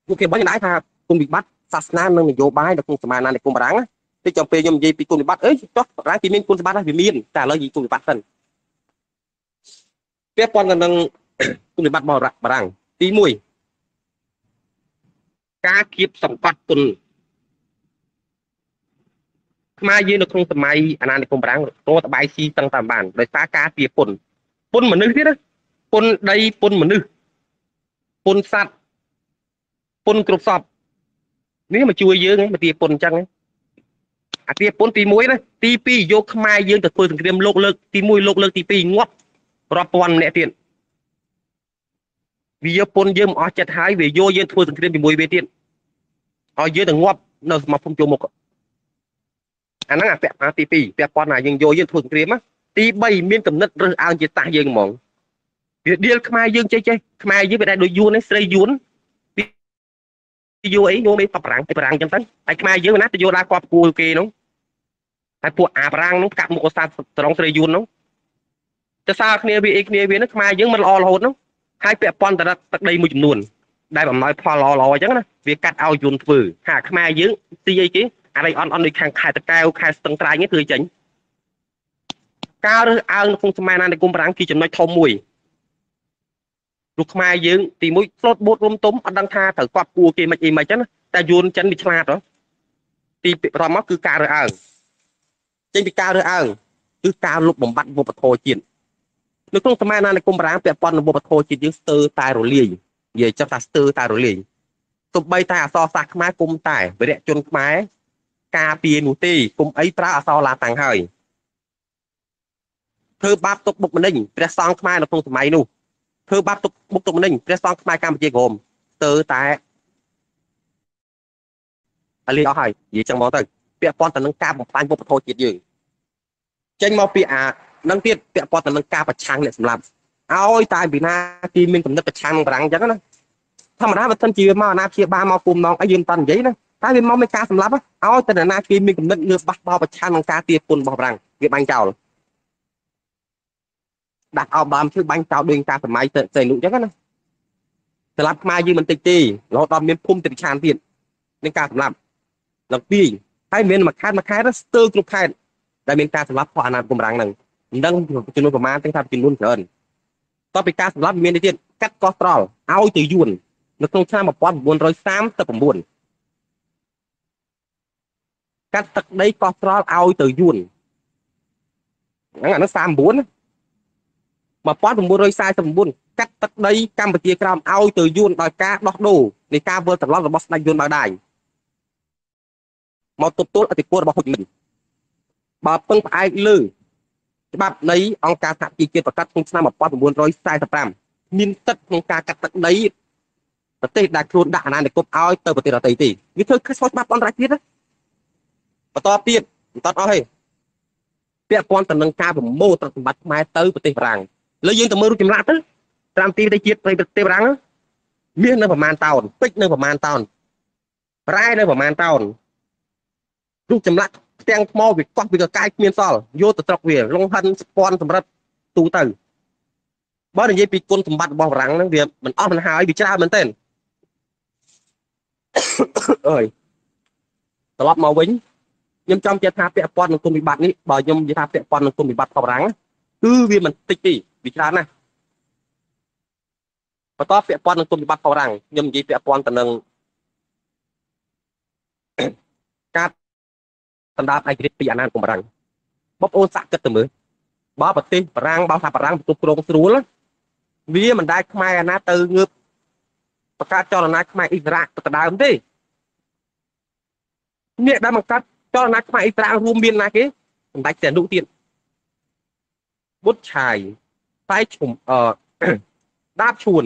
ពួកគេបាញ់ដែរថាគុំវិបត្តិសាសនានិងនយោបាយនៅក្នុងសមាណានៃគុំបារាំងទីចំពេលខ្ញុំនិយាយពីគុំវិបត្តិអីចុះបារាំងគេមានគុំវិបត្តិដែរវាមានតែឥឡូវនិយាយគុំវិបត្តិសិនពាក់ព័ន្ធទៅនឹងគុំវិបត្តិរបស់បារាំងទី1ការគៀបសង្កត់ទុនខ្មែរយើងនៅក្នុងសម័យអាណានិគមបារាំងរត់បាយស៊ីតឹងតាមបានដោយសារការទាពុនមនុស្សទៀតណាពុនដីពុនមនុស្សពុនសត្វពុនគ្រប់សពនេះមកជួយយើងមកទាពុនអញ្ចឹងអាទាពុនទី1ណាទី2យកខ្មែរយើងទៅធ្វើសង្គ្រាមលោកលើកទី1លោកលើកទី2ងាប់រាប់ពាន់ម្នាក់ទៀតវាយកពុនយើងមកអស់ចិត្តហើយវាយកយើងធ្វើសង្គ្រាមជាមួយវាទៀតឲ្យយើងទៅងាប់នៅសមាគមចូលមុខអាហ្នឹងអាពាក់ទី2ពាក់ព័ន្ធណាយើងយកយើងធ្វើសង្គ្រាមទី3មានកំណត់រើសអើងជាតាស់យើងហ្មងវាដៀលខ្មែរយើងចេះខ្មែរយើងវាដែរដូចយួនស្រីយួនយួនអីយួនអីបារាំងអញ្ចឹងទៅហើយខ្មែរយើងណាទៅយកដើរគាត់គួរគេនោះហើយពួកអាបារាំងនោះកាប់មុខសាស្ត្រត្រង់ស្រីយួននោះទៅសារគ្នាវាអីគ្នាវានោះខ្មែរយើងមិនល្អរហូតនោះហើយពាក់ព័ន្ធទៅទឹកដីមួយចំនួនដែលបំណោយផលល្អអញ្ចឹងណាវាកាត់ឲ្យយួនធ្វើហាខ្មែរយើងទីអីគេអានេះអន់ដូចខាងខេត្តតកែវខេត្តស្ទឹងត្រែងនេះគឺចេញការរើសអើងនៅក្នុងសម័យណានៃគុំបារាំងគឺចំណុចធំមួយលោកខ្មែរយើងទី1ស្លូតបូតរុំទុំអត់ដឹងថាត្រូវគាត់គួរគេមិនអីមិនចឹងតែយួនចិនវាឆ្លាតហ៎ទីរំមកគឺការរើសអើងចេញពីការរើសអើងគឺការលុបបំបត្តិវប្បធម៌ជាតិនៅក្នុងសម័យណានៃគុំបារាំងពាក់ព័ន្ធនឹងវប្បធម៌ជាតិយើងស្ទើរតែរលាយនិយាយចាប់ថាស្ទើរតែរលាយទោះបីតែអក្សរសាស្ត្រខ្មែរគុំតែវីរៈជនខ្មែរការពារនោះទេគុំអីប្រើអក្សរឡាតាំងហើយធ្វើបាបទុកបុកម្នេញព្រះសង្ឃខ្មែរនៅក្នុងសម័យនោះធ្វើបាបទុកបុកម្នេញព្រះសង្ឃខ្មែរកម្ពុជាក្រមស្ទើរតែអលីអស់ហើយនិយាយចឹងមកទៅពាក់ព័ន្ធទៅនឹងការបំផ្លាញវប្បធម៌ជាតិយើងចេញមកពីអានឹងទៀតពាក់ព័ន្ធទៅនឹងការប្រឆាំងអ្នកសម្លាប់ឲ្យតែពីណាគេមានកំណត់ប្រឆាំងនឹងបារាំងអញ្ចឹងណាធម្មតាបើសិនជាមកអាណាព្យាបាលមកគុំនងអីយើងមិនតាន់និយាយណាតែវាមកមានការសម្លាប់ឲ្យតែណាគេមានកំណត់ងើបបះបោប្រឆាំងនឹងការទាពុនរបស់បារាំងវាបាញ់ចោលដាក់អោបដើមឈើបាញ់ចោលដូចការសម័យទៅនោះអញ្ចឹងណាសម្លាប់ខ្មែរយើងមិនតិចទេរហូតដល់មានភូមិតិរិឆានទៀតនឹងការសម្លាប់ដល់ពីហើយមានមួយខេត្តស្ទើរគ្រប់ខេត្តដែលមានការសម្លាប់ផងអាណានិគមបារាំងហ្នឹងមិនដឹងចំនួនប្រមាណទាំងថាចំនួនច្រើនតទៅពីការសម្លាប់មានទៀតកាត់កោះត្រល់ឲ្យទៅយួននៅក្នុងឆ្នាំ1939កាត់ទឹកដីកោះត្រល់ឲ្យទៅយួនហ្នឹងអានោះ39 1949កាត់ទឹកដីកម្ពុជាក្រោមឲ្យទៅយួនដោយការដោះដូរនៃការវិលត្រឡប់របស់ស្ដេចយួនបៅដាយមកទប់ទល់អធិពលរបស់ហ៊ុចមីនបើពឹងផ្អែកលើច្បាប់នៃអង្គការសហជីវជាតិប្រកាសក្នុងឆ្នាំ1945មានទឹកក្នុងការកាត់ទឹកដីប្រទេសដែលខ្លួនដាក់អាណានិគមឲ្យទៅប្រទេសដទៃទេវាធ្វើខុសច្បាប់អន្តរជាតិបន្តទៀតមិនតត់អស់ទេពាក់ព័ន្ធទៅនឹងការប្រមូលទ្រព្យសម្បត្តិខ្មែរទៅប្រទេសបារាំងលើយើងទៅមើលរូបចម្លាក់ទៅតាមទីប្រទេសជាតិប្រទេសបារាំងមាននៅប្រមាណតោនពេជ្រនៅប្រមាណតោនប្រែនៅប្រមាណតោនរូបចម្លាក់ផ្ទាំងថ្មវាកោះវាកកាយគ្មានសល់យកទៅត្រុកវាលងហិនស្ពាន់សម្រាប់ទូទៅបើនិយាយពីគុណសម្បត្តិរបស់បារាំងហ្នឹងវាមិនអស់មិនហើយវាច្រើនមែនទែនអើយត្រឡប់មកវិញខ្ញុំចង់ជឿថាពាក់ព័ន្ធនឹងគុណវិបត្តិនេះបើខ្ញុំនិយាយថាពាក់ព័ន្ធនឹងគុណវិបត្តិរបស់បារាំងគឺវាមិនតិចទេវាច្រើនណាស់បន្តពាក់ព័ន្ធនឹងគុណវិបត្តិរបស់បារាំងខ្ញុំនិយាយពាក់ព័ន្ធទៅនឹងការដណ្ដើមឯករាជ្យពីអាណានិគមបារាំងបងប្អូនសាកគិតទៅមើលបើប្រទេសបារាំងបើថាបារាំងបន្ទប់គ្រងស្រួលវាមិនដែលខ្មែរអាណាទៅងើបបង្កើតចលនាខ្មែរអ៊ីស្រាអែលទៅដើមទេអ្នកដែលបង្កើតចលនាខ្មែរអ៊ីស្រាអែលរួមមានណាគេសម្ដេចសែនុទៀតបុត្រឆាយតែឈុំដាបឈួន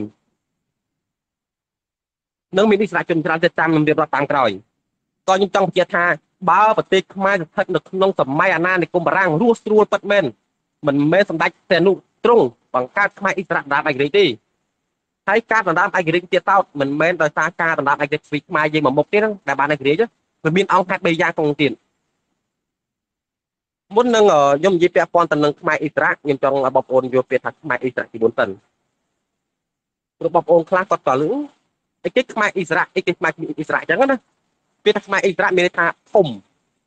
នឹងមានអ៊ីស្រាអែលជនច្រើនទៅតាមខ្ញុំរៀបរាប់តាមក្រោយក៏ខ្ញុំចង់បញ្ជាក់ថាបើប្រទេសខ្មែរស្ថិតនៅក្នុងសម័យអាណានិគមបារាំងរស់ស្រួលពិតមែនមិនមែនសម្ដេចសែនុទ្រង់បង្កើតខ្មែរអ៊ីស្រាអែលដណ្ដើមឯករាជ្យទេហើយការដណ្ដើមឯករាជ្យទៀតតោតមិនមែនដោយសារការដណ្ដើមឯករាជ្យពីខ្មែរយើងមកមុខទេហ្នឹងដែលបានឯករាជ្យវាមានអង្គហេតុ3យ៉ាងក្នុងទៀតមុននឹងខ្ញុំនិយាយពាក់ព័ន្ធទៅនឹងខ្មែរអ៊ីស្រាអែលខ្ញុំចង់ឲ្យបងប្អូនយល់ពាក្យថាខ្មែរអ៊ីស្រាអែលពីមុនសិនព្រោះបងប្អូនខ្លះគាត់ក៏លឺ cái mai Israel cái mai Israel chẳng á biết mai Israel mình tha thùng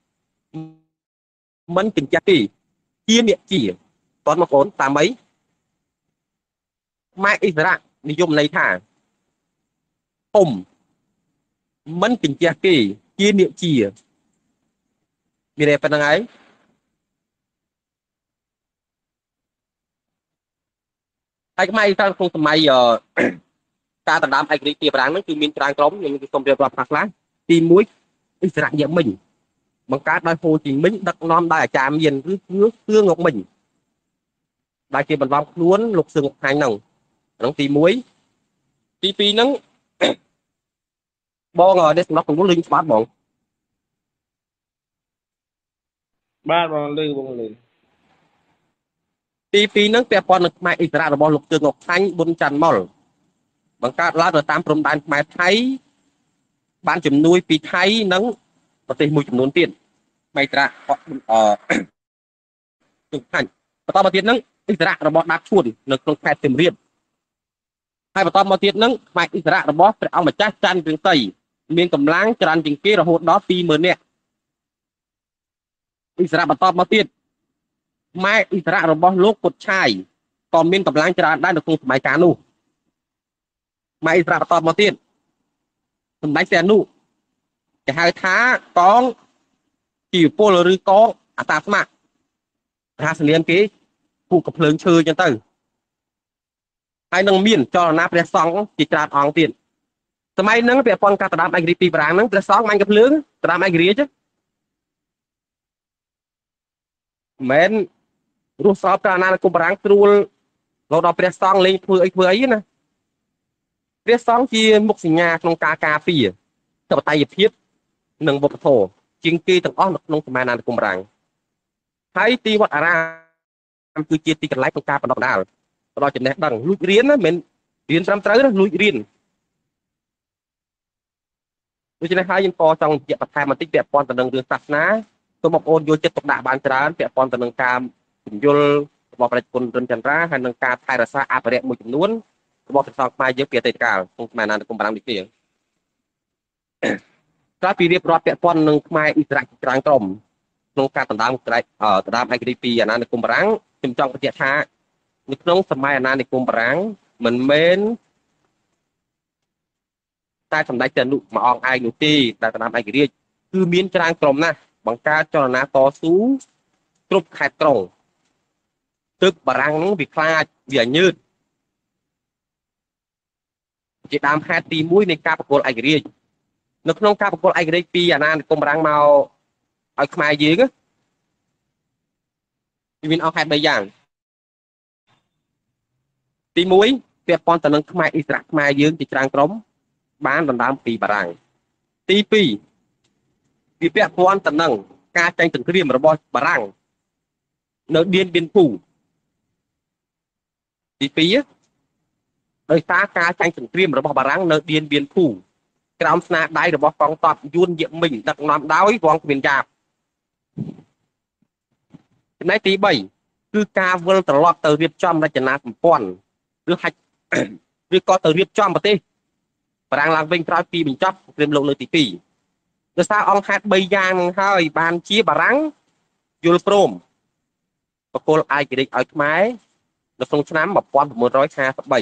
mình tình trạng gì chia miệng chỉ còn một ổn tám mấy mai Israelนิยมในท่าthùng mình tình trạng gì chia miệng chỉมีอะไรเป็นยังไงไอ้ไม่ถ้าคงสมัยการตามไอ้กรีตีปรางนั้นคือมีกลางกลมยังมีสมเด็จพระพักล้างตีมุ้ยอิสระเยอะmình bằng cách đại hồ chính mình đặt nom đại trà miền cứ ngọc mình đại kia bằng vòng luôn lục sừng hai nòng nó tí muối tí pi nắng bo ngồi đây nó cũng có linh bát bọn បាទបងលឺបងលឺទីពីរហ្នឹងពាក់ព័ន្ធនឹងខ្មែរអ៊ីស្រាអែលរបស់លោកជើងងខាញ់ប៊ុនច័ន្ទមុលបង្កើតឡើងនៅតាមព្រំដែនខ្មែរថៃបានជំនួយពីថៃនិងប្រទេសមួយចំនួនទៀតបែត្រាជើងខាញ់បន្តមកទៀតហ្នឹងអ៊ីស្រាអែលរបស់ដាបឈួននៅក្នុងខេត្តសៀមរាបហើយបន្តមកទៀតហ្នឹងខ្មែរអ៊ីស្រាអែលរបស់ព្រះអង្គម្ចាស់ច័ន្ទរឿងតៃមានកម្លាំងច្រើនជាងគេរហូតដល់ 20000 នាក់អ៊ីស្រាអែលបន្តមកទៀតម៉ែអ៊ីស្រាអែលរបស់លោកពុតឆាយក៏មានកម្លាំងច្រើនដែរនៅក្នុងសម័យកាលនោះម៉ែអ៊ីស្រាអែលបន្តមកទៀតសម្ដេចសែននោះគេហៅថាកងជីវពលឬកងអតាស្ម័គ្រថាសនាមគេពូកកំភ្លើងឈើអញ្ចឹងទៅហើយនឹងមានចលនាព្រះសង្ឃជាច្រើនអង្គទៀតសម័យហ្នឹងពាក់ព័ន្ធការដណ្ដើមឯករាជ្យពីបារាំងហ្នឹងព្រះសង្ឃបាញ់កំភ្លើងដណ្ដើមឯករាជ្យមែនរស់សោបតាអាណានិគមបារាំងត្រួលរហូតដល់ព្រះសង្ឃលេងធ្វើអីណាព្រះសង្ឃជាមុខសញ្ញាក្នុងការការពារធិបតេយ្យភាពនិងវប្បធម៌ជាងគេទាំងអស់នៅក្នុងសម័យអាណានិគមបារាំងហើយទីវត្តអារាមគឺជាទីកន្លែងក្នុងការបណ្ដុះបណ្ដាលផ្ដល់ចំណេះដឹងលួចរៀនណាមិនរៀនត្រឹមត្រូវណាលួចរៀនដូច្នេះហើយយើងក៏ចង់បញ្ជាក់បន្ថែមបន្តិចពាក់ព័ន្ធទៅនឹងរឿងសាសនាសូមបងប្អូនយកចិត្តទុកដាក់បានច្រើនពាក់ព័ន្ធទៅនឹងការពន្យល់របស់ប្រជាជនរិនចន្ទ្រាហើយនឹងការថែរក្សាអភិរក្សមួយចំនួនរបស់ព្រះសង្ឃខ្មែរយើងពីអតីតកាលក្នុងសម័យអាណានិគមបារាំងនេះទេក្រោយពីរៀបរាប់ពាក់ព័ន្ធនឹងខ្មែរអ៊ីស្រាអែលច្រើនក្រុមក្នុងការដណ្ដើមឯករាជ្យពីអាណានិគមបារាំងខ្ញុំចង់បញ្ជាក់ថានៅក្នុងសម័យអាណានិគមបារាំងមិនមែនតែសម្ដេចតេនុមួយអង្គឯងនោះទេដែលដណ្ដើមឯករាជ្យគឺមានច្រើនក្រុមណាស់បង្កើតចលនាតស៊ូគ្រប់ខេត្តក្រុងទើបបារាំងនឹងវាខ្លាចវាញើតជាដើមហេតុទី1នៃការប្រគល់ឯករាជ្យនៅក្នុងការប្រគល់ឯករាជ្យពីអាណានិគមបារាំងមកឲ្យខ្មែរយើងវាមានអង្គហេតុ3យ៉ាងទី1ពាក់ព័ន្ធទៅនឹងខ្មែរអ៊ីស្រាអែលខ្មែរយើងជាច្រើនក្រុមបានដណ្ដើមពីបារាំងទី2វាពាក់ព័ន្ធទៅនឹងការចាញ់សង្គ្រាមរបស់បារាំងនៅឌៀនបៀនភូទី2ដោយសារការចាញ់សង្គ្រាមរបស់បារាំងនៅឌៀនបៀនភូក្រោមស្នាដៃរបស់កងទ័ពយួនយៈមិញដឹកនាំដោយវងគ្មានយ៉ាបចំណែកទី3គឺការវិលត្រឡប់ទៅរៀបចំរចនាសម្ព័ន្ធឬហាច់ឬក៏ទៅរៀបចំប្រទេសបារាំងឡើងវិញក្រោយពីបញ្ចប់សង្គ្រាមលោកលើកទី2ដោយសារអង្គហេតុ3យ៉ាងនឹងហើយបានជាបារាំងយល់ព្រមបកគលឯករាជ្យឲ្យខ្មែរនៅក្នុងឆ្នាំ1953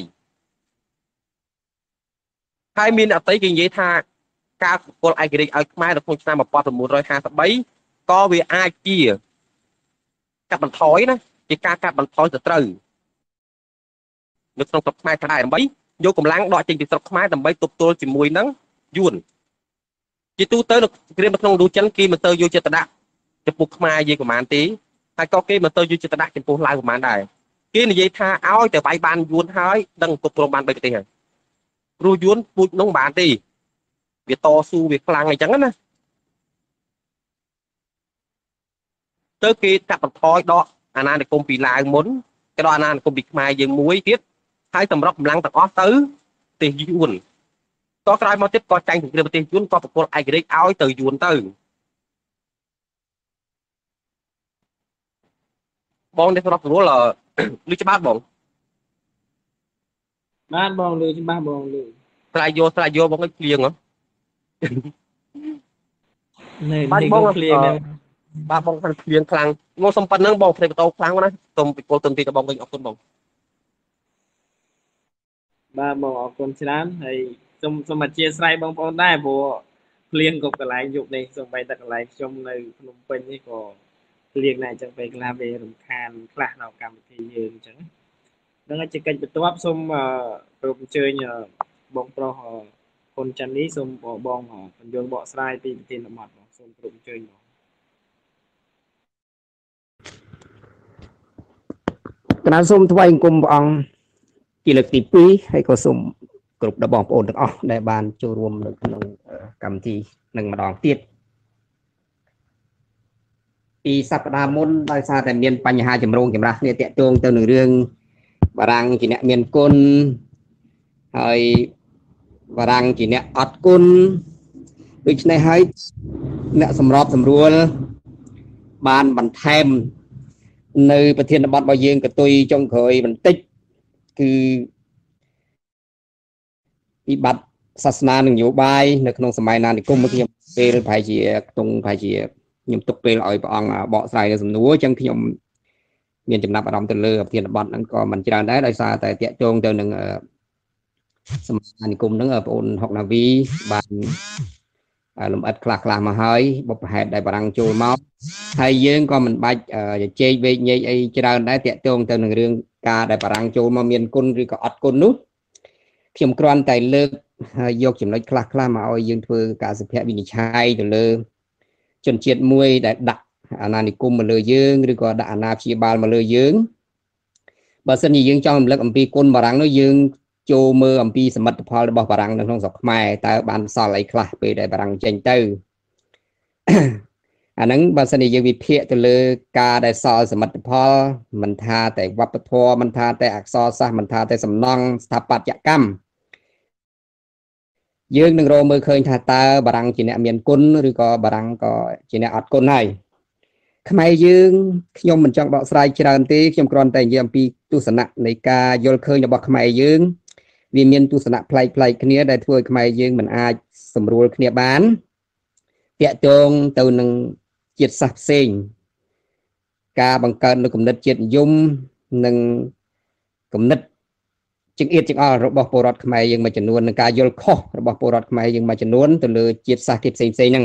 ហើយមានអតីតគេនិយាយថាការបកគលឯករាជ្យឲ្យខ្មែរនៅក្នុងឆ្នាំ1953ក៏វាអាចជាកាត់បន្ថយណាជាការកាត់បន្ថយទៅត្រូវនៅក្នុងស្រុកខ្មែរដែរដើម្បីយកកម្លាំងដកចេញពីស្រុកខ្មែរដើម្បីទប់ទល់ជាមួយនឹងយួនជាទូទៅនៅគ្រាមក្នុងឌូចិនគេមិនទៅយកចិត្តដាក់ចំពោះខ្មែរយើងប្រហែលទេហើយក៏គេមិនទៅយកចិត្តដាក់ចំពោះឡាវប្រហែលដែរគេនិយាយថាឲ្យតែវាយបានយួនហើយដឹងគ្រប់គ្រងបាន3ប្រទេសហើយព្រោះយួនពូជនោះបានទេវាតស៊ូវាខ្លាំងអីចឹងណាទៅគេកាត់បន្ថយដកអាណានិគមពីឡាវមុនគេដកអាណានិគមពីខ្មែរយើងមួយទៀតហើយសម្រាប់កម្លាំងទាំងអស់ទៅប្រទេសយួនក៏ក្រោយមកទៀតក៏ចាញ់សង្គ្រាមប្រទេសយួនក៏ប្រគល់ឯករាជ្យឲ្យទៅយួនទៅបងនេះសម្រាប់ស្រួលឮច្បាស់បងបាទបងលឺច្បាស់បងលឺស្រ័យយកបងឲ្យភ្លៀងហ៎នៅបាទនេះបងក៏ភ្លៀងដែរបាទបងខាងភ្លៀងខ្លាំងមកសុំប៉ុណ្្នឹងបងផ្លេចបតោខ្លាំងណាសូមពីពលទុនទីទៅបងវិញអរគុណបងបាទបងអរគុណច្រើនហើយសូមអធិស្ឋានបងប្អូនដែរព្រោះភ្លៀងក៏កន្លែងយប់នេះសូម្បីតែកន្លែងខ្ញុំនៅភ្នំពេញនេះក៏ភ្លៀងដែរអញ្ចឹងពេលខ្លះវារំខានខ្លះនៅកម្មវិធីយើងអញ្ចឹងនឹងជាកិច្ចបន្ទាប់សូមគោរពអញ្ជើញបងប្រុសគុណច័ន្ទនេះសូមបងបញ្យល់បកស្រាយពីប្រធានបទបងសូមគោរពអញ្ជើញបងកណាសូមថ្វាយអង្គមព្រះអង្គជាលើកទី2ហើយក៏សូមគ្រប់ដល់បងប្អូនទាំងអស់ដែលបានចូលរួមនៅក្នុងកម្មវិធីនឹងម្ដងទៀតពីសប្តាហ៍មុនដោយសារតែមានបញ្ហាចម្រូងចម្រាសគ្នាតាក់ទងទៅនឹងរឿងបារាំងជាអ្នកមានគុណហើយបារាំងជាអ្នកអត់គុណដូច្នេះហើយអ្នកសម្របសម្រួលបានបន្ថែមនៅប្រធានបទរបស់យើងកតុយចុងក្រោយបន្តិចគឺវិបត្តិសាសនានិងនយោបាយនៅក្នុងសម័យអាណានិគមខ្ញុំពេលប្រហែលជាខ្ញុំទុកពេលឲ្យព្រះអង្គបកស្រាយនៅសំណួរអញ្ចឹងខ្ញុំមានចំណាប់អារម្មណ៍ទៅលើប្រធានបទហ្នឹងក៏មិនច្រើនដែរដោយសារតែតាក់ទងទៅនឹងសម័យអាណានិគមហ្នឹងបងប្អូនហុកណាវីបានលំអិតខ្លះមកហើយបុព្វហេតុដែលបារាំងចូលមកហើយយើងក៏មិនបាច់ជជែកវែកញែកអីច្រើនដែរតាក់ទងទៅនឹងរឿងការដែលបារាំងចូលមកមានគុណឬក៏អត់គុណនោះខ្ញុំគ្រាន់តែលើកយកចំណុចខ្លះមកឲ្យយើងធ្វើការសភាវិនិច្ឆ័យទៅលើជនជាតិមួយដែលដាក់អាណានិគមមកលើយើងឬក៏ដាក់អាណាព្យាបាលមកលើយើងបើសិនជាយើងចង់រំលឹកអំពីគុណបារាំងនោះយើងចូលមើលអំពីសមិទ្ធផលរបស់បារាំងនៅក្នុងស្រុកខ្មែរតើបានសល់អីខ្លះពេលដែលបារាំងចេញទៅ អាហ្នឹងបើសិនជាយើងវិភាគទៅលើការដែលសល់សមិទ្ធផលមិនថាតែវប្បធម៌មិនថាតែអក្សរសាស្ត្រមិនថាតែសំណង់ស្ថាបត្យកម្មយើងនឹងរកមើលឃើញថាតើបារាំងជាអ្នកមានគុណឬក៏បារាំងក៏ជាអ្នកអត់គុណហើយខ្មែរយើងខ្ញុំមិនចង់បកស្រាយច្រើនទេខ្ញុំគ្រាន់តែនិយាយអំពីទស្សនៈនៃការយល់ឃើញរបស់ខ្មែរយើងវាមានទស្សនៈប្លែកគ្នាដែលធ្វើឲ្យខ្មែរយើងមិនអាចសម្រួលគ្នាបានតាក់ទងទៅនឹងជាតិសាសន៍ផ្សេងការបង្កើតនូវគំនិតជាតិនិយមនិងគំនិតចង្អៀតចង្អល់របស់ពលរដ្ឋខ្មែរយើងមួយចំនួននិងការយល់ខុសរបស់ពលរដ្ឋខ្មែរយើងមួយចំនួនទៅលើជាតិសាសន៍គេផ្សេងហ្នឹង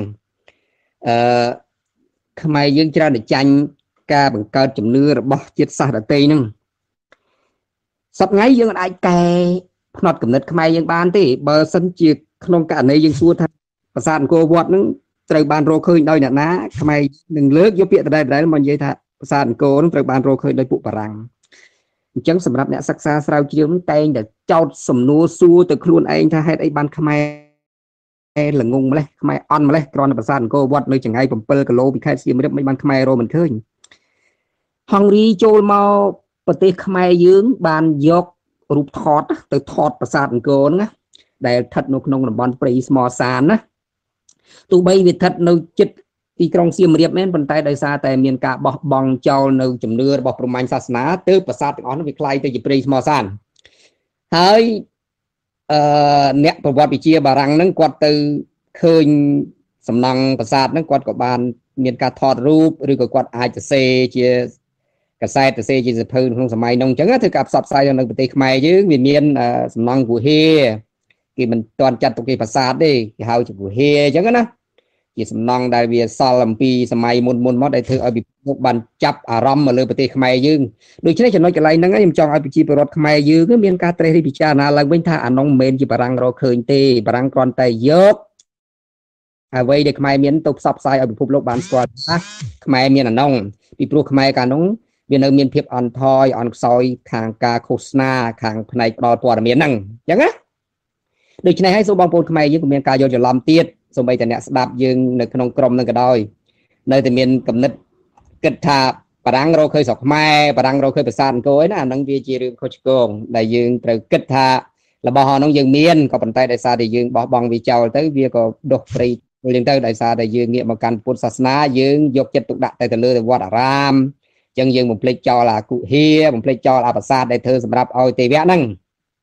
ខ្មែរយើងច្រើនតែចាញ់ការបង្កើតជំនឿរបស់ជាតិសាសន៍ដទៃហ្នឹងសប្តាហ៍យើងអាចកែផ្នត់គំនិតខ្មែរយើងបានទេបើសិនជាក្នុងករណីយើងសួរថាប្រាសាទអង្គរវត្តហ្នឹងត្រូវបានរកឃើញដោយអ្នកណាខ្មែរនឹងលើកយកពាក្យដដែលមកនិយាយថាប្រាសាទអង្គរហ្នឹងត្រូវបានរកឃើញដោយពួកបារាំងអញ្ចឹងសម្រាប់អ្នកសិក្សាស្រាវជ្រាវតែងតែចោទសំណួរសួរទៅខ្លួនឯងថាហេតុអីបានខ្មែរល្ងងម្លេះខ្មែរអន់ម្លេះគ្រាន់តែប្រាសាទអង្គរវត្តនៅចង្ងាយ7គីឡូពីខេត្តសៀមរាបមិនបានខ្មែររកមិនឃើញហង្រីចូលមកប្រទេសខ្មែរយើងបានយករូបថតទៅថតប្រាសាទអង្គរហ្នឹងណាដែលស្ថិតនៅក្នុងតំបន់ព្រៃស្មរសានណាទោះបីវាស្ថិតនៅជិតទីក្រុងសៀមរាបមែនប៉ុន្តែដោយសារតែមានការបោះបង់ចោលនៅជំនឿរបស់ព្រហ្មញ្ញសាសនាទើបប្រាសាទទាំងអស់នោះវាคล้ายទៅជាព្រៃស្មរសានហើយអ្នកប្រវត្តិវិទ្យាបារាំងហ្នឹងគាត់ទៅឃើញសំណង់ប្រាសាទហ្នឹងគាត់ក៏បានមានការថតរូបឬក៏គាត់អាចសរសេរជាកសែតសរសេរជាសៀវភៅក្នុងសម័យនោះអញ្ចឹងធ្វើការផ្សព្វផ្សាយនៅប្រទេសខ្មែរយើងវាមានសំណង់គុហាគេមិនទាន់ចាត់ទុកគេប្រាសាទទេគេហៅជាគុហាអញ្ចឹងណាជាសំណង់ដែលវាសល់អំពីសម័យមុនមកដែលធ្វើឲ្យពិភពបានចាប់អារម្មណ៍មកលើប្រទេសខ្មែរយើងដូច្នេះចំណុចកន្លែងហ្នឹងខ្ញុំចង់ឲ្យប្រជាពលរដ្ឋខ្មែរយើងមានការត្រេះរិះពិចារណាឡើងវិញថាអានោះមិនមែនជាបារាំងរកឃើញទេបារាំងគ្រាន់តែយកអ្វីដែលខ្មែរមានទៅផ្សព្វផ្សាយឲ្យពិភពលោកបានស្គាល់ថាខ្មែរមានអានោះពីព្រោះខ្មែរកាលនោះវានៅមានភាពអន់ថយអន់ខ្សោយខាងការឃោសនាខាងផ្នែកផ្ដល់ព័ត៌មានហ្នឹងអញ្ចឹងណាដូច្នេះហើយសូមបងប្អូនខ្មែរយើងក៏មានការយល់ច្រឡំទៀតសូម្បីតែអ្នកស្ដាប់យើងនៅក្នុងក្រុមនឹងក៏ដោយនៅតែមានគំនិតគិតថាបារាំងរកឃើញស្រុកខ្មែរបារាំងរកឃើញប្រាសាទអង្គរឯណាអាហ្នឹងវាជារឿងខុសឆ្គងដែលយើងត្រូវគិតថារបស់ហ្នឹងយើងមានក៏ប៉ុន្តែដោយសារតែយើងបោះបង់វាចោលទៅវាក៏ដុះព្រៃយើងទៅដោយសារតែយើងងាកមកកាន់ពុទ្ធសាសនាយើងយកចិត្តទុកដាក់ទៅលើវត្តអារាមអញ្ចឹងយើងបំភ្លេចចោលអាគុហាបំភ្លេចចោលអាប្រាសាទដែលធ្វើសម្រាប់ឲ្យទេវៈហ្នឹង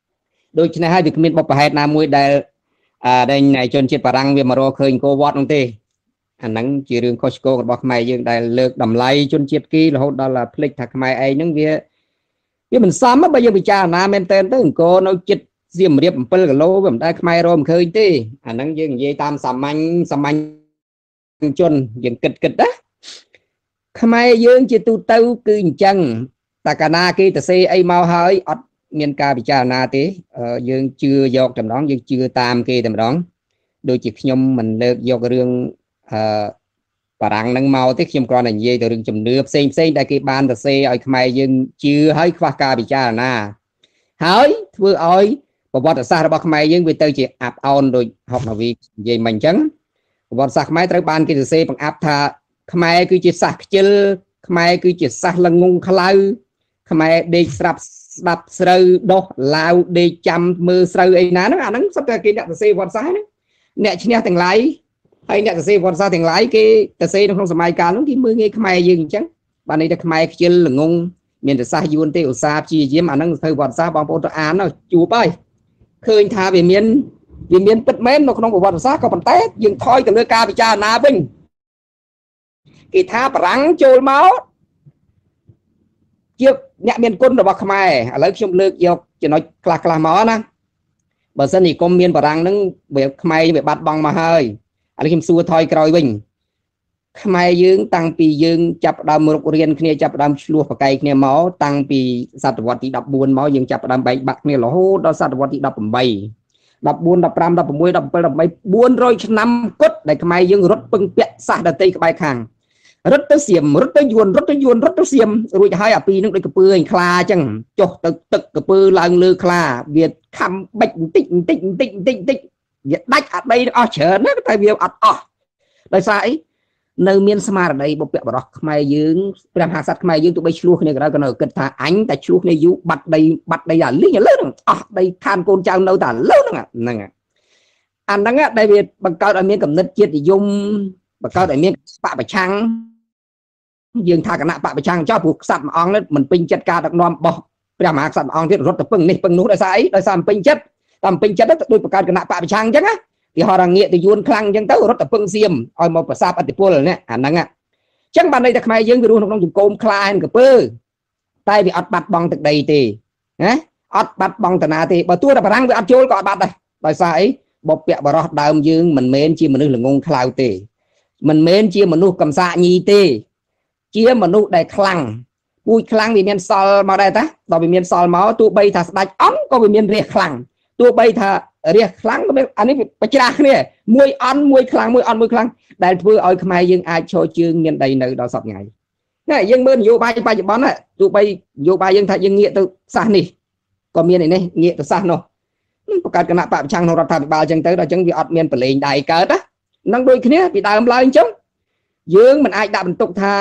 ដូចនេះហើយវាគ្មានបបប្រហែលណាមួយដែលដែលជនជាតិបារាំងវាមករកឃើញគោវត្តនោះទេអាហ្នឹងជារឿងខុសឆ្គងរបស់ខ្មែរយើងដែលលើកតម្លៃជនជាតិគីរហូតដល់ភ្លេចថាខ្មែរឯងហ្នឹងវាមិនសមបើយើងពិចារណាមែនតើទៅអង្គរនៅចិត្តសៀមរាប7គីឡូវាមិនដែលខ្មែររមឃើញទេអាហ្នឹងយើងនិយាយតាមសាមញ្ញជនយើងគិតណាខ្មែរយើងជាទូទៅគឺអញ្ចឹងតែកាលណាគេទៅសេអីមកហើយអត់មានការពិចារណាទេយើងជឿយកតែម្ដងយើងជឿតាមគេតែម្ដងដូចជាខ្ញុំមិនលើកយករឿងបារាំងនឹងមកទេខ្ញុំគ្រាន់តែនិយាយទៅរឿងជំនឿផ្សេងដែលគេបានទៅសេឲ្យខ្មែរយើងជឿឲ្យខ្វះការពិចារណាហើយធ្វើឲ្យប្រវត្តិសាស្ត្ររបស់ខ្មែរយើងវាទៅជាអាប់អោនដូចហុកនាវីនិយាយមិញអញ្ចឹងប្រវត្តិសាស្ត្រខ្មែរត្រូវបានគេសរសេរបង្អាប់ថាខ្មែរគឺជាសាសខ្ជិលខ្មែរគឺជាសាសល្ងងខ្លៅខ្មែរដេកស្ដាប់ស្រូវដុះឡាវដេកចាំមើលស្រូវអីណាហ្នឹងអាហ្នឹងសុទ្ធតែគេអ្នកសរសេរប្រវត្តិសាស្ត្រហ្នឹងអ្នកឈ្នះទាំងឡាយហើយអ្នកសរសេរប្រវត្តិសាស្ត្រទាំងឡាយគេសរសេរនៅក្នុងសម័យកាលនោះគេមើលងាយខ្មែរយើងអញ្ចឹងបានន័យថាខ្មែរខ្ជិលល្ងងមានតែសាសយួនទេឧស្សាហ៍ព្យាយាមអាហ្នឹងទៅប្រវត្តិសាស្ត្របងប្អូនទៅអានទៅជួបហើយឃើញថាវាមានពិតមែននៅក្នុងប្រវត្តិសាស្ត្រក៏ប៉ុន្តែយើងថយទៅលើការពិចារណាវិញគេថាបារាំងចូលមកជាអ្នកមានគុណរបស់ខ្មែរឥឡូវខ្ញុំលើកយកចំណុចខ្លះមកណាបើសិននិគមមានបារាំងហ្នឹងវាខ្មែរវាបាត់បង់មកហើយឥឡូវខ្ញុំសួរថយក្រោយវិញខ្មែរយើងតាំងពីយើងចាប់ដើមរុករៀនគ្នាចាប់ដើមឆ្លោះប្រកែកគ្នាមកតាំងពីសតវត្សទី14មកយើងចាប់ដើមបែកបាក់គ្នារហូតដល់សតវត្សទី18 14 15 16 17 18 400ឆ្នាំគត់ដែលខ្មែរយើងរត់ពឹងពាក់សាសដតីក្បែរខាងរត់ទៅសៀមរត់ទៅយួនរត់ទៅសៀមរួចហើយអាពីនឹងដូចកពើឯងខ្លាអញ្ចឹងចុះទៅទឹកកពើឡើងលើខ្លាវាខំបិចបន្តិចវាដាច់អាដីអស់ច្រើនណាតែវាអត់អស់ដោយសារអីនៅមានស្មារតីបុព្វបុរសខ្មែរយើងព្រះមហាក្សត្រខ្មែរយើងទោះបីឆ្លោះគ្នាក៏ដោយក៏នៅគិតថាអញតែឆ្លោះគ្នាយូរបាត់ដីអាលីងឥឡូវហ្នឹងអស់ដីខានកូនចៅនៅតែឥឡូវហ្នឹងអាហ្នឹងដែលវាបង្កើតឲ្យមានគំនិតជាតិនិយមបង្កើតឲ្យមានបកប្រឆាំងយើងថាគណៈបកប្រឆាំងចោះព្រោះក្សត្រមួយអង្គនេះមិនពេញចិត្តការដឹកនាំរបស់ព្រះមហាក្សត្រមួយអង្គទៀតរត់ទៅពឹងនេះពឹងនោះដោយសារអីដោយសារមិនពេញចិត្តតែមិនពេញចិត្តទៅដូចបង្កើតគណៈបកប្រឆាំងអញ្ចឹងណាគេហៅថាងាកទៅយួនខ្លាំងអញ្ចឹងទៅរត់ទៅពឹងសៀមឲ្យមកប្រសាបអធិពលនេះអាហ្នឹងអញ្ចឹងបានន័យថាខ្មែរយើងវារស់នៅក្នុងចង្កូមខ្លាហែនកពើតែវាអត់បាត់បង់ទឹកដីទេណាអត់បាត់បង់តាណាទេបើទោះតែបារាំងវាអត់ចូលក៏អត់បាត់ដែរដោយសារអីបុព្វបុរសដើមយើងមិនមែនជាមនុស្សល្ងងខ្លៅទេមិនមែនជាមនុស្សកំសាកញីទេជាមនុស្សដែលខ្លាំងពូជខ្លាំងវាមានសល់មកដែរតាដល់វាមានសល់មកទោះបីថាស្ដេចអង្គក៏វាមានរះខ្លាំងទោះបីថារះខ្លាំងក៏មានអានេះវាប្រច្រាស់គ្នាមួយអន់មួយខ្លាំងមួយអន់មួយខ្លាំងដែលធ្វើឲ្យខ្មែរយើងអាចឈរជើងមានដីនៅដល់សប្តាហ៍ថ្ងៃណាយើងមើលនយោបាយបច្ចុប្បន្នទោះបីនយោបាយយើងថាយើងងាកទៅសាសនេះក៏មានឯនេះងាកទៅសាសនោះបង្កើតគណៈបកប្រឆាំងក្នុងរដ្ឋាភិបាលអញ្ចឹងទៅដល់អញ្ចឹងវាអត់មានប្រឡែងដៃកើតណានឹងដូចគ្នាពីដើមឡើយអញ្ចឹងយើងមិនអាចដាក់បន្ទុកថា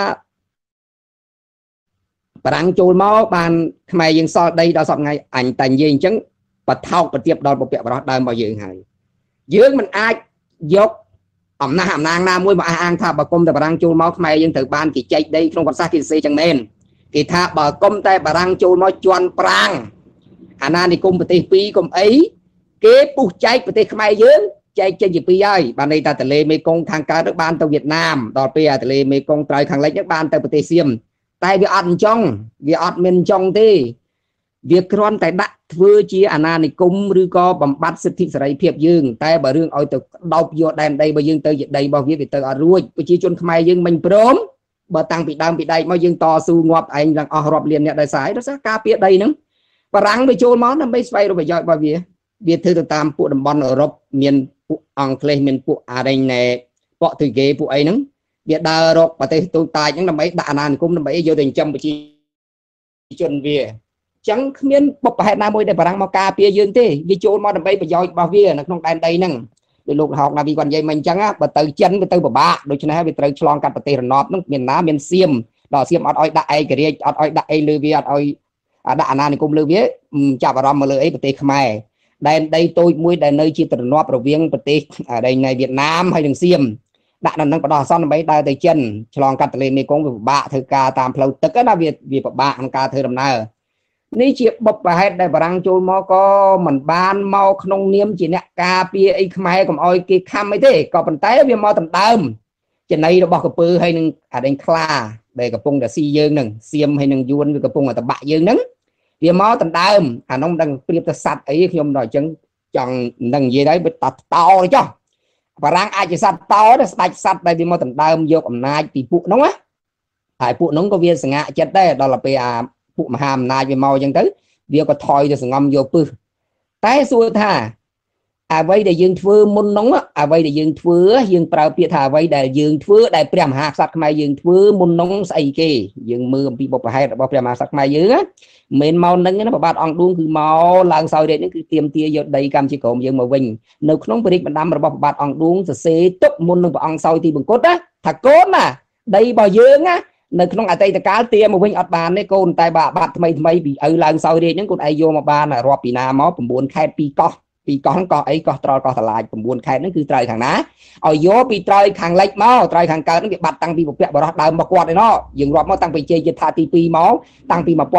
បារាំងចូលមកបានខ្មែរយើងសល់ដីដល់សប្តាហ៍ថ្ងៃអញតែនិយាយអញ្ចឹងបថោកប្រទៀបដល់បុព្វបុរសដើមរបស់យើងហើយយើងមិនអាចយកអំណាចណាមួយមកអះអាងថាបើគុំតែបារាំងចូលមកខ្មែរយើងត្រូវបានគេចែកដីក្នុងប្រសាសន៍គេសរសេរចឹងមែនគេថាបើគុំតែបារាំងចូលមកជន់ប្រាំងអាណានិគមប្រទេស2កុំអីគេពុះចែកប្រទេសខ្មែរយើងចែកចេញជា2ហើយបានន័យថាទន្លេមេគង្គខាងកើតទៅបានទៅវៀតណាមដល់ពេលទន្លេមេគង្គត្រើយខាងលិចទៅបានទៅប្រទេសសៀមតែវាអត់អញ្ចឹងវាអត់មានអញ្ចឹងទេវាគ្រាន់តែដាក់ធ្វើជាអាណានិគមឬក៏បំបត្តិសិទ្ធិសេរីភាពយើងតែបើរឿងឲ្យទៅដោបយកដែនដីរបស់យើងទៅជាដីរបស់វាទៅអត់រួចប្រជាជនខ្មែរយើងមិនព្រមបើតាំងពីដើមពីដែកមកយើងតស៊ូងាប់ឯងឡើងអស់រាប់លានអ្នកដោយសារការពារដីហ្នឹងបារាំងវាចូលមកដើម្បីស្វែងរកប្រយោជន៍របស់វាធ្វើទៅតាមពួកតំបន់អឺរ៉ុបមានពួកអង់គ្លេសមានពួកអារ៉េណេប៉ូទុយហ្គេពួកអីហ្នឹងវាដើររកប្រទេសទូតាចហ្នឹងដើម្បីដាក់អាណានិគមដើម្បីយកទៅចិញ្ចឹមប្រជាជនវាចឹងគ្មានបុព្វហេតុណាមួយដែលបារាំងមកការពារយើងទេវាចូលមកដើម្បីប្រយោជន៍របស់វានៅក្នុងដែនដីហ្នឹងដោយលោកហោកណាវីគាត់និយាយមិញអញ្ចឹងបើទៅចិនវាទៅពិបាកដូច្នេះវាត្រូវឆ្លងកាត់ប្រទេសរណបហ្នឹងមានណាមានសៀមដល់សៀមអត់ឲ្យដាក់ឯករាជ្យអត់ឲ្យដាក់អីលើវាអត់ឲ្យដាក់អាណានិគមលើវាចាប់អារម្មណ៍មកលើអីប្រទេសខ្មែរដែនដីតូចមួយដែលនៅជាទ្រនាប់រវាងប្រទេសដែននៃវៀតណាមហើយនិងសៀមដាក់នៅនឹងបដោះអាសន្នដើម្បីដើរទៅចិនឆ្លងកាត់ទន្លេមេគង្គវាពិបាកធ្វើការតាមផ្លូវទឹកណាវាពិបាកក្នុងការធ្វើដំណើរនេះជាបុព្វហេតុដែលបារាំងចូលមកក៏មិនបានមកក្នុងនាមជាអ្នកការពារអីខ្មែរកុំអោយគេខំអីទេក៏ប៉ុន្តែវាមកដណ្ដើមចំណៃរបស់កពើហើយនឹងអាដេញខ្លាដែលកំពុងតែស៊ីយើងនឹងសៀមហើយនឹងយួនវាកំពុងតែតបាក់យើងហ្នឹងវាមកដណ្ដើមអានោះមិនដឹងប្រៀបទៅសัตว์អីខ្ញុំដល់អញ្ចឹងចង់នឹងនិយាយដែរវាតតោចុះបារាំងអាចជាសัตว์តោតែស្ដេចសัตว์ដែលវាមកដណ្ដើមយកអំណាចពីពួកនោះណាហើយពួកនោះក៏វាសង្ហាចិត្តដែរដល់ពេលអាពួកមហាអំណាចវាមកអញ្ចឹងទៅវាក៏ថយទៅសង្ងំយកពឹសតែសួរថាអ្វីដែលយើងធ្វើមុននោះអ្វីដែលយើងធ្វើយើងប្រើពាក្យថាអ្វីដែលយើងធ្វើដែលព្រះមហាក្សត្រខ្មែរយើងធ្វើមុននោះស្អីគេយើងមើលអំពីបុព្វហេតុរបស់ព្រះមហាក្សត្រខ្មែរយើងមិនមកនឹងណាប្របាទអង្គឌួងគឺមកឡើងសោយរាជនេះគឺទៀមទាយកដីកម្ពុជាក្រមយើងមកវិញនៅក្នុងព្រះរាជបណ្ដាំរបស់ប្របាទអង្គឌួងសរសេរទុកមុននឹងព្រះអង្គសោយទីបង្គត់ណាថាកូនណាដីរបស់យើងណានៅក្នុងអតីតកាលទាមកវិញអត់បានទេកូនតែបាត់ថ្មីពីឪឡើងសោយរាជហ្នឹងកូនឯងយកមកបានរាប់ពីណាមក9ខេត្ត2កោះកោះអីកោះត្រល់កោះតឡាច9ខេត្តហ្នឹងគឺត្រូវខាងណាឲ្យយកពីត្រូវខាងលិចមកត្រូវខាងកើតហ្នឹងវាបាត់តាំងពីពពកបរោះដើមរបស់គាត់ឯណោះយើងរាប់មកតាំងពីជ័យយុទ្ធាទី2មកតាំងពី1618 620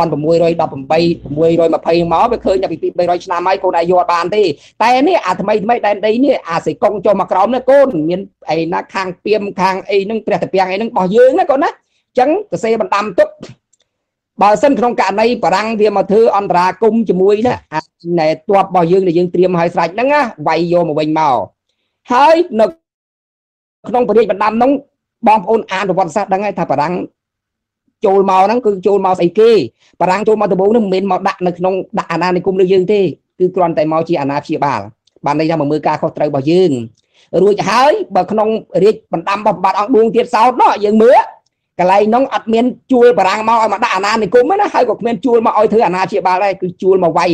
មកវាឃើញតែពី300ឆ្នាំហើយកូនឯងយកបានទេតែនេះអាថ្មីដែនដីនេះអាសេកុងចូលមកក្រោមនេះកូនមានអីណាខាងពៀមខាងអីហ្នឹងព្រះតាពាំងអីហ្នឹងរបស់យើងណាកូនណាអញ្ចឹងសរសេរបណ្ដាំទុកបើសិនក្នុងករណីបារាំងវាមកធ្វើអន្តរាគមជាមួយណាណែទ័ពរបស់យើងដែលយើងត្រៀមឲ្យស្រេចហ្នឹងណាវាយយកមកវិញមកហើយនៅក្នុងព្រះរាជបណ្ដាំហ្នឹងបងប្អូនអានប្រវត្តិសាស្ត្រដឹងហើយថាបារាំងចូលមកហ្នឹងគឺចូលមកស្អីគេបារាំងចូលមកដំបូងហ្នឹងមិនមែនមកដាក់នៅក្នុងដាក់អាណានិគមលើយើងទេគឺគ្រាន់តែមកជាអាណាព្យាបាលបានន័យថាមកមើលការខុសត្រូវរបស់យើងរួចហើយបើក្នុងរាជបណ្ដាំរបស់បាទអង្គឌួងទៀតសោតនោះយើងមើលកន្លែងនោះអត់មានជួលបារាំងមកឲ្យមកដាក់អាណានិគមណាហើយក៏គ្មានជួលមកឲ្យធ្វើអាណាព្យាបាលដែរគឺជួលមកវាយ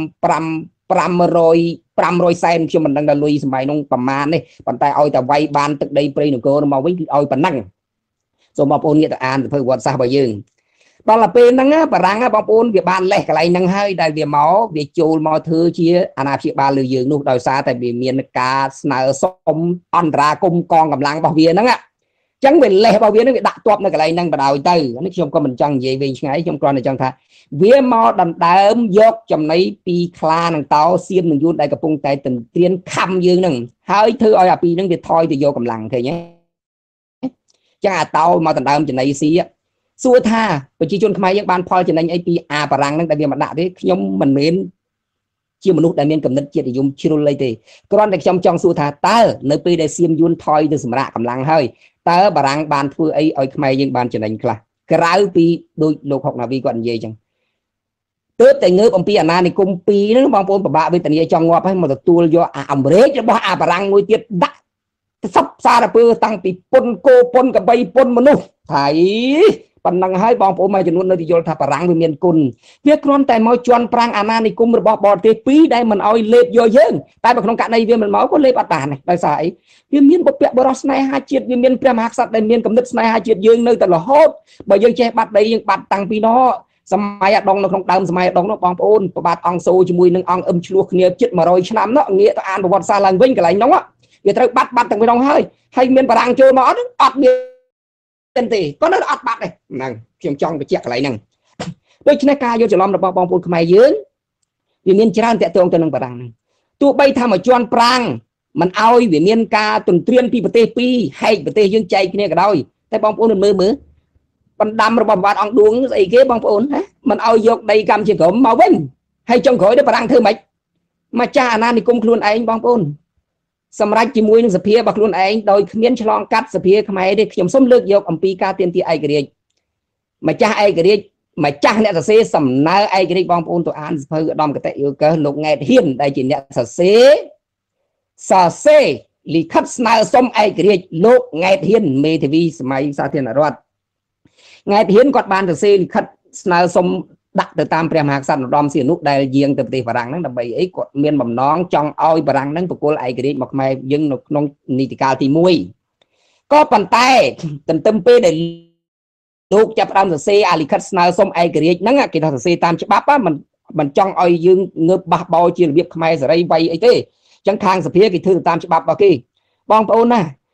500សែនខ្ញុំមិនដឹងដល់លុយសម័យនោះប្រមាណនេះប៉ុន្តែឲ្យតែវាយបានទឹកដីព្រៃនគរមកវិញគឺឲ្យប៉ុណ្ណឹងសូមបងប្អូនងាកទៅអានសៀវភៅប្រវត្តិសាស្ត្ររបស់យើងដល់ទៅពេលហ្នឹងបារាំងបងប្អូនវាបានលេះកន្លែងហ្នឹងហើយដែលវាមកវាចូលមកធ្វើជាអាណាព្យាបាលលើយើងនោះដោយសារតែវាមានការស្នើសុំអន្តរាគមកងកម្លាំងរបស់វាហ្នឹងចឹងវាលេះរបស់វានឹងវាដាក់ទ័ពនៅកន្លែងហ្នឹងបដ ாய் ទៅនេះខ្ញុំក៏មិនចង់និយាយវិញឆ្ងាយខ្ញុំគ្រាន់តែចង់ថាវាមកដណ្ដើមយកចំណីពីខ្លានឹងតោសៀមនឹងយួនដែលកំពុងតែទន្ទ្រានខំយើងហ្នឹងហើយធ្វើឲ្យអាពីរហ្នឹងវាថយទៅយកកម្លាំងឃើញទេចឹងអាតោមកដណ្ដើមចំណីស៊ីសួរថាប្រជាជនខ្មែរយើងបានផលចំណេញអីពីអាបារាំងហ្នឹងដែលវាមកដាក់ទេខ្ញុំមិនមែនជាមនុស្សដែលមានកំណត់ជាតិនិយមជ្រុលអីទេគ្រាន់តែខ្ញុំចង់សួរថាតើនៅពេលដែលសៀមយួនថយទៅសម្រាប់កម្លាំងហើយតើបារាំងបានធ្វើអីឲ្យខ្មែរយើងបានចំណេញខ្លះក្រៅពីដូចលោកហុកណាវីគាត់និយាយចឹងទើបតែងើបអំពីអាណានិគម2ហ្នឹងបងប្អូនពិបាកវេទនាចង់ងាប់ហើយមកទទួលយកអាអាមេរិករបស់អាបារាំងមួយទៀតដាក់សັບសារពើតាំងពីពុនគោពុនកបីពុនមនុស្សហើយប៉ុណ្ណឹងហើយបងប្អូនមួយចំនួននៅទីយល់ថាបារាំងវាមានគុណវាគ្រាន់តែមកជន់ប្រាំងអាណានិគមរបស់បរទេស2ដែលមិនអោយលេបយកយើងតែបើក្នុងករណីវាមិនមកក៏លេបអត់បានដែរដោយសារអីវាមានបុព្វបុរសស្នេហាជាតិវាមានព្រះមហាក្សត្រដែលមានកំណត់ស្នេហាជាតិយើងនៅតែរហូតបើយើងចេះបាត់ដីយើងបាត់តាំងពីនោះសម័យអាដងនៅក្នុងដើមសម័យអាដងនោះបងប្អូនប្របាទអង្គសូជាមួយនឹងអង្គអឹមឆ្លោះគ្នាជិត100ឆ្នាំនោះងាកទៅអានប្រវត្តិសាស្ត្រឡើងវិញកន្លែងនោះវាត្រូវបាត់ទាំងពីនោះហើយមានបារាំងចូលមកអត់មានទេក៏នៅអត់បាត់ដែរហ្នឹងខ្ញុំចង់បញ្ជាក់កន្លែងហ្នឹងដូច្នេះការយល់ច្រឡំរបស់បងប្អូនខ្មែរយើងវាមានច្រើនតាក់ទងទៅនឹងបារាំងហ្នឹងទោះបីថាមកជន់ប្រាំងមិនអោយវាមានការទន្ទ្រានពីប្រទេស2ហែកប្រទេសយើងចែកគ្នាក៏ដោយតែបងប្អូនមើលបណ្ដាំរបស់ប្របាទអង្គឌួងស្អីគេបងប្អូនមិនអោយយកដីកម្ពុជាក្រមមកវិញហើយចុងក្រោយទៅបារាំងធ្វើម៉េចម្ចាស់អាណានិគមខ្លួនឯងបងប្អូនសម្រាប់ជាមួយនឹងសភារបស់ខ្លួនឯងដោយគ្មានឆ្លងកាត់សភាខ្មែរទេខ្ញុំសូមលើកយកអំពីការទាមទារឯករាជ្យម្ចាស់ឯករាជ្យម្ចាស់អ្នកសរសេរសំណើឯករាជ្យបងប្អូនទៅអានសភៅឧត្តមកតេយូកើលោកង៉ែតហ៊ានដែលជាអ្នកសរសេរលិខិតស្នើសុំឯករាជ្យលោកង៉ែតហ៊ានមេធាវីសម័យសាធារណរដ្ឋង៉ែតហ៊ានគាត់បានសរសេរលិខិតស្នើសុំដាក់ទៅតាមព្រះមហាក្សត្រនរោត្តមសីហនុដែលយាងទៅប្រទេសបារាំងហ្នឹងដើម្បីអីគាត់មានបំណងចង់ឲ្យបារាំងហ្នឹងបកគលឯករាជ្យមកខ្មែរយើងនៅក្នុងនីតិកាលទី1ក៏ប៉ុន្តែទន្ទឹមពេលដែលលោកចាប់ផ្ដើមសរសេរអាលិខិតស្នើសុំឯករាជ្យហ្នឹងគេថាសរសេរតាមច្បាប់មិនចង់ឲ្យយើងងើបបះបោជារបៀបខ្មែរសេរីវ័យអីទេអញ្ចឹងខាងសភាគេធ្វើតាមច្បាប់របស់គេបងប្អូនណា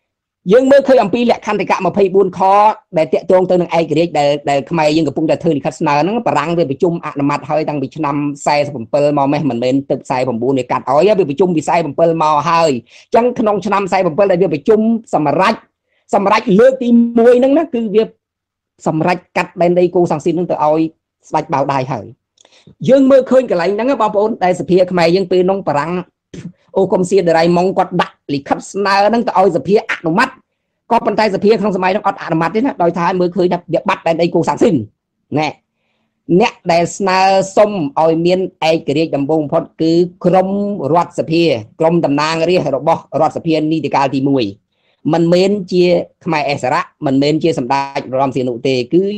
dương mới khơi âm pi lẹ khăn thì cả mà phây buôn kho để tiện tuông tới năng ai cái để khai dương gặp bung để thưa thì khách sạn nó bà răng về bị chung ạ nằm mặt hơi đang bị năm sai phẩm pơ màu mẹ mình bên tự sai phẩm buôn để cắt ói bị chung bị sai phẩm pơ màu hơi chẳng không năm sai phẩm pơ lại bị chung sầm rách lướt đi mùi nó cứ việc sầm rách cắt bên đây cô sang xin nó tự ói sạch bảo đài hơi dương mới khơi cái lạnh nó bao bồn đây sự phía khai dương pi nông bà răng ô công xia đây mong quạt đặt lì khách sạn nó tự ói sự phía ạ nó mắt có bàn tay phía không sớm nó ọt mặt đấy nè đôi thái mới khơi việc bắt bên đây cô sản sinh nè nè để sna sông oi miên ai cái đầm bông phật cứ krom rót phía krom tầm nang đi hay rót phía ni thì cao thì mùi mình men chia khai esra mình men chia sầm đại rom xì nụ tề cứ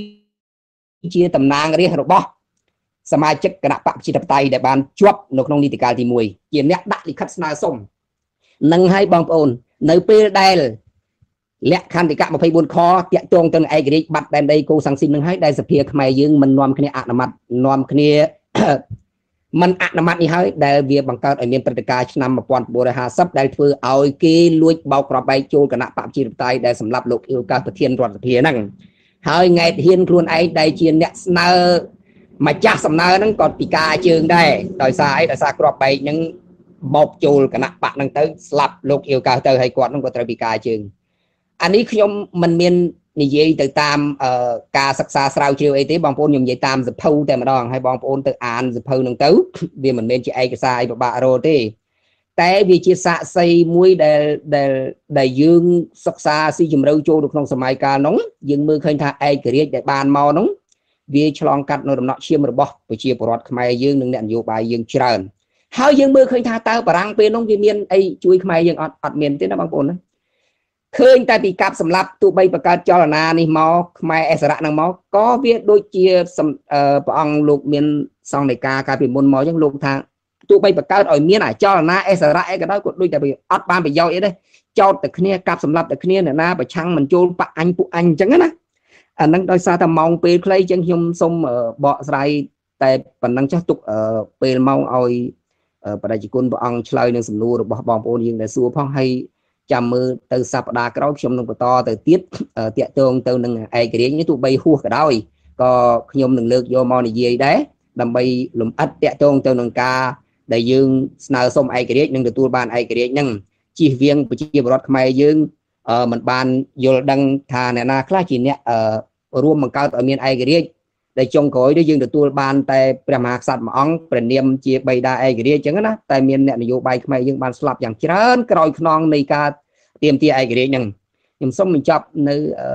chia tầm nang đi hayสมาชิกคณะปฏิบัติไตได้บานจวบนกนงนิติการที่มวยเกี่ยนเนี้ยดักลิขัดสนาสมนั่งให้บางปอนในปีได้และคันติกะมาพายบนคอเตะจงจนไอ้กระดิบัดแดนใดกูสังสินหนึ่งให้ได้สเปียขมายยืงมันนอมคณีอันมัดนอมคณีมันอันมัดนี่ให้ได้เวียบังเกิดไอเมียนปฏิการนำมาปอนบัวหาซับได้เพื่อเอากีลุยเบากรอบใบโจคณะปฏิบัติไตได้สำหรับโลกเอวการประเทียนรอดสเปียนั่งให้ไงเฮียนครูนไอได้เชียนเนี่ยเนอมาจักสำเนานั่งกอดปีกาเชิงได้โดยสายโดยสากรอบใบยังบอกโจคณะปะนั่งเตอสลับโลกเอวการเตอให้กอดนั่งกอดปีกาเชิงอันนี้ขยมมันเมียนนิยายตามการศึกษาสาวเชียวไอติบางปนยมใหญ่ตามสพูแต่มาดองให้บางปนตัวอ่านสพูนั่งเต้าเดี๋ยวมันเมียนจะไอกระซายบะโรตีแต่วิจิตรศาสตร์มวยได้ยืงศึกษาสิจมเราโจดูขนมสมัยการน้องยืงมือเคยท่าไอกระเรียกได้บานมอน้องวิฉลองกัดโนดมนอเชียมระบบไปเชียร์ปลอดขมายยืงหนึ่งเนี่ยอยู่ใบยืงเชิญเฮายืงมือเคยท่าเต้าปรังเป็นน้องวิเมียนไอช่วยขมายยืงอัดเมียนที่นั่นบางปนนะเคยแต่ปีกับสำหรับตัวใบประกาศจรนานี่มอไม่เอสระนังมอก็เวียโดยเชียปองลูกเมียนซองในการเป็นมนมอยังลูกทางตัวใบประกาศอ่อยเมียนจรนาเอสระก็ได้กดด้วยแต่ไปอัดบ้านไปย่อยได้จอดแต่เนี้ยกับสำหรับแต่เนี้ยเนี่ยนะไปช่างมันโจลปะอันปุอันจังนะอันนั้นโดยซาตามองเปย์ใครจังยมสมเบาใส่แต่ปันนังจะตุกเปย์มองอ่อยประเดี๋ยวคุณปองเฉลยหนึ่งสำนูบอกบองโอนยิงแต่สู้พ้องให้จำมือตือสัปดาห์ก็ชมลงต่อตือติดเตะตรงตือหนึ่งไอ้กระเดียนี่ตัวใบหัวก็ได้ก็ขยมหนึ่งเลือกโยมอนี่ยีได้ดำใบหลุมอัดเตะตรงตือหนึ่งกาได้ยืงสนาสมไอ้กระเดียหนึ่งตัวบานไอ้กระเดียหนึ่งจีเวียงไปจีบรถขมายยืงมันบานโยดังทาเนี่ยนาคลาจีเนี่ยรวมมันเก่าต่อเมียนไอ้กระเดียได้จงคอยได้ยืงตัวบานแต่ประมาสัตว์มังประเนียมจีใบได้ไอ้กระเดียจังนะแต่เมียนเนี่ยนโยบายขมายยืงบานสลับอย่างเจริญกระโดดขนองในการเตรียมที่ไอ้กระเดียยังยังส้มมันจับใน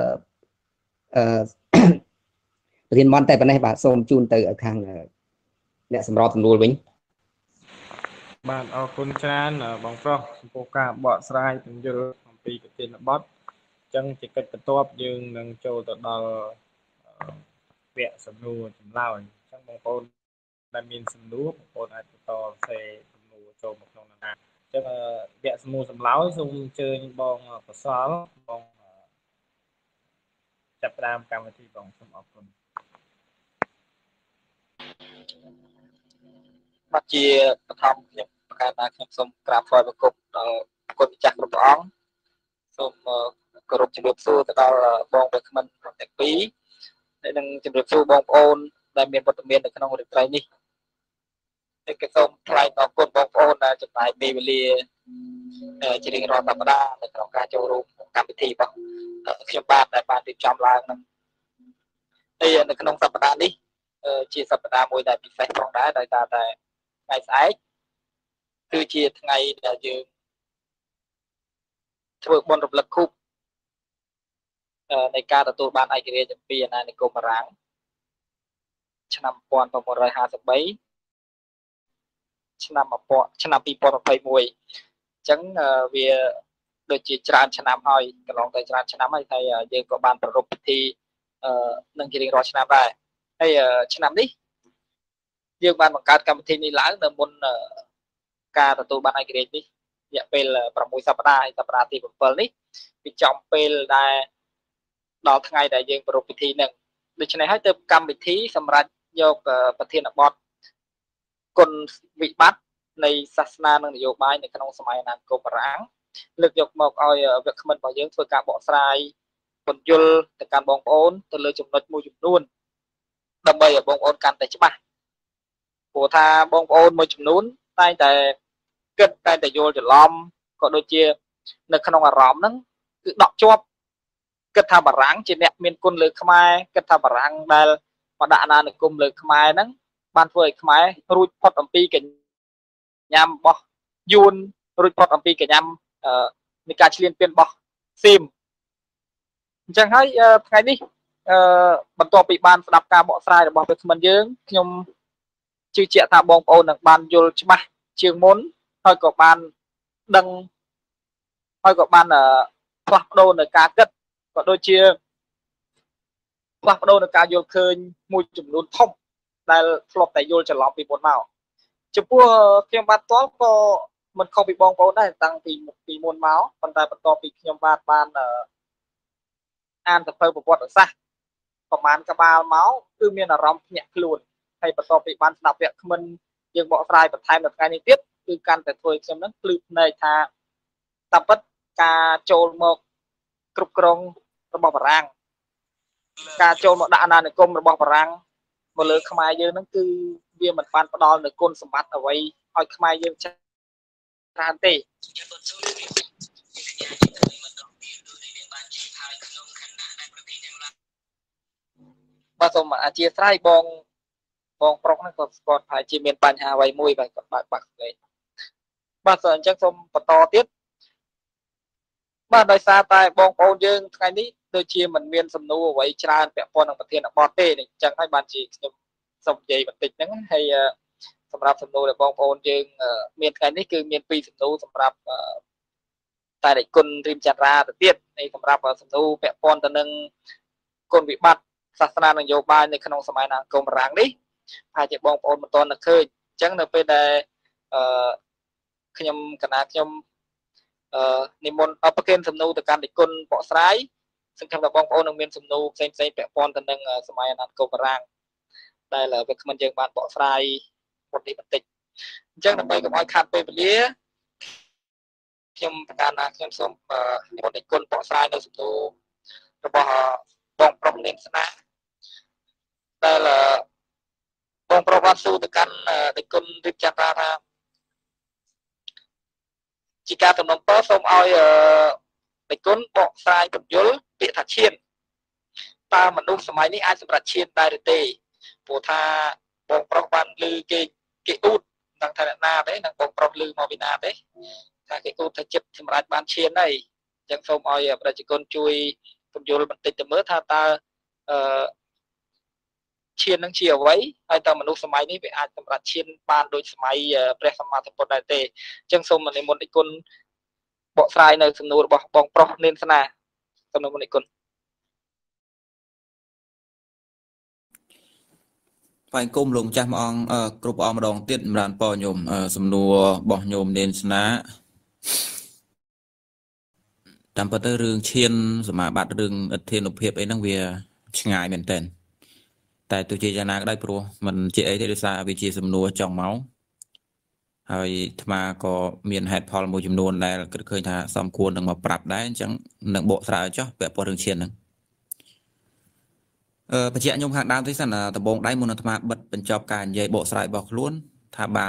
เรียนมอนแต่ปัญหาบาส้มจูนเตอร์ข้างเนี่ยสำรองตำรวจวิ่งบ้านเอาคนชนะบางฟรอกโปกาบอสไลด์เป็นเยอะของปีกับเจนบอสจังจิกกระตัวยืนนังโจตดอเปียสำนูจำเล่าจังบางคนได้มีสำนูบางคนอาจจะต่อเซสำนูโจมตรงนั้นจังเปียสำนูสำเล่าส่งเจอบองกระสอบบองจับตามการวิธีบองสมอคนมาเชียร์ประทับอย่างประการนาสมกราบฟอยประกบคนจักรบองสมกรบจิบสู้แต่เราบองไปมันแต่ปีในหนึ่งจิบสู้บองโอนได้เมียนบทเมียนในขนมเด็กไทยนี่ในกระทรวงไทยต่อคนบองโอนจะไปปีเวลีจะได้รอธรรมดาในขนมการโจรุมการพิธีป่ะเชื่อบ้านในบ้านติดจำลางนั้นในขนมสัปดาห์นี้ชีสัปดาห์มวยได้พิเศษของได้แต่ไงสายคือชีไงเดี๋ยวยืมช่วยบนรบลักคุบในการตัวบ้านไอเกเรจะเปลี่ยนในกรมรังชนะปอนประมาณ150 ใบชนะมาปอชนะปีปอนไปมวยจังเวียโดยจีจานชนะหอยกระลองแต่จานชนะไม่ไทยยืมกับบ้านประรบพิธีนั่งกินรอชนะได้ให้ชนะนี้ยืมบ้านบังการกรรมทีนี้ล้างในบนการตัวบ้านไอเกเรนี้อยากเป็นประมุขสัปดาห์ที่ผมเปิดนี้ไปจอมเป็นได้ดอกไงได้ยืมประรบพิธีหนึ่งโดยเฉพาะให้เติมกรรมพิธีสำหรับโยกประเทศบอสคนวิบัติในศาสนาหนึ่งนโยบายในขนมสมัยนั้นกบรังលើកយកមកឲ្យវាគ្មិនរបស់យើងធ្វើការបកស្រាយបញ្យលទៅកាន់បងប្អូនទៅលើចំណុចមួយចំនួនដើម្បីឲ្យបងប្អូនកាន់តែច្បាស់ព្រោះថាបងប្អូនមួយចំនួនតែងតែគិតតែងតែយល់ច្រឡំក៏ដូចជានៅក្នុងអារម្មណ៍ហ្នឹងគឺដកជាប់គិតថាបារាំងជាអ្នកមានគុណលើខ្មែរគិតថាបារាំងដែលមកដាក់អាណានិគមលើខ្មែរហ្នឹងបានធ្វើឲ្យខ្មែររួចផុតអំពីកញ្ញាំរបស់យួនរួចផុតអំពីកញ្ញាំនៃការឈ្លានពានរបស់ស៊ីមអញ្ចឹងហើយថ្ងៃនេះបន្ទាប់ពីបានស្ដាប់ការបកស្រាយរបស់វាគ្មិនយើងខ្ញុំជឿជាក់ថាបងប្អូននឹងបានយល់ច្បាស់ជាងមុនហើយក៏បានដឹងហើយក៏បានផ្លាស់ប្ដូរនៅការគិតក៏ដូចជាផ្លាស់ប្ដូរនៅការយល់ឃើញមួយចំនួនធំដែលធ្លាប់តែយល់ច្រឡំពីមុនមកចំពោះខ្ញុំបាទតលក៏មិនខុសពីបងប្អូនដែរតាំងពីមុនមកប៉ុន្តែបន្ទាប់ពីខ្ញុំបានអានសភៅប្រវត្តិសាស្ត្រប្រហែលក្បាលមកគឺមានអារម្មណ៍ភ្ញាក់ខ្លួនហើយបន្ទាប់ពីបានស្ដាប់វគ្គគ្មិនយើងបកស្រាយបន្ថែមនៅថ្ងៃនេះទៀតគឺកាន់តែធ្វើឲ្យខ្ញុំនឹងភ្លឺភ្នែកថាតាមពិតការចូលមកគ្រប់គ្រងរបស់បារាំងការចូលមកដាក់អាណានិគមរបស់បារាំងមកលើខ្មែរយើងហ្នឹងគឺវាមិនបានផ្ដល់នូវគុណសម្បត្តិអ្វីឲ្យខ្មែរយើងច្រើនទេបាទសូមអធិស្ឋានបងប្រុសហ្នឹងក៏ស្គាល់ថាជាមានបញ្ហាអ្វីមួយបាទគាត់បាក់លេងបាទអញ្ចឹងសូមបន្តទៀតបាទដោយសារតែបងប្អូនយើងថ្ងៃនេះដូចជាមិនមានសំណួរអ្វីច្រើនពាក់ព័ន្ធនឹងប្រធានបទទេអញ្ចឹងហើយបានជាខ្ញុំសូមនិយាយបន្តិចហ្នឹងហើយសម្រាប់សំណួរដែលបងប្អូនយើងមានថ្ងៃនេះគឺមាន2សំណួរសម្រាប់តែដេចគុណរៀមចន្ទរាទៅទៀតហើយសម្រាប់សំណួរពាក់ព័ន្ធទៅនឹងគុណវិបត្តិសាសនានយោបាយនៅក្នុងសម័យអាណានិគមបារាំងនេះហើយជាបងប្អូនមិនទាន់នឹកឃើញអញ្ចឹងនៅពេលដែលខ្ញុំនិមន្តប្រគេនសំណួរទៅកាន់ដេចគុណបកស្រាយសង្ឃឹមថាបងប្អូននឹងមានសំណួរផ្សេងពាក់ព័ន្ធទៅនឹងសម័យអាណានិគមបារាំងដែលវាគ្មិនយើងបានបកស្រាយបន្តិចអញ្ចឹងដើម្បីកុំឲ្យខាត់ពេលវេលាខ្ញុំប្រកាសថាខ្ញុំសូមនិមន្តដេចគុណបកស្រាយនៅសំណួររបស់បងប្រុសនាងស្នាដែលបងប្រុសបានសួរទៅកាន់ដេចគុណរៀបចាត់ថាជាការតំណពរសូមឲ្យដេចគុណបកស្រាយពន្យល់ពាក្យថាឈានតើមនុស្សសម័យនេះអាចសម្រាប់ឈានដែរឬទេព្រោះថាបងប្រុសបានឮគេអ៊ូតដឹងថាអ្នកណាទេនឹងបងប្រុសឮមកពីណាទេថាគេអ៊ូតថាចិត្តសម្រាប់បានឈានហើយអញ្ចឹងសូមឲ្យប្រជាជនជួយពន្យល់បន្តិចទៅមើលថាតើឈាននឹងជាអ្វីហើយតើមនុស្សសម័យនេះវាអាចសម្រាប់ឈានបានដូចសម័យព្រះសម្មាសម្ពុទ្ធដែរទេអញ្ចឹងសូមនិមន្តដេចគុណបកស្រាយនៅសំណួររបស់បងប្រុសនាងស្នាសូមនិមន្តដេចគុណថ្វាយគុំលោកម្ចាស់ព្រះអង្គគ្រប់ព្រះអង្គម្ដងទៀតសម្រាប់ប៉ញោមសំណួររបស់ញោមនាងស្នាតាមពិតទៅរឿងឈានសមាបត្តិរឿងឥទ្ធានុភាពអីហ្នឹងវាឆ្ងាយមែនទែនតែទោះជាយ៉ាងណាក៏ដោយព្រោះมันជាអីទេដោយសារវាជាសំណួរចង់មកហើយអាត្មាក៏មានហេតុផលមួយចំនួនដែលគិតឃើញថាសមគួរនឹងមកប្រាប់ដែរអញ្ចឹងនឹងបកស្រាយចុះពាក់ព័ន្ធរឿងឈានហ្នឹងបញ្ជាក់ខ្ញុំខាងដើមទេសិនដំបងដៃមុនអាត្មាបិទបញ្ចប់ការនិយាយបកស្រាយរបស់ខ្លួនថាបាន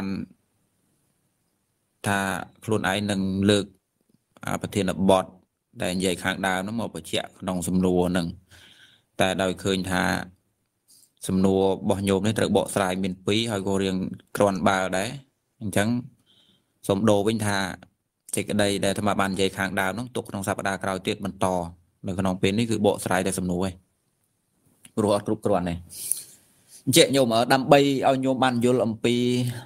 ថាខ្លួនឯងនឹងលើកប្រធានបទដែលនិយាយខាងដើមហ្នឹងមកបញ្ជាក់ក្នុងសំណួរហ្នឹងតែដោយឃើញថាសំណួររបស់ញោមនេះត្រូវបកស្រាយមាន2ហើយក៏រៀងក្រាន់បើដែរអញ្ចឹងសូមដូរវិញថាសេចក្តីដែលអាត្មាបាននិយាយខាងដើមហ្នឹងទុកក្នុងសប្តាហ៍ក្រោយទៀតបន្តនៅក្នុងពេលនេះគឺបកស្រាយតែសំណួរឯងព្រោះអត់គ្រប់គ្រាន់ទេអញ្ចឹងញោមដើម្បីឲ្យញោមបានយល់អំពី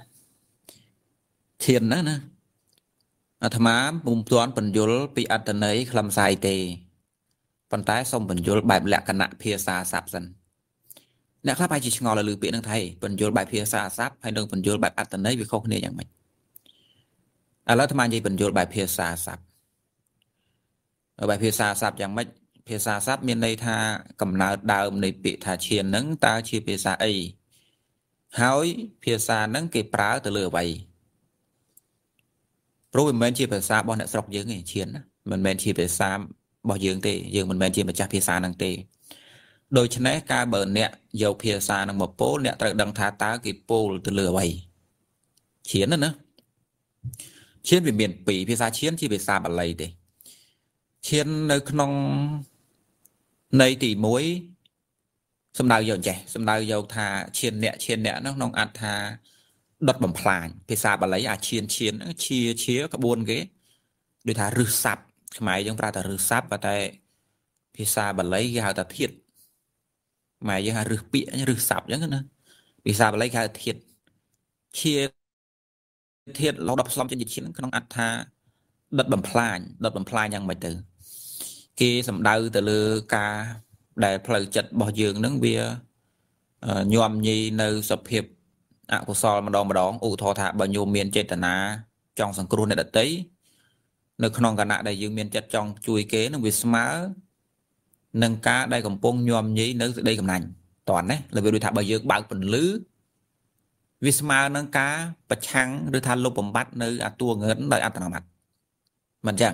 ឈានណាអាត្មាពុំទាន់បញ្យល់ពីអត្ថន័យខ្លឹមសារទេប៉ុន្តែសូមបញ្យល់បែបលក្ខណៈភាសាស័ព្ទសិនអ្នកខ្លះប្រហែលជាឆ្ងល់លើពាក្យហ្នឹងថាបញ្យល់បែបភាសាស័ព្ទហើយនឹងបញ្យល់បែបអត្ថន័យវាខុសគ្នាយ៉ាងម៉េចឥឡូវអាត្មានិយាយបញ្យល់បែបភាសាស័ព្ទបែបភាសាស័ព្ទយ៉ាងម៉េចភាសាស័ព្ទមានន័យថាកំណើតដើមនៃពាក្យថាឈានហ្នឹងតើជាភាសាអីហើយភាសាហ្នឹងគេប្រើទៅលើអ្វីព្រោះវាមិនមែនជាភាសារបស់អ្នកស្រុកយើងទេឈៀនណាមិនមែនជាភាសារបស់យើងទេយើងមិនមែនជាម្ចាស់ភាសាហ្នឹងទេដូច្នេះការបើអ្នកយកភាសាហ្នឹងមកពោលអ្នកត្រូវដឹងថាតើគេពោលទៅលើអ្វីឈៀនណាឈៀនវាមានពីរភាសាឈៀនជាភាសាបាលីទេឈៀននៅក្នុងន័យទី1សំដៅយកចេះសំដៅយកថាឈៀនអ្នកហ្នឹងក្នុងអត្ថថាដុតបំផ្លាញភាសាបាលីអាឈៀនជាក្បួនគេដូចថារឹសស័ព្ទខ្មែរយើងប្រើថារឹសស័ព្ទតែភាសាបាលីគេហៅថាធាតុខ្មែរយើងហៅរឹសពាក្យរឹសស័ព្ទអញ្ចឹងណាភាសាបាលីគេហៅធាតុធាតុលោដផ្សំចេញជាឈៀនក្នុងអត្ថថាដុតបំផ្លាញយ៉ាងម៉េចទៅគេសំដៅទៅលើការដែលផ្លូវចិត្តរបស់យើងនឹងវាញោមញីនៅសភាពអកុសលម្ដងឧទាហរណ៍ថាបើញោមមានចេតនាចង់សង្គ្រោះអ្នកដទៃនៅក្នុងគណៈដែលយើងមានចិត្តចង់ជួយគេនឹងវាស្មើនឹងការដែលកំពុងញោមញីនៅសេចក្តីកំណាញ់តើណាលើវាដូចថាបើយើងបើកពន្លឺវាស្មើនឹងការប្រឆាំងឬថាលុបបំបត្តិនៅអាតួងឿនដោយអត្តនោម័តមិនចឹង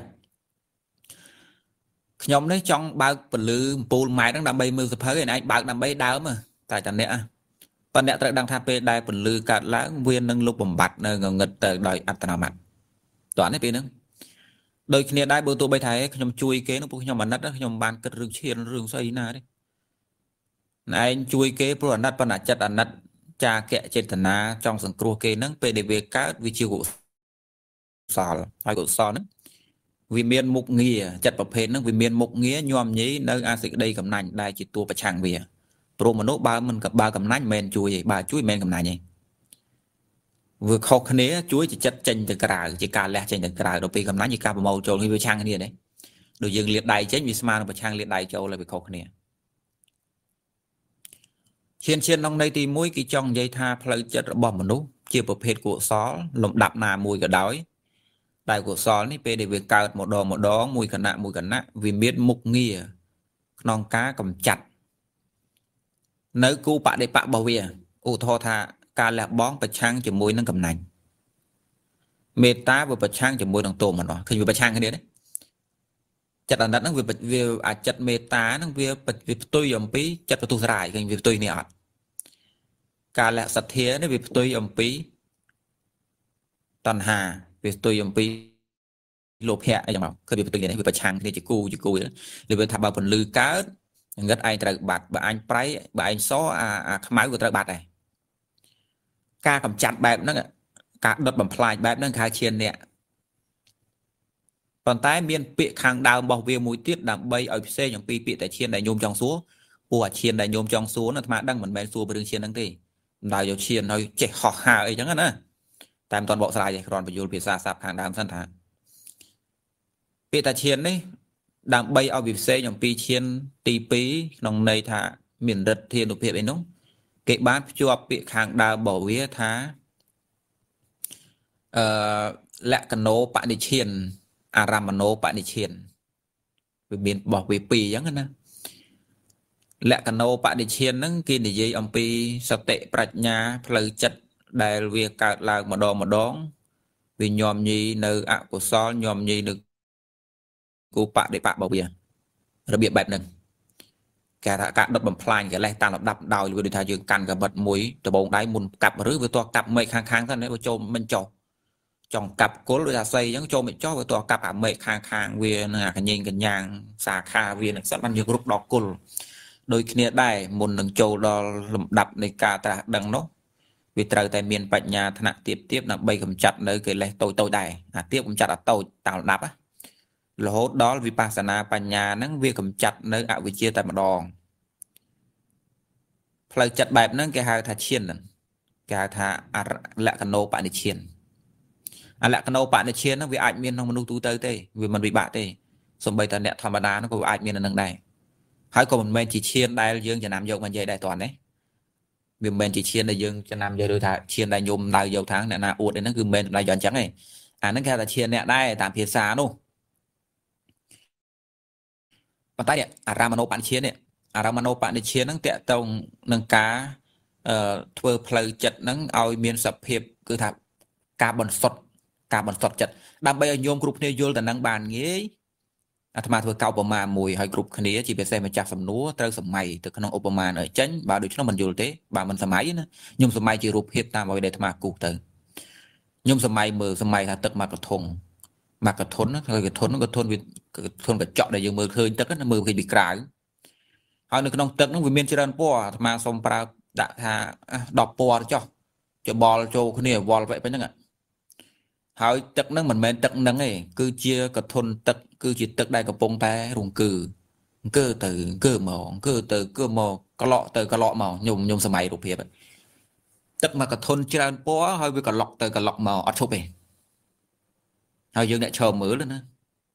ខ្ញុំនេះចង់បើកពន្លឺអំពូលម៉ែត្រហ្នឹងដើម្បីមើលសភៅឯងបើកដើម្បីដើមតែតអ្នកប៉ុន្តែអ្នកត្រូវដឹងថាពេលដែលពន្លឺកាត់ឡើងវានឹងលុបបំបត្តិនៅងងឹតទៅដោយអត្តនោម័តតើនេះពេលហ្នឹងដូចគ្នាដែរបើទោះបីថាខ្ញុំជួយគេនោះពួកខ្ញុំអាណិតខ្ញុំបានគិតរឿងឈានរឿងស្អីណាទេឯងជួយគេព្រោះអាណិតប៉ុន្តែចិត្តអាណិតចាកៈចេតនាចង់សង្គ្រោះគេហ្នឹងពេលដែលវាកើតវាជាកុសលហើយកុសលហ្នឹងវាមានមុខងារចិត្តប្រភេទហ្នឹងវាមានមុខងារញោមញីនៅអាសេចក្តីកំណាញ់ដែលជាតួប្រឆាំងវាព្រោះមនុស្សបើកំណាញ់មិនមែនជួយទេបើជួយមិនមែនកំណាញ់ទេវាខុសគ្នាជួយជាចិត្តចេញទៅក្រៅជាការលះចេញទៅក្រៅដល់ពេលកំណាញ់ជាការប្រមូលចូលវាប្រឆាំងគ្នាទេដូចយើងលាតដៃចេញវាស្មើនឹងប្រឆាំងលាតដៃចូលហើយវាខុសគ្នាឈានក្នុងន័យទី1គេចង់និយាយថាផ្លូវចិត្តរបស់មនុស្សជាប្រភេទកុសលលំដាប់ណាមួយក៏ដោយដែលកុសលនេះពេលដែលវាកើតម្ដងមួយគណៈវាមានមុខងារក្នុងការកម្ចាត់នៅគូបដិបៈរបស់វាឧទាហរណ៍ថាការលះបង់ប្រឆាំងជាមួយនឹងកំណាញ់មេត្តាវាប្រឆាំងជាមួយនឹងទោមនស្សឃើញវាប្រឆាំងគ្នាទេចិត្តអាណិតហ្នឹងវាអាចិត្តមេត្តាហ្នឹងវាផ្ទុយអំពីចិត្តបន្ទុះស្រាយឃើញវាផ្ទុយនេះអត់ការលះសទ្ធានេះវាផ្ទុយអំពីតណ្ហាវាផ្ទុយអំពីលោភៈអីចឹងមកគឺវាផ្ទុយនេះវាប្រឆាំងគ្នាជាគូឬវាថាបើពន្លឺកើតងឹតឯងត្រូវបាត់បើអញប្រៃបើឯងសអាខ្មៅក៏ត្រូវបាត់ដែរការកម្ចាត់បែបហ្នឹងការដុតបំផ្លាញបែបហ្នឹងគេហៅឈានអ្នកប៉ុន្តែមានពាក្យខាងដើមរបស់វាមួយទៀតដើម្បីឲ្យផ្សេងអំពីពាក្យតែឈានដែលញោមចង់សួរពួកអាឈានដែលញោមចង់សួរនោះអាត្មាដឹងមិនមែនសួរពីរឿងឈានហ្នឹងទេមិនដែលយកឈានឲ្យចេះហោះហើរអីចឹងណាតែមិនទាន់បកស្រាយទេគ្រាន់បញ្យល់ភាសាសាស្ត្រខាងដើមសិនថាពាក្យតាឈាននេះដើម្បីឲ្យវាផ្សេងអំពីឈានទី2ក្នុងន័យថាមានរិទ្ធិនុភាពអីនោះគេបានភ្ជាប់ពាក្យខាងដើមរបស់វាថាលក្ខណោបនិឈានអារម្មណោបនិឈានវាមានរបស់វាពីរអញ្ចឹងណាលក្ខណោបនិឈានហ្នឹងគេនិយាយអំពីសតិប្រាជ្ញាផ្លូវចិត្តដែលវាកើតឡើងម្ដងវាញោមញីនៅអកុសលញោមញីនៅគូបដិបៈរបស់វារបៀបបែបហ្នឹងគេថាការដុតបំផ្លាញកិលេសតាមលំដាប់ដោយវាដូចថាយើងកាន់កាបិតមួយដបងដៃមុនកាប់ឬវាតោះកាប់មេឃខាងទៅនេះវាចូលមិនចុះចង់កាប់គល់ដូចថាស័យអញ្ចឹងចូលមិនចុះវាតោះកាប់អាមេឃខាងវានឹងអាកញ្ញេងកញ្ញាងសាខាវានឹងសិតបានយើងរុកដល់គល់ដូចគ្នាដែរមុននឹងចូលដល់លំដាប់នៃការត្រាស់ដឹងនោះវាត្រូវតែមានបញ្ញាថ្នាក់ទៀបដើម្បីកម្ចាត់នៅកិលេសតូចដែរអាទៀបកម្ចាត់អាតូចតាមលំដាប់រហូតដល់វិបស្សនាបញ្ញាហ្នឹងវាកម្ចាត់នៅអវិជ្ជាតែម្ដងផ្លូវចិត្តបែបហ្នឹងគេហៅថាឈានហ្នឹងគេហៅថាលក្ខណោបនិឈានលក្ខណោបនិឈានហ្នឹងវាអាចមានក្នុងមនុស្សទូទៅទេវាមិនវិបាកទេសូម្បីតែអ្នកធម្មតាហ្នឹងក៏អាចមាននៅនឹងដែរហើយក៏មិនមែនជាឈានដែលយើងចំណាំយកមកនិយាយដែរតើណាវាមិនមែនជាឈានដែលយើងចំណាំយកឬថាឈានដែលញោមដៅយកທາງអ្នកណាអួតហ្នឹងគឺមិនមែនដៅយកអញ្ចឹងទេអាហ្នឹងគេហៅថាឈានអ្នកដែរតាមភាសានោះប៉ុន្តែអារម្មណោបនិឈាននេះអារម្មណោបនិឈានហ្នឹងតកតងនឹងការធ្វើផ្លូវចិត្តហ្នឹងឲ្យមានសភាពគឺថាការបន្សុទ្ធ cả bẩn sọt chật đam bây nhôm group này vô là năng bàn nghe à tham thôi cao Obama mùi hay group này chỉ biết xem mà chặt sầm núa tới sầm mày từ khăn Obama ở chánh bà được cho nó mình vô thế bà mình sầm máy nữa nhôm sầm mày chỉ group hiện tam vào đây tham cụ từ nhôm sầm mày là tật mà cái thốn nó cái thốn cái chọn để dùng mưa khơi tật nó mưa khi bị cãi họ được nông tật nó vì miền Tây po mà xong pra đã thà đọc po cho ball cho cái này ball vậy phải chăng ạ hỏi tật nó mình men tật nắng ấy cứ chia cái thôn tật cứ chỉ tật đây cái bông té rùng cơ từ cơ lọ màu nhung sầm mày rụp hiệp tật mà cái thôn Tây po hơi bị cái lọ màu ở chụp ấy hơi dương lại chờ mở lên nữa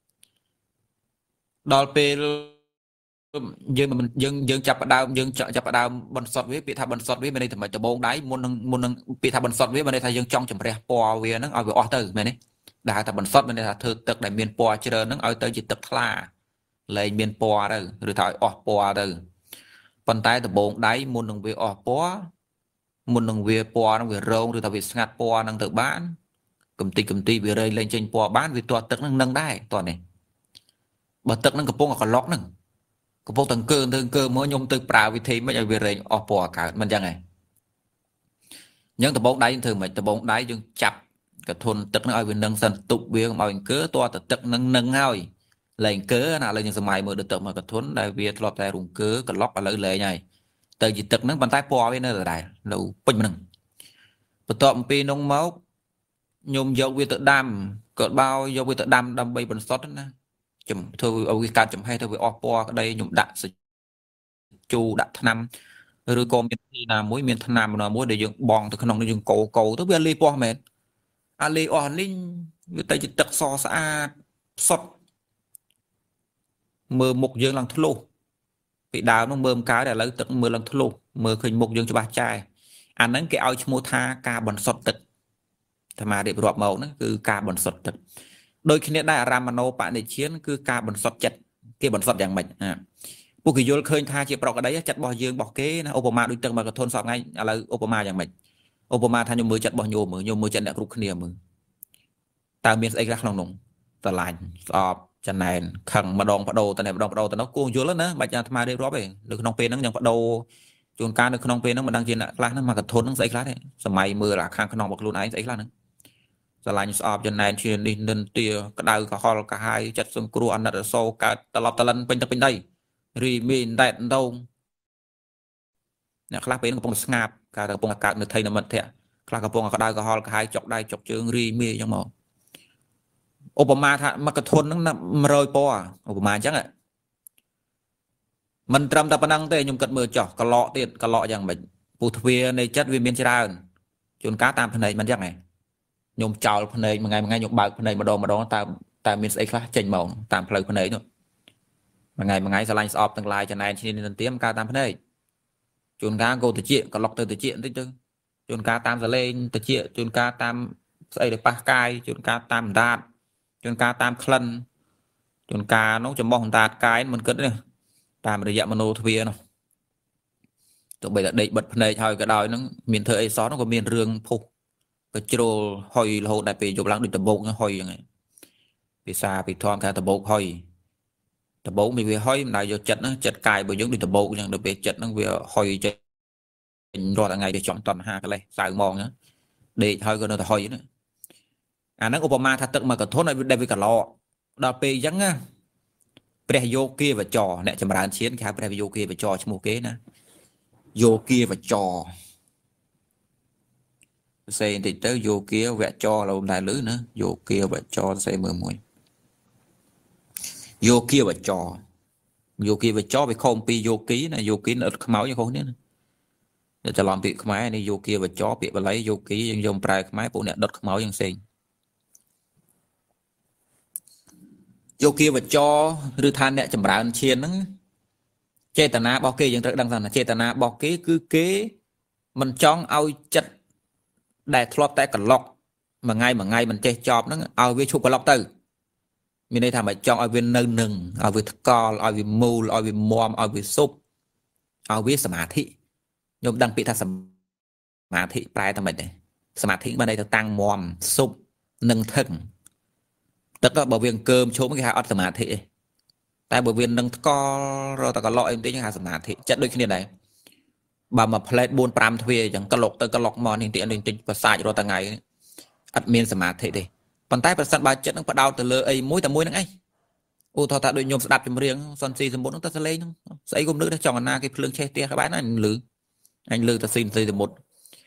đo pe dương mà mình dương chập ở đào bắn sọt với bị thà bắn sọt với bên đây thì mà cho bông đáy muốn bị thà bắn sọt với bên đây thà dương trong chầm rè po về nó ở về ở từ bên đấy đã thà bắn sọt bên đây thà thưa tật đại miền po chơi nó ở tới chỉ tật la lên miền po đây rồi thà ở po đây bàn tay từ bông đáy muốn đừng về ở po muốn đừng về po nó về rong rồi thà về ngạt po năng tự bán cầm ti về đây lên trên po bán vì tật nâng đai toàn này bật tật nâng cái bông còn lót nâng có vô từng cơ mới nhung từ prao vì thế mới về rồi ở bỏ cả mình chẳng này những tờ bóng đáy thường mà tờ bóng đáy dương chập cái thôn tức nó ở bên nâng sân tục bia mọi cớ to tờ tức nâng hơi lên cớ nào lên những sân mày mới được tự mà cái thôn đại việt lọt tay rùng cớ cái lót ở lưỡi lệ này từ gì tức nó bàn tay po bên nơi là đại lâu pin mình bật tọm pi nông máu nhung dầu vi tự đam cỡ bao dầu vi tự đam bay bẩn sót đó chùm thôi ở cái card chùm hay thôi với Oppo ở đây nhung đạn chu đạn năm rồi còn miền là mỗi miền nam là mỗi để dựng bòn từ khung nó dựng cầu tới bên Lipo mệt Ali Orlin người ta chỉ tật so xã sót mờ một dương lần thô bị đào nó mờ cái để lấy tật mờ lần thô mờ khơi một dương cho ba trai anh ấy cái ao mua tha ca bẩn sọt tật thà mà để rọp màu nó cứ ca bẩn sọt tật đôi khiได้รามโนปะในเชียนคือการบรรสดจัดเกี่ยบรรสดอย่างมันพวกกิโยลเคยท่าเชียปรอกระไดจัดบ่อยืงบ่อเก้นะโอปมาดูตึงมากระทนสอบไงอะไรโอปมาอย่างมันโอปมาท่านยมมือจัดบ่อโยมือจัดเนี่ยกรุกเนียมือตามเมียนไอ้รักน้องตลาดสอบจันแนนขังมาดองปะโดแต่ไหนมาดองปะโดแต่น้องกูโยลแล้วนะบัดยาธรรมาได้รอบเองหรือน้องเป็นนั่งอย่างปะโดจนการหรือน้องเป็นนั่งมาดังจีนคลาสนั่งมากระทนนั่งใส่คลาสเนี่ยสมัยมือละข้างน้องบอกรุ่นไอ้ใส่คลาสนั่งสลายสอบจนนายเชียนดินเดินเตียกระดาษกระหอบกระหายจัดสมครูอันนั้นโซกาตลอดตะลันเป็นได้รีมีนได้ดงเนี่ยคลาเป็นกระปงสงาบการกระปงอากาศในไทยน้ำมันเถอะคลากระปงกระดาษกระหอบกระหายจอกได้จอกเชิงรีมียังมองโอปมาถ้ามากระทนนั่งนำรอยปอโอปมาจังอ่ะมันตรำตะปนังเตยยมกัดมือจ่อกระเลาะเตียกระเลาะอย่างแบบปูทวีในจัดวิเมียนชราจนก้าตามภายในมันยังไงnhôm chào phần này một ngày nhôm bạc phần này mà đo ta miền Tây khác chỉnh màu tạm lời phần này nữa một ngày sẽ lines off tương lai cho này trên nền tiếng ca tam phần này chôn cá go từ chuyện còn lọc từ chuyện tới chứ chôn cá tam giờ lên từ chuyện chôn cá tam xây được ba cai chôn cá tam đạn chôn cá tam khăn chôn cá nó chấm bong tạt cái mình cất này tam để dặm mano thuyền nào tụi bây giờ đẩy bật phần này thôi cái đòi nó miền thời xó nó có miền rương phục cái chiều hồi lâu đại bị chụp lăng được tập bộ nó hồi vậy vì sao vì thon theo tập bộ hồi tập bộ mình về hồi này giờ chật nó chật cài bởi những đi tập bộ nhưng được về chật nó về hồi chơi rồi là ngày để chọn toàn hai cái này xài mòn nhá để thôi cái nó là hồi nữa nó Obama thật tự mà cả thôn này đây với cả lọ đào pe trắng á pre vô kia và trò nè chấm đàn chiến cái pre vô kia và trò cho một kế nè vô kia và trò xây thì tới vô kia vẽ cho là đại lưới nữa vô kia vẽ cho xây 11 vô kia vẽ cho bị không pi vô ký này vô ký nó máu như không nữa để cho làm bị máy này vô kia vẽ cho bị lấy vô ký dân dùng prai máy bộ này đốt máu dân xây vô kia vẽ cho rư than nè chầm rán chiên nó chê tà na bao kê dân tự đăng rằng là chê tà na bao kê cứ kế mình chọn ao chất đại thọp tại cả lọc mà ngay mình chơi chọp nó ao với chụp cả lọc từ mình đây thằng phải chọn ao với nâng ao với co ao với mù ao với mom ao với súp ao với sầm thị nhôm đăng bị ta sầm thị prai thằng mình này sầm thị bên đây ta tăng mom súp nâng thân tất cả bảo viên cơm chỗ mấy cái hạt sầm hạt thị tại bảo viên nâng co rồi ta có loại em tới những hạt sầm hạt thị chất đôi khi này bà mà plate buôn pram thuê chẳng cái lọc tới cái lọc mòn hiện tiện đến trình và sai rồi ta ngày admin sầm hạt thị đi bàn tay và sẵn ba chất nó bắt đầu từ lơ ấy mũi ta mũi năng ấy ô thọ ta đôi nhôm đạp chấm riêng son xì sầm bốn nó ta sẽ lên sẽ gồm nước nó chọn na cái phương che tia các bạn anh lư ta xin xây từ một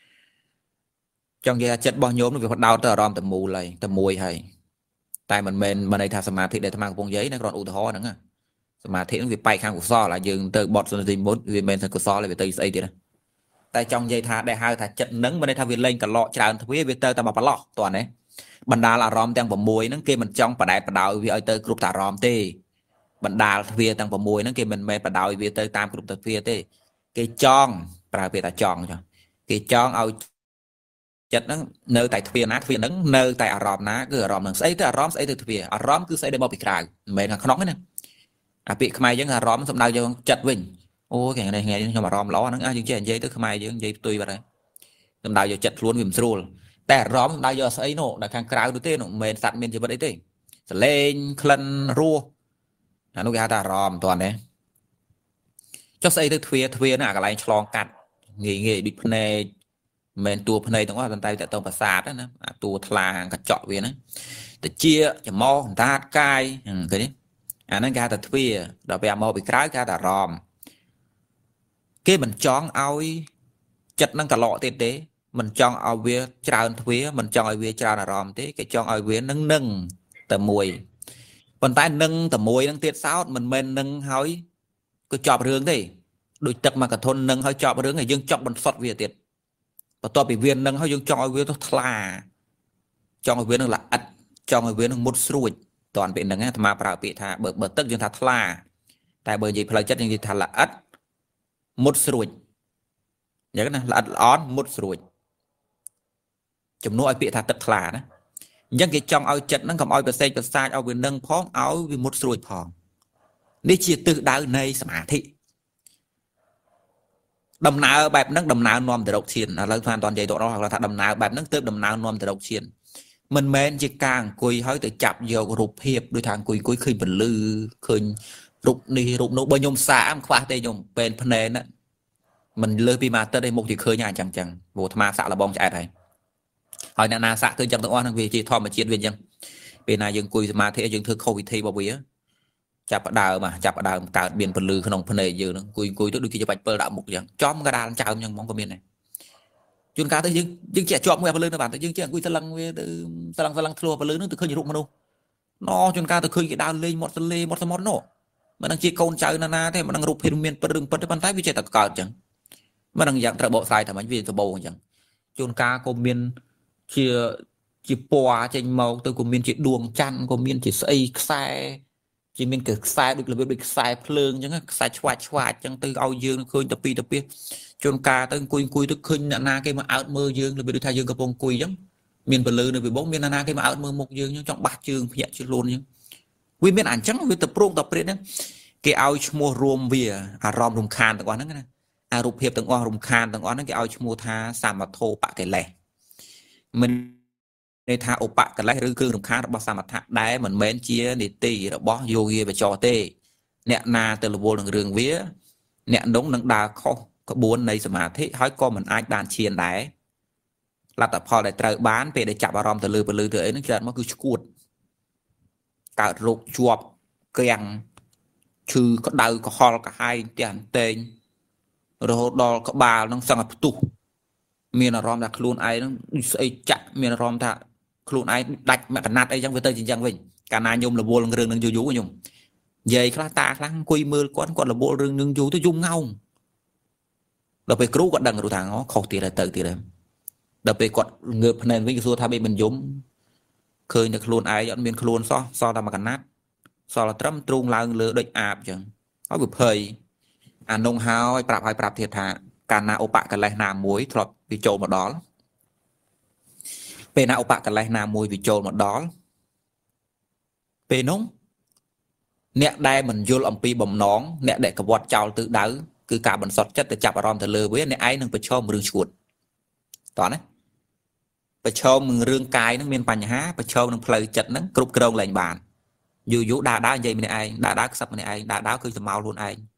trong cái chất bao nhôm nó việc bắt đầu từ rom từ mù này từ mùi hay tại mình đây thà sầm thị để tham mang bông giấy nó còn u thọ nữa sầm thị nó việc bay khang của so là dừng từ bọt rồi thì muốn vì mình của so là về tây xây thì tại trong dây thà đại hai thà chất nắng bên đây thà việc lên cả lọ tràn thuế về tơ ta bảo lọ toàn đấy bần đà là rom tăng vào mùi nó kia mình trong và đại và đạo vì ở tơ group thà rom tê bần đà về tăng vào mùi nó kia mình và đạo vì tơ tam group tơ phía tê cái chong và về ta chong cho cái chong ao chất nó nơi tại thuyền nát thuyền nắng nơi tại rom ná cứ rom nắng xây tới rom xây từ thuyền rom cứ xây đến bao bị cài mình là không nói nè bị khai giống là rom xong đâu cho chặt vinh ô cái này nghe nhưng mà rom ló nó những chuyện dây tới khai giống dây tùy vào đây xong đâu cho chặt luôn vì sưuแต่ร้อมได้ยอใส่โน่ได้ข้างกลางดูเต้หนุ่มเมนสัตว์เมนจะไม่ได้เต้เล่นคลันรัวนุกาตารอมตัวนี้เจ้าใส่ตัวเทียน่ะอะไรฉลองกัดเงี้ยดิพเนเมนตัวพเนตรงว่าตอนใต้แต่ตรงประสาทนะตัวทลางกระเจาะเวียนะแต่เจี๊ยจะมองตากายcáiนี้อันนั้นกาตาเทียเราไปมองไปกลางกาตารอมเกี่ยมันจ้องเอาจัดนั่งกระโหลกเต้mình chọn ao vía tràn thuế mình chọn ao vía tràn là ròm thế cái chọn ao vía nâng tầm mùi còn tay nâng tầm mùi nâng tiết sao mình nâng hói cứ chọn hướng thế đôi tập mà cả thôn nâng hói chọn hướng này dương chọn bằng sọt vía tiết và to bị viên nâng hói dương chọn ao vía nó thà chọn ao vía nó là ắt chọn ao vía nó một suối toàn bị nâng mà bảo bị thà bờ tức dương thà thà tại bởi vì phải chất như thà là ắt một suối nhớ cái này là ắt on một suối chấm nuôi bị thà tật là đó nhưng cái trong ao chật nó cầm ao bờ sai ao bên nâng phóng áo vì một ruồi phòn đi chia từ đảo này sắm thị đầm nào bẹp nâng đầm nào nom từ đầu chiên là hoàn toàn dây độ đó hoặc là thà đầm nào bẹp nâng từ đầm nào nom từ đầu chiên mình men chỉ càng cùi hỏi từ chập vô rụp hiệp đôi thằng cùi khi mình lư khơi rụp đi rụp nô bao nhôm xã khoa tây nhôm bên phần nền á mình lơ pi mà tới đây một thì khơi nhà chẳng bộ tham xã là bom chạy này hỏi na xã tôi chẳng tự oan vì chỉ thò mà chiến viên dân bên này dân cùi mà thế dân thư khâu thi bao bía chạp đào mà chạp đào cả biển phần lư không phần này giờ nó cùi tôi đôi khi cho bạch bơ đạo một dân chóm cái đàn chào nhưng mong có miền này chuyên cá tới dân trẻ chọn người phần lư nó bản tới dân trẻ cùi slang thua phần lư nó từ khơi rụng mà đâu nó chuyên cá từ khơi cái đào lên một món nổ mà đang chỉ con chơi na thế mà đang rụp hình miền phần rừng phần bàn tay với trẻ tật cào chẳng mà đang dạng trợ bộ sai thằng anh vì từ bầu chẳng chuyên cá có miền chỉ bò trên màu từ của miền chỉ đuông chăn của miền chỉ xây sai chỉ miền cực sai được là biết sai phơn chẳng sai choa chẳng từ ao dương khơi tập pi chôn ca tới cùi tới khơi na cái mà áo mơ dương là bị thay dương cái bông cùi giống miền bờ lư này bị bóng miền na cái mà áo mơ một dương trong bát dương hiện chỉ luôn nhưng quy miền ảnh trắng với tập rung tập đấy cái ao mua rôm vỉa rom rung khan từng quán đó cái rụp hiệp từng quán rung khan từng quán đó cái ao mua tha sàm mà thô bạ cái lẻ mìnhในทางอุปกรณ์หรือคือรำคาญเราสามารถได้เหมือนเมนเชียนิตีเราบอกโยกีไปจอเต้เนี่ยนาเตลโวลเรื่องเวียเนี่ยน้องนังดาเขาขบวนในสมาธิให้ก็มันอาจดานเชียนได้แล้วแต่พอได้เจอบ้านไปได้จับอารมณ์ตะลือไปลือเถอะนั่นคือมันคือskuดการลุกจวบเกียงชื่อก็เดาก็ฮอลก็ให้เตียนเตงโรดอลก็บาลน้องสังกัดตุมีนารอมถ้าครูนไอ้ต้องไอ้จักมีนารอมถ้าครูนไอ้ดัดแม่กันนัดไอ้ยังไปเตยจริงจังวิ่งการนายยมระโบลเรื่องนึงยูกันยมใหญ่คลาตาครั้งคุยมือก้อนระโบลเรื่องนึงยูตัวยุ่งเงาเราไปครูก็ดังรู้ทางเขาเขาตีอะไรเตยตีอะไรเราไปกดเงือบพนันวิ่งสู้ทำให้มันยุ่มเคยในครูนไอ้ย้อนมีครูนซอทำมากันนัดซอละตรัมตรุงลางเลือดอาบจังเขาแบบเพยนงฮาวไอ้ปรับเทียธาการนาอุปกันไรนามวยทลบวิโจมาดอลเป็นนาอุปกันไรนามวยวิโจมาดอลเป็นน้องเนี่ยได้เหมือนยูลอมปีบ่มน้องเนี่ยได้กบฏเจ้าtự đáคือการบันสดจัดแต่จับอารมณ์แต่เลยเว้ยในไอ้นึงไปชอบมือชุดตอนนี้ប្រឈមនឹងរឿងកាយហ្នឹងមានបញ្ហាប្រឈមនឹងផ្លូវចិត្តហ្នឹងគ្រប់គ្រងឡើងបានយូរយូរដើរនិយាយម្នាក់ឯងដើរខ្សឹបម្នាក់ឯងដើរគឺសម្ោលខ្លួនឯង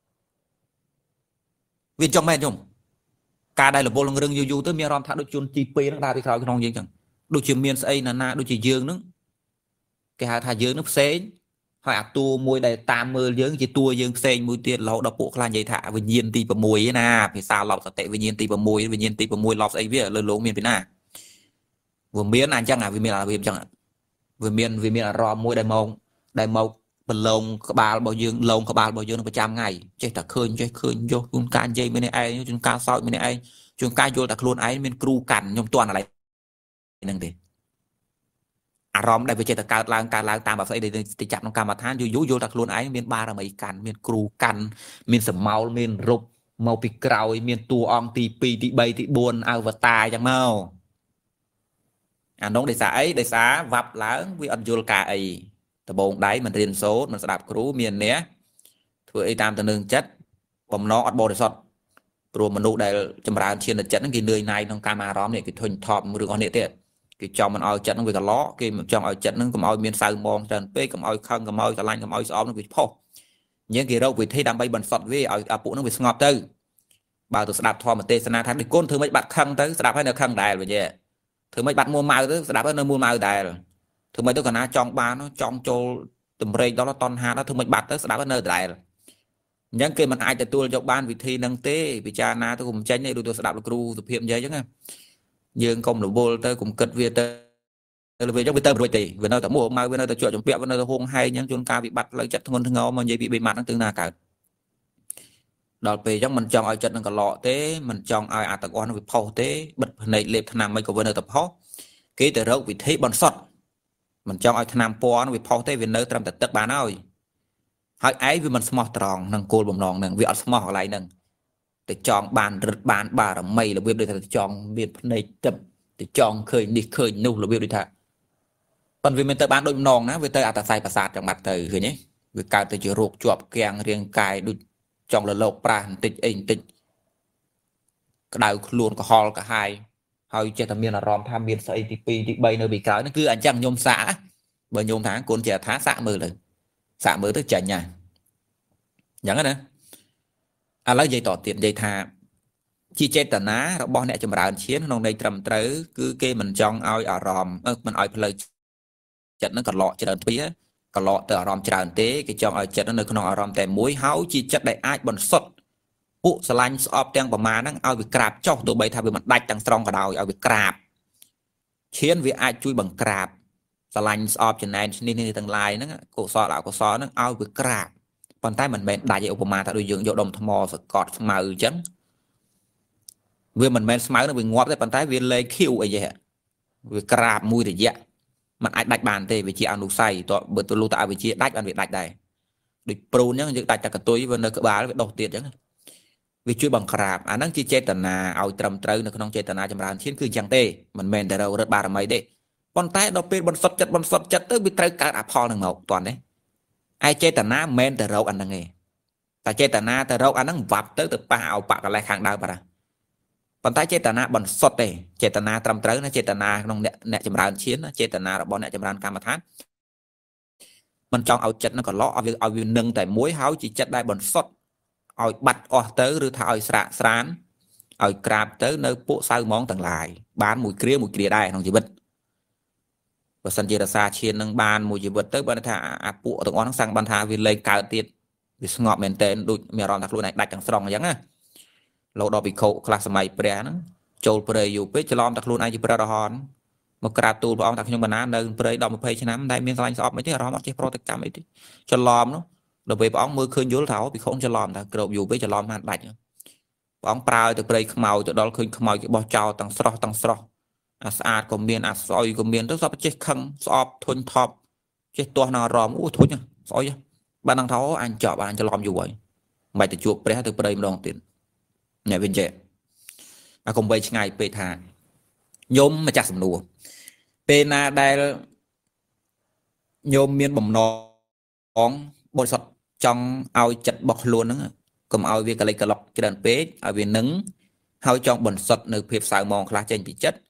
វាចង់មែនខ្ញុំការដែលរវល់នឹងរឿងយូរទៅមានអារម្មណ៍ថាដូចជួនទី2ហ្នឹងដើរពីក្រោយក្នុងយើងចឹងដូចជាមានស្អីណាដូចជាយើងហ្នឹងគេហៅថាយើងហ្នឹងផ្សេងហើយអាតួមួយដែលតាមមើលយើងជាតួយើងផ្សេងមួយទៀតរហូតដល់ពួកខ្លះនិយាយថាវិញ្ញាណទី6ឯណាភាសាឡប់សតិវិញ្ញាណទី6វិញ្ញាណទី6ឡប់ស្អីវាលើលោកមានពីណាវាមានអញ្ចឹងវាមានអារបៀបអញ្ចឹងវាមានអារម្មណ៍មួយដែលមកប្រឡងក្បាលរបស់យើងលងក្បាលរបស់យើងប្រចាំថ្ងៃចេះតែឃើញយកជួនកាលនិយាយម្នាក់ឯងជួនកាលសោចម្នាក់ឯងជួនកាលយល់តែខ្លួនឯងមានគ្រូកាន់ខ្ញុំទាន់អាឡៃហ្នឹងទេអារម្មណ៍ដែលវាចេះតែកើតឡើងតាមអ្វីដែលទៅចាប់ក្នុងកម្មដ្ឋានយូរយល់តែខ្លួនឯងមានបារមីកាន់មានគ្រូកាន់មានសមោលមានរូបមកពីក្រោយមានតួអង្គទី2ទី3ទី4អវតារអញ្ចឹងមកអានោះដោយសារអីដោយសារវ៉ាប់ឡើងវាអត់យល់ការអីដបងដៃមិនរៀនសូត្រមិនស្ដាប់គ្រូមានអ្នកធ្វើអីតាមទៅនឹងចិត្តបំណងអត់បរិសុទ្ធព្រោះមនុស្សដែលចម្រើនឈានចិត្តហ្នឹងគេនឿយណាយក្នុងកម្មអារម្មណ៍នេះគេធុញថប់រឿងអស់នេះទៀតគេចង់មិនឲ្យចិត្តហ្នឹងវាកឡោគេមិនចង់ឲ្យចិត្តហ្នឹងកុំឲ្យមានសៅមងច្រើនពេកកុំឲ្យខឹងកុំឲ្យស្រឡាញ់កុំឲ្យស្អប់ហ្នឹងវាផុសអញ្ចឹងគេរកវិធីដើម្បីបន្សុទ្ធវាឲ្យពួកហ្នឹងវាស្ងប់ទៅបើទៅស្ដាប់ធម៌ទេសនាថាដូចកូនធ្វើម៉េចបាត់ខឹងទៅស្ដាប់ហើយនៅខឹងដែរវិញធ្វើម៉េចបាត់មួម៉ៅទៅស្ដាប់ហើយនៅមួម៉ៅដែរធ្វើម៉េចទៅកណាចង់បានចង់ចូលតម្រេកដល់តណ្ហាដល់ធ្វើម៉េចបាត់ទៅស្ដាប់ហើយនៅដែរអញ្ចឹងគេមិនអាចទទួលយកបានវិធីហ្នឹងទេពិចារណាទៅកុំចេញទេដូចទៅស្ដាប់លោកគ្រូសុភាពនិយាយអញ្ចឹងណាយើងកុំរវល់ទៅកុំគិតវាទៅវាចឹងវាទៅរួចទេវានៅតែមួម៉ៅវានៅតែជាប់ជំពាក់វានៅតែហួងហែងអញ្ចឹងជួនកាលវិបត្តិផ្លូវចិត្តធ្ងន់ធ្ងរមកនិយាយពី3ម៉ាត់ហ្នឹងទៅណាកើតដល់ពេលអញ្ចឹងមិនចង់ឲ្យចិត្តនឹងកឡកទេមិនចង់ឲ្យអាទាំងអស់នឹងវាផុសទេបិទភ្នែកលេបថ្នាំមិនក៏វានៅតែផុសគេទៅរកវិធីបន្សុទ្ធមិនចង់ឲ្យថ្នាំពណ៌នឹងវាផុសទេវានៅត្រឹមតែទឹកបានហើយឯងវាមិនស្មោះត្រង់នឹងគោលបំណងនឹងវាអត់ស្មោះកន្លែងហ្នឹងទៅចង់បានរឹតបានបារមីរបៀបដូចថាចង់មានភ្នែកទឹកទៅចង់ឃើញនេះឃើញនោះរបៀបដូចថាប៉ុន្តែវាមិនទៅបានដូចបំណងណាវាទៅអត្តស័យប្រសាទចឹងបាត់ទៅឃើញទេវាកើតទៅជារោគជាប់គាំងរាងកាយដូចចង់លលោកប្រាស់បន្តិចអីបន្តិចក្តៅខ្លួនក្រហល់កាហាយហើយចេះតែមានអារម្មណ៍ថាមានស្អីទី2ទី3នៅពីក្រោយហ្នឹងគឺអញ្ចឹងខ្ញុំសាកបើខ្ញុំថាកូនចេះថាសាកមើលទៅចាញ់ណាអញ្ចឹងណាឥឡូវនិយាយតទៀតនិយាយថាជាចេតនារបស់អ្នកចម្រើនឈានក្នុងន័យត្រឹមត្រូវគឺគេមិនចង់ឲ្យអារម្មណ៍មិនឲ្យផ្លូវចិត្តហ្នឹងកឡកច្រើនទ្វាកឡកទៅអារម្មណ៍ច្រើនទេគេចង់ឲ្យចិត្តនៅក្នុងអារម្មណ៍តែមួយហើយជាចិត្តដែលអាចបន្សុទ្ធពួកស្រឡាញ់ស្អប់ទាំងប្រមាណហ្នឹងឲ្យវាក្រាបចុះទោះបីថាវាមិនដាច់ទាំងស្រុងក៏ដោយឲ្យវាក្រាបឈានវាអាចជួយបង្ក្រាបស្រឡាញ់ស្អប់ចំណែនឈ្នេះទាំងឡាយហ្នឹងកុសលអកុសលហ្នឹងឲ្យវាក្រាបប៉ុន្តែមិនមែនដាច់ឯឧបមាថាដូចយើងយកដុំថ្មសកត់ស្មៅអញ្ចឹងវាមិនមែនស្មៅនឹងវាងាប់ទេប៉ុន្តែវាលែងខៀវអីហ៎វាក្រាបមួយរយៈมันអាចដាច់បានទេវាជាអនុស័យតើបើទៅលុះតើវាជាដាច់បានវាដាច់ដែរដូចព្រូនអញ្ចឹងយើងដាច់តែកតុយវានៅក្បាលវាដុសទៀតអញ្ចឹងវាជួយបង្ក្រាបអាហ្នឹងជាចេតនាឲ្យត្រឹមត្រូវនៅក្នុងចេតនាចម្រើនឈានគឺអញ្ចឹងទេមិនមែនតែរត់បារមីទេប៉ុន្តែដល់ពេលបន្សុទ្ធចិត្តទៅវាត្រូវកើតអផលនឹងមកតន់ទេឯចេតនាមិនមែនតែរកអាហ្នឹងទេតែចេតនាទៅរកអាហ្នឹងវាប់ទៅប៉ះឲ្យបាក់កន្លែងខាងដើមបាត់ប៉ុន្តែចេតនាបន្សុទ្ធទេចេតនាត្រឹមត្រូវណាចេតនាក្នុងអ្នកចម្រើនឈានចេតនារបស់អ្នកចម្រើនកម្មដ្ឋានមិនចង់ឲ្យចិត្តនឹងកឡោឲ្យវានឹងតែមួយហើយជាចិត្តដែលបន្សុទ្ធឲ្យបាត់អស់ទៅឬថាឲ្យស្រាកស្រានឲ្យក្រាបទៅនៅពួកសៅហ្មងទាំងឡាយបានមួយគ្រាដែរក្នុងជីវិតបើសិនជារសាឈាននឹងបានមួយជីវិតទៅបើថាអាពួកទាំងអស់ហ្នឹងសាំងបានថាវាលែងកើតទៀតវាស្ងប់មែនតើដូចមានអារម្មណ៍ថាខ្លួនឯងដាច់ទាំងស្រុងអញ្ចឹងណាលោដល់ភិក្ខុខ្លះសម័យព្រះហ្នឹងចូលព្រៃយូរពេកច្រឡំតែខ្លួនឯងជាព្រះរហន្តមកក្រាបទូលព្រះអង្គថាខ្ញុំបណ្ណានៅព្រៃ10 20ឆ្នាំតែមានស្រឡាញ់ស្អប់មិនទេអារម្មណ៍អត់ចេះប្រតិកម្មអីទេច្រឡំនោះដល់ពេលព្រះអង្គមើលឃើញយល់ថាភិក្ខុច្រឡំតែក្របយូរពេកច្រឡំបានដាច់ព្រះអង្គប្រើទៅព្រៃខ្មៅទៅដល់ឃើញខ្មៅគេបោះចោលទាំងស្រស់អាស្អាតក៏មានអាស្អុយក៏មានទៅសពចេះខឹងស្អប់ធុញថប់ចេះទាស់នៅអារម្មណ៍អូធុញស្អុយបានដឹងថាអញចប់អញច្រឡំយូរហើយមិនបាច់ទៅជួបព្រះទៅព្រៃម្ដងទៀតអ្នកវិញចេះអាកុំបីឆ្ងាយពេកថាញោមម្ចាស់សំណួរពេលណាដែលញោមមានបំណងបរិសុទ្ធចង់ឲ្យចិត្តរបស់ខ្លួនហ្នឹងកុំឲ្យវាកលិចកឡុកច្រើនពេកឲ្យវានឹងហើយចង់បន្សុទ្ធនៅភាពសៅមងខ្លះចេញពីចិត្ត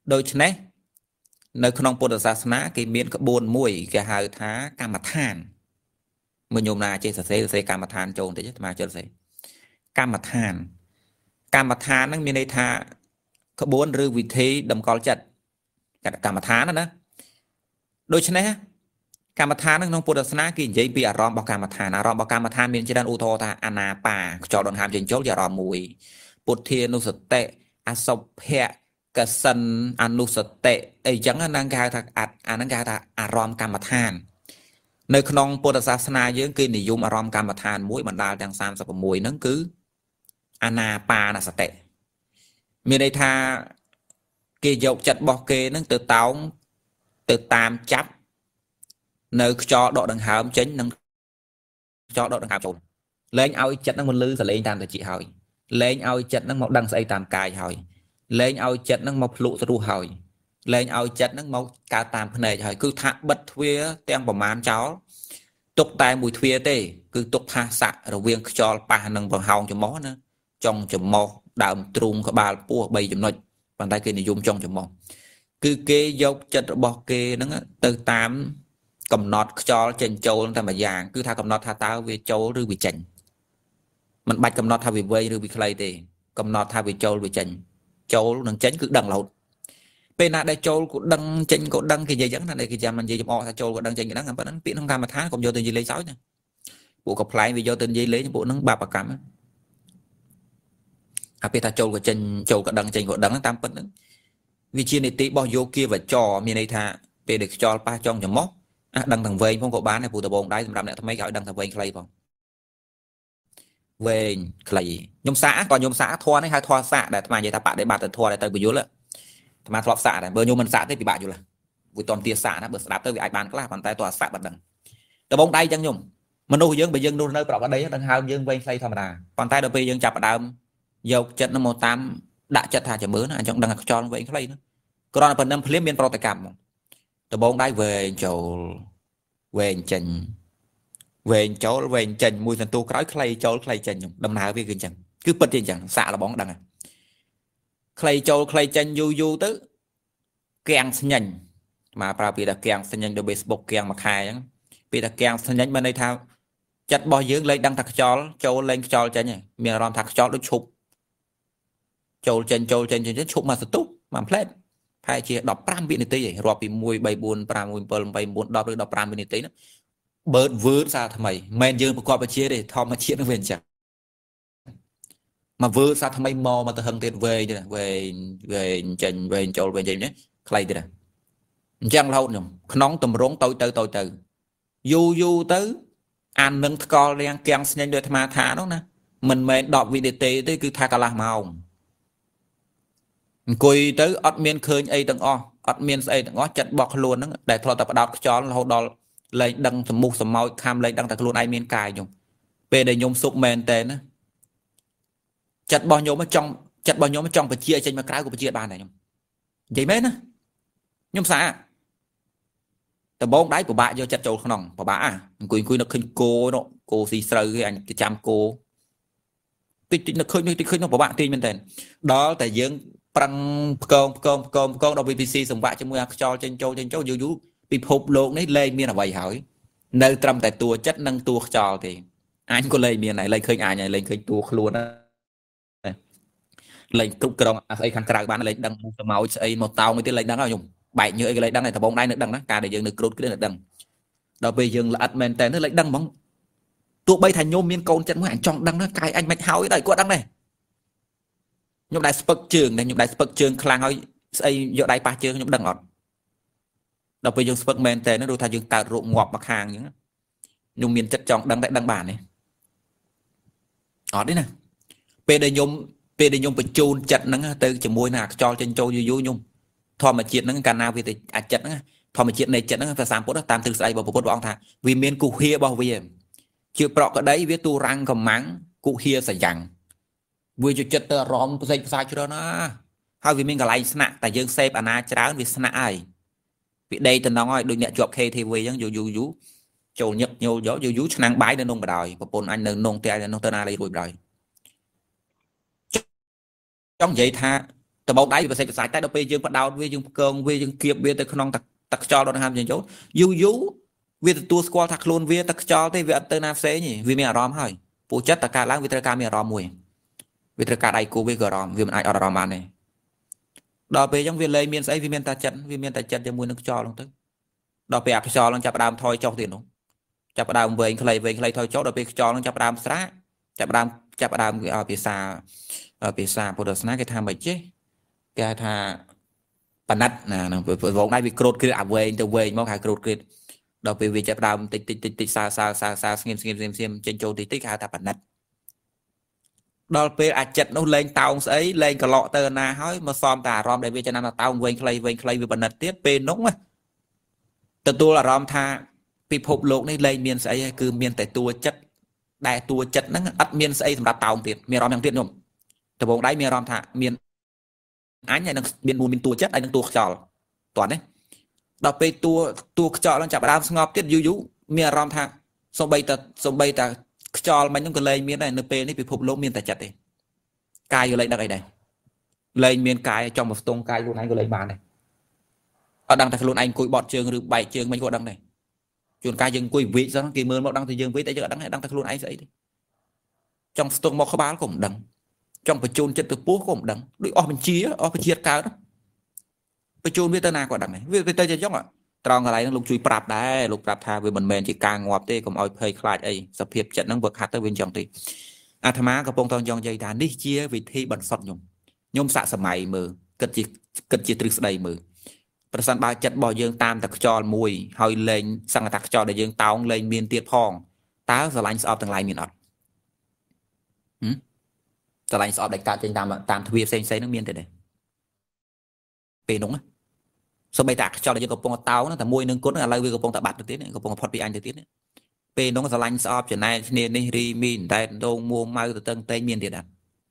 đôi chân này nơi không Phật giáo sná cái miền cái buồn mùi cái hai thá cam mặt than mình nhôm na chơi sẽ cam mặt than trộn thế chứ mà chơi sẽ cam mặt than nó miền đây thá cái buồn rư vị thế đầm cò chặt cam mặt than đó đôi chân này cam mặt than nó không Phật giáo sná cái gì bị arом bảo cam mặt than miền trên đan u thô ta anapa cho đòn hàm trên chốt giờ arом mùi Phật thiên nô sật tệ asop hẹ cái sân anu sật tệ ấy chẳng năng cao thật năng cao thật arom cam mặt than nơi khung Phật giáo na dưỡng kia thì dùng arom cam mặt than mũi bản đào đang sam sập mũi nó cứ anapa là sật tệ miền đây tha kia dọc chặt bọc kê nó từ táo từ tam chấp nơi cho độ đằng hàm chính năng cho độ đằng hàm trộn lên ao chặt nó một lư sẽ lên tam thì chị hỏi lên ao chặt nó một đằng xây tam cài hỏi lên ao chặt nó một lụ sẽ ru hỏi lên ao chặt nó một cả tam này hỏi cứ thả bật thuê tem bảo mán cháu tục tai mùi thuê tê cứ tục tha sạ rồi viên cho ba nâng bằng hồng cho mó nữa trong chùm mò đạm trung có ba pua bay chùm nội bàn tay kia này dùng trong chùm mò cứ kê dốc chặt bọc kê nó từ tám cầm nọt cho trên châu ta mà giàng cứ tha cầm nọt tha tao về châu rư bị chảnh mình bạch cầm nọt tha về vây rư bị clay tê cầm nọt tha về châu bị chảnh châu nâng chánh cứ đằng lột bên nào đây châu cũng đăng chanh cũng đăng cái gì giống này cái gì mình gì o châu cũng đăng chanh cái đăng nó tiện không cam mà tháng còn vô tiền gì lấy sáu nha bộ cặp lại vì do tiền gì lấy những bộ nó ba bạc cam à bên ta châu của chanh châu cũng đăng chanh cũng đăng nó tam phân vì chi này tí bao vô kia và cho miền này tha về được cho ba trong chấm móc đăng thằng về không có bán này phụ tờ bồn đây làm lại mấy gọi đăng thằng về clay không về clay nhôm xã còn nhôm xã thua này hai thua xã để mà vậy ta bạn để bạn thua để tới bị dối mà thọp xạ này bơ nhôm mình xạ tới bị bại rồi là buổi toàn tia xạ nó bớt đáp tới bị ai bàn cái bàn tay tòa xạ bật đằng tờ bóng đây chẳng nhung mình nuôi dương bị dương nuôi nơi bảo ở đây đang hao dương quay xây thầm đà bàn tay đầu bây dương chập ở đàm dầu chất nó một tam đã chất thà chả mớ nó trong đằng cho nó vậy cái nữa còn là phần năm phim miền protect cảm tờ bóng đây về chỗ về trình mùi thần tu cái clay châu clay trình đầm nào với cái chẳng cứ bật trên chẳng xạ là bóng đằng này clay châu clay chân du tới keng nhanh mà bảo vì là keng nhanh được Facebook keng mặc hai á vì là keng nhanh bên đây thao chặt bao dưỡng lấy đăng thật cho châu lên cho chân này miền làm thật cho nó chụp châu chân chụp mà tút mà plate hay chỉ đọc pram bị tí vậy rồi bị mùi bay buồn pram mùi bờ bay buồn đọc pram bị tí nó bớt vướng ra thằng mày men dương qua bên chia để thò mà chia nó về chẳng mà vừa sao thằng mò mà từ hưng tiền về trình về châu về gì nhé clay thế này chẳng lâu nhỉ nóng tầm rốn tôi từ du tới ăn nâng co lên keng nhanh đôi tham thả đó nè mình đọc video tới cứ tha cả là màu cùi tới admin khơi ấy tầng admin ấy tầng chặt bọc luôn đó để thọ tập đọc cho lâu đó lên đăng sầm mục sầm màu cam lên đăng tập luôn ai miên cài nhung về đây nhung sụp men tên á chặt bao nhiêu mà trong phải chia trên mà cái của chia bàn này nhung vậy mấy nữa nhung xã tờ bóng đáy của bạn do chặt trâu không nòng của bà cùi nó khinh cô xì sờ cái anh cái chăm cô tích nó khơi nó của bạn tin bên tên đó tại dưỡng bằng con đầu BBC dùng vạ cho mua cho trên châu du bị phục luôn đấy lên miền là vậy hỏi nơi trầm tại tua chất năng tua cho thì anh có lên miền này lên khơi ai này lên khơi tua luôn á lên cục còng ấy khăn cài bán lên đăng màu ấy một tàu mới tiến lên đăng nào dùng bảy như cái lên đăng này thằng bóng đây nữa đăng đó cả để dừng được cột cái này đăng đầu bây giờ là admin tên nó lên đăng bóng tụi bay thành nhôm miên côn chân mới ảnh trong đăng nó cài anh mạch háo cái đây qua đăng này nhôm đại spec trường này nhôm đại spec trường khang hơi ấy giờ đại ba trường nhôm đăng ngọt đầu bây giờ spec men tên nó đôi thay dương tạo ruộng ngọt mặc hàng những nhôm miên chất trong đăng bản này ở đấy nè về đây nhung bị chôn chặt nó từ chỉ môi nạc cho trên châu du nhung thò mà chuyện nó càng nào vì thì chặt nó thò mà chuyện này chặt nó phải làm bố đó tam từ say vào bố ông thà vì miền cụ hia bao vì chưa bọ ở đấy với tu răng cầm mắng cụ hia sẽ dặn vừa cho chặt tơ róm dây sai cho nó hai vì mình cả lại sạ tại dương xem anh cháo vì sạ ai vì đây từ nó đôi nhẹ chuột khe thì vì giống du châu nhập nhiều gió du năng bái nên nông bà đòi và bồn anh nên nông tè nên nông tơ na lấy rồi rồi trong vậy tha តបោកដៃវាប្រសិទ្ធប្រស័យតែដល់ពេលយើងបដោតវាយើងកងវាយើងគៀបវាទៅក្នុងទឹកខ្យល់ដុតហាមយើងចូលយូរយូរវាទទួលស្គាល់ថាខ្លួនវាទឹកខ្យល់ទេវាអត់ទៅណាផ្សេងទេវាមានអារម្មណ៍ហើយពូចិត្តតកើតឡើងវាត្រូវការមានអារម្មណ៍មួយវាត្រូវការដៃគូវាក៏អារម្មណ៍វាមិនអាចអត់អារម្មណ៍បានទេដល់ពេលអញ្ចឹងវាលែងមានស្អីវាមានតែចិត្តជាមួយនឹងខ្យល់ហ្នឹងទៅដល់ពេលអាខ្យល់ហ្នឹងចាប់ផ្ដើមថយចុះទៀតនោះចាប់ផ្ដើមវែងខ្លីថយចុះដល់ពេលខ្យល់ហ្នឹងចាប់ផ្ដើមស្រាកចាប់ផ្ដើមភាសាពុទ្ធសាសនាគេថាមិនចេះគេថាបណ្ឌិតណាហ្នឹងវងដៃវាក្រូតគ្រៀតអាវែងទៅវែងមកហៅក្រូតគ្រៀតដល់ពេលវាចាប់ផ្ដើមតិចសាស្ងៀមចេញចូលតិចគេហៅថាបណ្ឌិតដល់ពេលអាចិត្តនោះលែងតោងស្អីលែងកឡក់ទៅណាហើយមកសំតែអារម្មណ៍ដែលវាចំណាំតោងវែងខ្លីវាបណ្ឌិតទៀតពេលនោះទទួលអារម្មណ៍ថាពិភពលោកនេះលែងមានស្អីហើយគឺមានតែតួចិត្តដែលតួចិត្តហ្នឹងអត់មានស្អីសម្រាប់តោងទៀតមានអារម្មណ៍យ៉ាងទៀតខ្ញុំដបងដៃមានអារម្មណ៍ថាមានអញហើយនឹងមានតួចិត្តហើយនឹងតួខ្យល់តោះនេះដល់ពេលតួខ្យល់ហ្នឹងចាប់ដើមស្ងប់ទៀតយូរមានអារម្មណ៍ថាសំបីតាខ្យល់មិញហ្នឹងក៏លែងមានដែរនៅពេលនេះពិភពលោកមានតែចិត្តទេកាយក៏លែងដឹកអីដែរលែងមានកាយចំមកស្ទងកាយខ្លួនឯងក៏លែងបានដែរអត់ដឹងតែខ្លួនឯងអង្គុយបត់ជើងឬបែកជើងមិញក៏ដឹងដែរជួនកាលយើងអង្គុយវិសហ្នឹងគេមើលមកដឹងតែយើងវិតែយើងអត់ដឹងតែខ្លួនឯងស្អីទេចង់ស្ទងមកក្បាលក៏មិនដឹងចង់បញ្ជូនចិត្តទៅពោះក៏មិនដឹងដូចអស់បញ្ជាកើតបញ្ជូនវាទៅណាក៏ដឹងដែរវាទៅជាចុងត្រង់កន្លែងហ្នឹងលោកជួយប្រាប់ដែរលោកប្រាប់ថាវាមិនមែនជាការងាប់ទេកុំឲ្យភ័យខ្លាចអីសភាពចិត្តហ្នឹងវាខាត់ទៅវាអញ្ចឹងទេអាត្មាកំពុងតង់និយាយថានេះជាវិធីបន្សុទ្ធខ្ញុំសាកសម័យមើលគិតជាទ្រឹស្ដីមើលប្រសិនបើចិត្តរបស់យើងតាមតែខ្យល់មួយហើយលែងសង្កតាខ្យល់ដែលយើងតោងលែងមានទៀតផងតើស្រឡាញ់ស្អប់ទាំងឡាយមានអត់ស្រឡាញ់ស្អប់ដែលកើតចេញតាមទ្វារផ្សេងហ្នឹងមានទេដែរពេលនោះសូម្បីតែខ្យល់ដែលយើងកំពុងតោងហ្នឹងតែមួយនឹងគុណឥឡូវវាកំពុងតែបាត់ទៅទៀតកំពុងផុតពីអញទៅទៀតពេលនោះស្រឡាញ់ស្អប់ចំណែកគ្នានេះរីមីនតែដងមួម៉ៅទៅតេងមានទៀតអ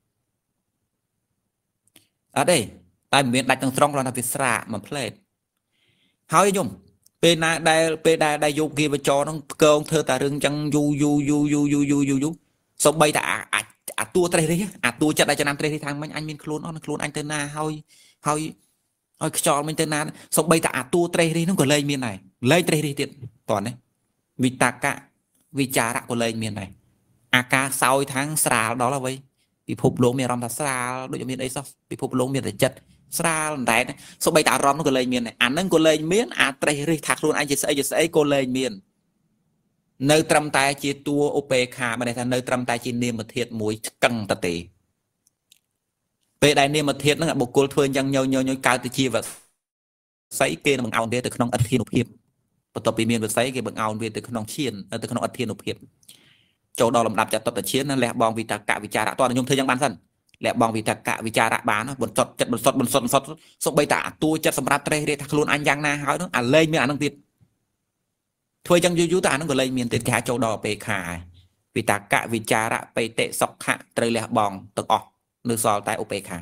ត់ទេតែមិនមានដាច់ទាំងស្រុងគ្រាន់តែវាស្រាកមួយផ្លែតហើយខ្ញុំពេលណាដែលយកគេវចរហ្នឹងកងធ្វើតែរឿងចឹងយូសូម្បីតែអាតួត្រេះនេះអាតួចិត្តដែលចំណាំត្រេះនេះថាមិញអញមានខ្លួនអត់ខ្លួនអញទៅណាហើយខ្យល់មិញទៅណាសូម្បីតែអាតួត្រេះនេះហ្នឹងក៏លែងមានដែរលែងត្រេះនេះទៀតតោះនេះវិតាកៈវិចារៈក៏លែងមានដែរអាការសោយທາງស្រាលដល់ហើយពិភពលោកមានអារម្មណ៍ថាស្រាលដូចមានអីសោះពិភពលោកមានតែចិត្តស្រាលតែសូម្បីតែអារម្មណ៍នោះក៏លែងមានដែរអាហ្នឹងក៏លែងមានអាត្រេះរិះថាខ្លួនឯងជាស្អីក៏លែងមាននៅត្រឹមតែជាតួឧបេក្ខាបានន័យថានៅត្រឹមតែជានាមធាតុមួយឆ្កឹងតទេពេលដែលនាមធាតុហ្នឹងបុគ្គលធ្វើយ៉ាងញយកើតទៅជាវស័យគេនឹងបង្អោនវាទៅក្នុងអធិនុភាពបន្ទាប់ពីមានវស័យគេបង្អោនវាទៅក្នុងឈានទៅក្នុងអធិនុភាពចូលដល់លំដាប់ចតុតឈានលះបងវិតកៈវិចារៈតើខ្ញុំធ្វើយ៉ាងបានសិនលះបងវិតកៈវិចារៈបានបន្សុទ្ធចិត្តបន្សុទ្ធសូម្បីតែអាតួចិត្តសម្រាប់ត្រេះរិះថាខ្លួនអញយ៉ាងណាហើយនោះអាលែងមានអានឹងទៀតធ្វើយ៉ាងយូរតែអានឹងក៏លែងមានទៀតគេហៅចូលដល់អពេខាវិតកៈវិចារៈបេតិសុខៈត្រូវលះបងទាំងអស់នៅសល់តែឧបេខា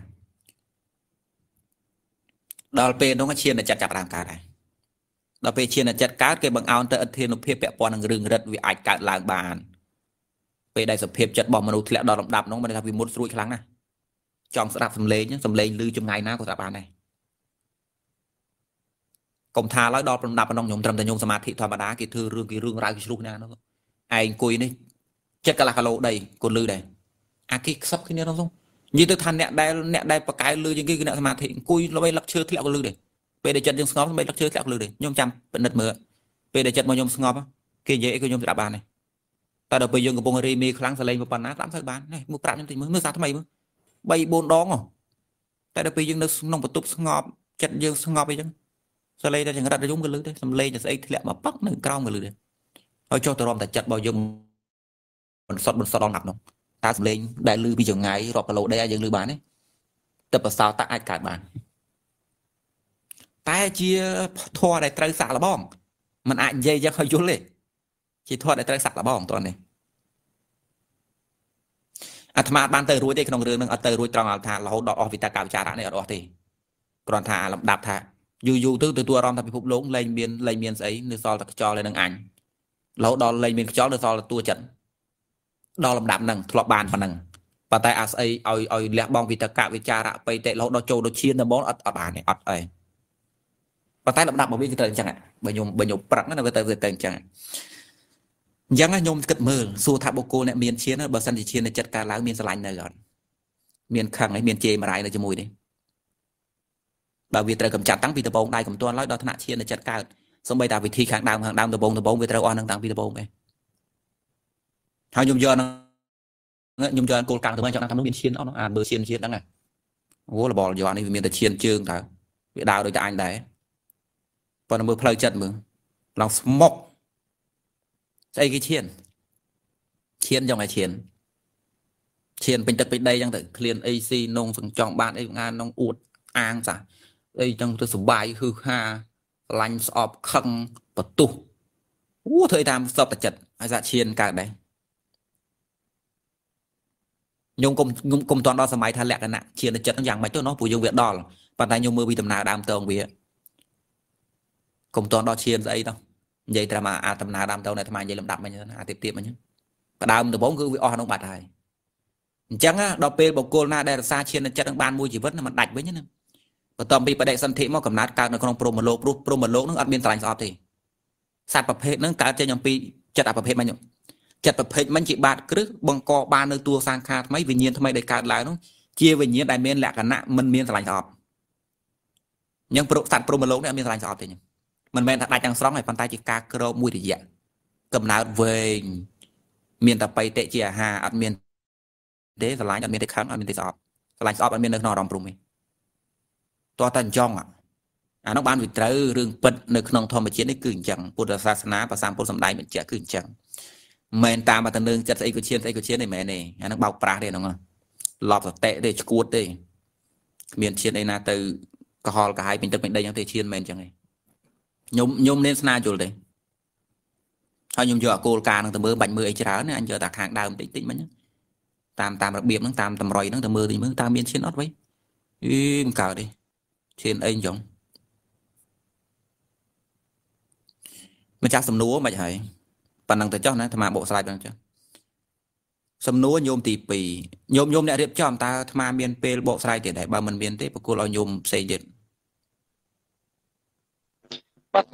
ដល់ពេលនោះឈានចិត្តចាប់ដើមកើតដែរដល់ពេលឈានចិត្តកើតគេបង្អោនទៅអធិនុភាពពាក់ព័ន្ធនឹងរឿងរិទ្ធវាអាចកើតឡើងបានពេលដែលសភាពចិត្តរបស់មនុស្សធ្លាក់ដល់លំដាប់នោះមិនថាវាមុតស្រួយខ្លាំងណាស់ចង់ស្ដាប់សំឡេងឮចម្ងាយណាក៏ស្ដាប់បានដែរកុំថាឡើយដល់លំដាប់ប៉ុណ្ណឹងខ្ញុំត្រឹមតែខ្ញុំសមាធិធម្មតាគេធ្វើរឿងរ៉ាវជ្រុះណានោះឯងអង្គុយនេះចិត្តកន្លះគីឡូដីក៏ឮដែរអាគេខ្សឹបគ្នានោះនិយាយទៅថាអ្នកដែលបកកែលឺជាងគេគឺអ្នកសមាធិអង្គុយល្បីលឹកឈើធ្លាក់ក៏ឮដែរពេលដែលចិត្តយើងស្ងប់ល្បីលឹកឈើធ្លាក់ក៏ឮដែរខ្ញុំចាំពិនិត្យមើលពេលដែលចិត្តមកខ្ញុំស្ងប់គេនិយាយអីក៏ខ្ញុំស្ដាប់បានដែរតែដល់ពេលយើងកំពុងរីមីខ្លាំងសលេងប៉ុណ្ណាស្ដាប់ទៅបាននេះមើលប្រាប់ខ្ញុំតិចមើលសារថ្មីមើល 3-4 ដងតែដល់ពេលយើងនៅក្នុងបន្ទប់ស្ងប់ចិត្តយើងស្ងប់អីចឹងសលេងតែចង្រិតយំក៏លឺដែរសំលេងតែស្អីធ្លាក់មកប៉ឹកនៅក្រោមក៏លឺដែរហើយចុះទៅរំតែចិត្តរបស់យើងបន្សុទ្ធដល់ណាប់នោះតើសំលេងដែលលឺពីចង្ងាយរាប់គីឡូដីយើងលឺបានទេទឹកប្រសោតអាចកើតបានតែជាធម៌ដែលត្រូវសាក់លបងมันអាចនិយាយយ៉ាងឲ្យយល់ទេជាធម៌ដែលត្រូវសាក់លបងតោះនេះអាត្មាបានទៅរួចទេក្នុងរឿងហ្នឹងអត់ទៅរួចត្រង់ថារហូតដល់អស់វិតកវិចារៈនេះអត់អស់ទេគ្រាន់ថាលំដាប់ថាយូរទៅទទួលអារម្មណ៍ថាពិភពលោកលែងមានស្អីនៅសល់តែខ្យល់ឯនឹងអញរហូតដល់លែងមានខ្យល់នៅសល់តែតួចិត្តដល់លំដាប់ហ្នឹងធ្លាប់បានប៉ុណ្ណឹង bà tay à ấy oi lẹ bong vì ta cả vì cha rạ bay tệ lâu đó trâu đó chiên nó bón ở bàn này ấy bà tay đập một bên cái chẳng hạn bởi nhung bật nó về tới chẳng hạn chẳng là nhung cất mơ xua tháp bồ cô này miền chiến nó bờ sân thì chiến này chặt cả lá miền sài này rồi miền khang ấy miền chê mà lại là cho mùi đi bà vì trời cầm chặt tăng vì tờ bông đây cầm tuôn nói đó thằng chiến này chặt cả xong bây ta vì thi kháng hàng đam tờ bông vì trời oan tăng vì tờ bông này hai nhung giờ nhung giờ cô càng từ bên trong thằng nó miền chiến nó bờ chiến đó này vô là bỏ giờ này vì miền tờ chiến chương thằng bị đào đôi anh đấy còn nó mưa phơi chân mưa lòng smoke xây cái chiên trong này chiên bình tật bên đây chẳng tự liền AC nông sừng tròn bạn ấy ngang nông uột an giả đây trong tôi sủng bài hư ha lanh sọp khăng và tu thời tam sọp tật chật hay dạ chiên cả đấy nhung cùng toàn đó sớm mai thay lẹ cái nặng chiên là chật nó dạng mấy tôi nó phụ dùng việc đỏ bàn tay nhung mưa bị tầm nào đam tông vì cùng toàn đó chiên ấy đâu vậy ta mà tầm nào đam tông này tham vậy làm đập mà nhớ tiếp mà nhớ cả đam từ 4 cứ bị o nó bạt này chẳng á đọc pe bọc cô na đây xa chiên chất đang ban môi chỉ vứt nó mà đạch với nhá và tầm bị đại sân thị mà cầm nát cao nó không pro một lô nó ăn biên tài sọp thì sạt bập hết nó cả trên nhầm pi chặt bập hết mà nhung chặt bập hết mình chỉ bạt cứ bằng co ba nơi tua sang kha mấy vì nhiên thay đây cả lại nó chia về nhiên đại miên lẹ cả nặng mình miên tài sọp nhưng sạt pro một lô nó biên tài sọp thì mình men đại trang sóng này bàn tay chỉ ca cơ mùi thì dạ cầm nát về miền tập bay tệ chia hà ăn miền thế là lái ăn miền tây kháng ăn miền tây sọp lái sọp ăn miền nước nọ rồng prum to tan trong nó ban vị trời rừng bật nơi nông thôn mà chiến đấy cường chẳng Buddhaศาสนาภาษาพุทธสมัยมันจะcường chẳng men ta mà tận lương chặt ấy của chiến này mẹ này nó bao pra đây đúng không lọp tệ để cuột đây miền chiến đây là từ cò cả hai mình tập mình đây những thể chiến men chẳng này nhôm nên sna chùa đấy thôi nhôm giờ cô ca nó từ mưa bạch mưa ấy chả nữa anh giờ tạc hàng đào tích mấy nhá tam đặc biệt nó tam tầm rồi nó từ mưa thì mới tam miền chiến nót với im cào đi trên anh giống mà chắc sầm núa mà vậy phần năng từ cho nó tham bộ sai bằng chứ sầm núa nhôm tì pì nhôm đã điệp cho ông ta tham miền p bộ sai tiền để ba mình miền tây cô lo nhôm xây dựng bắt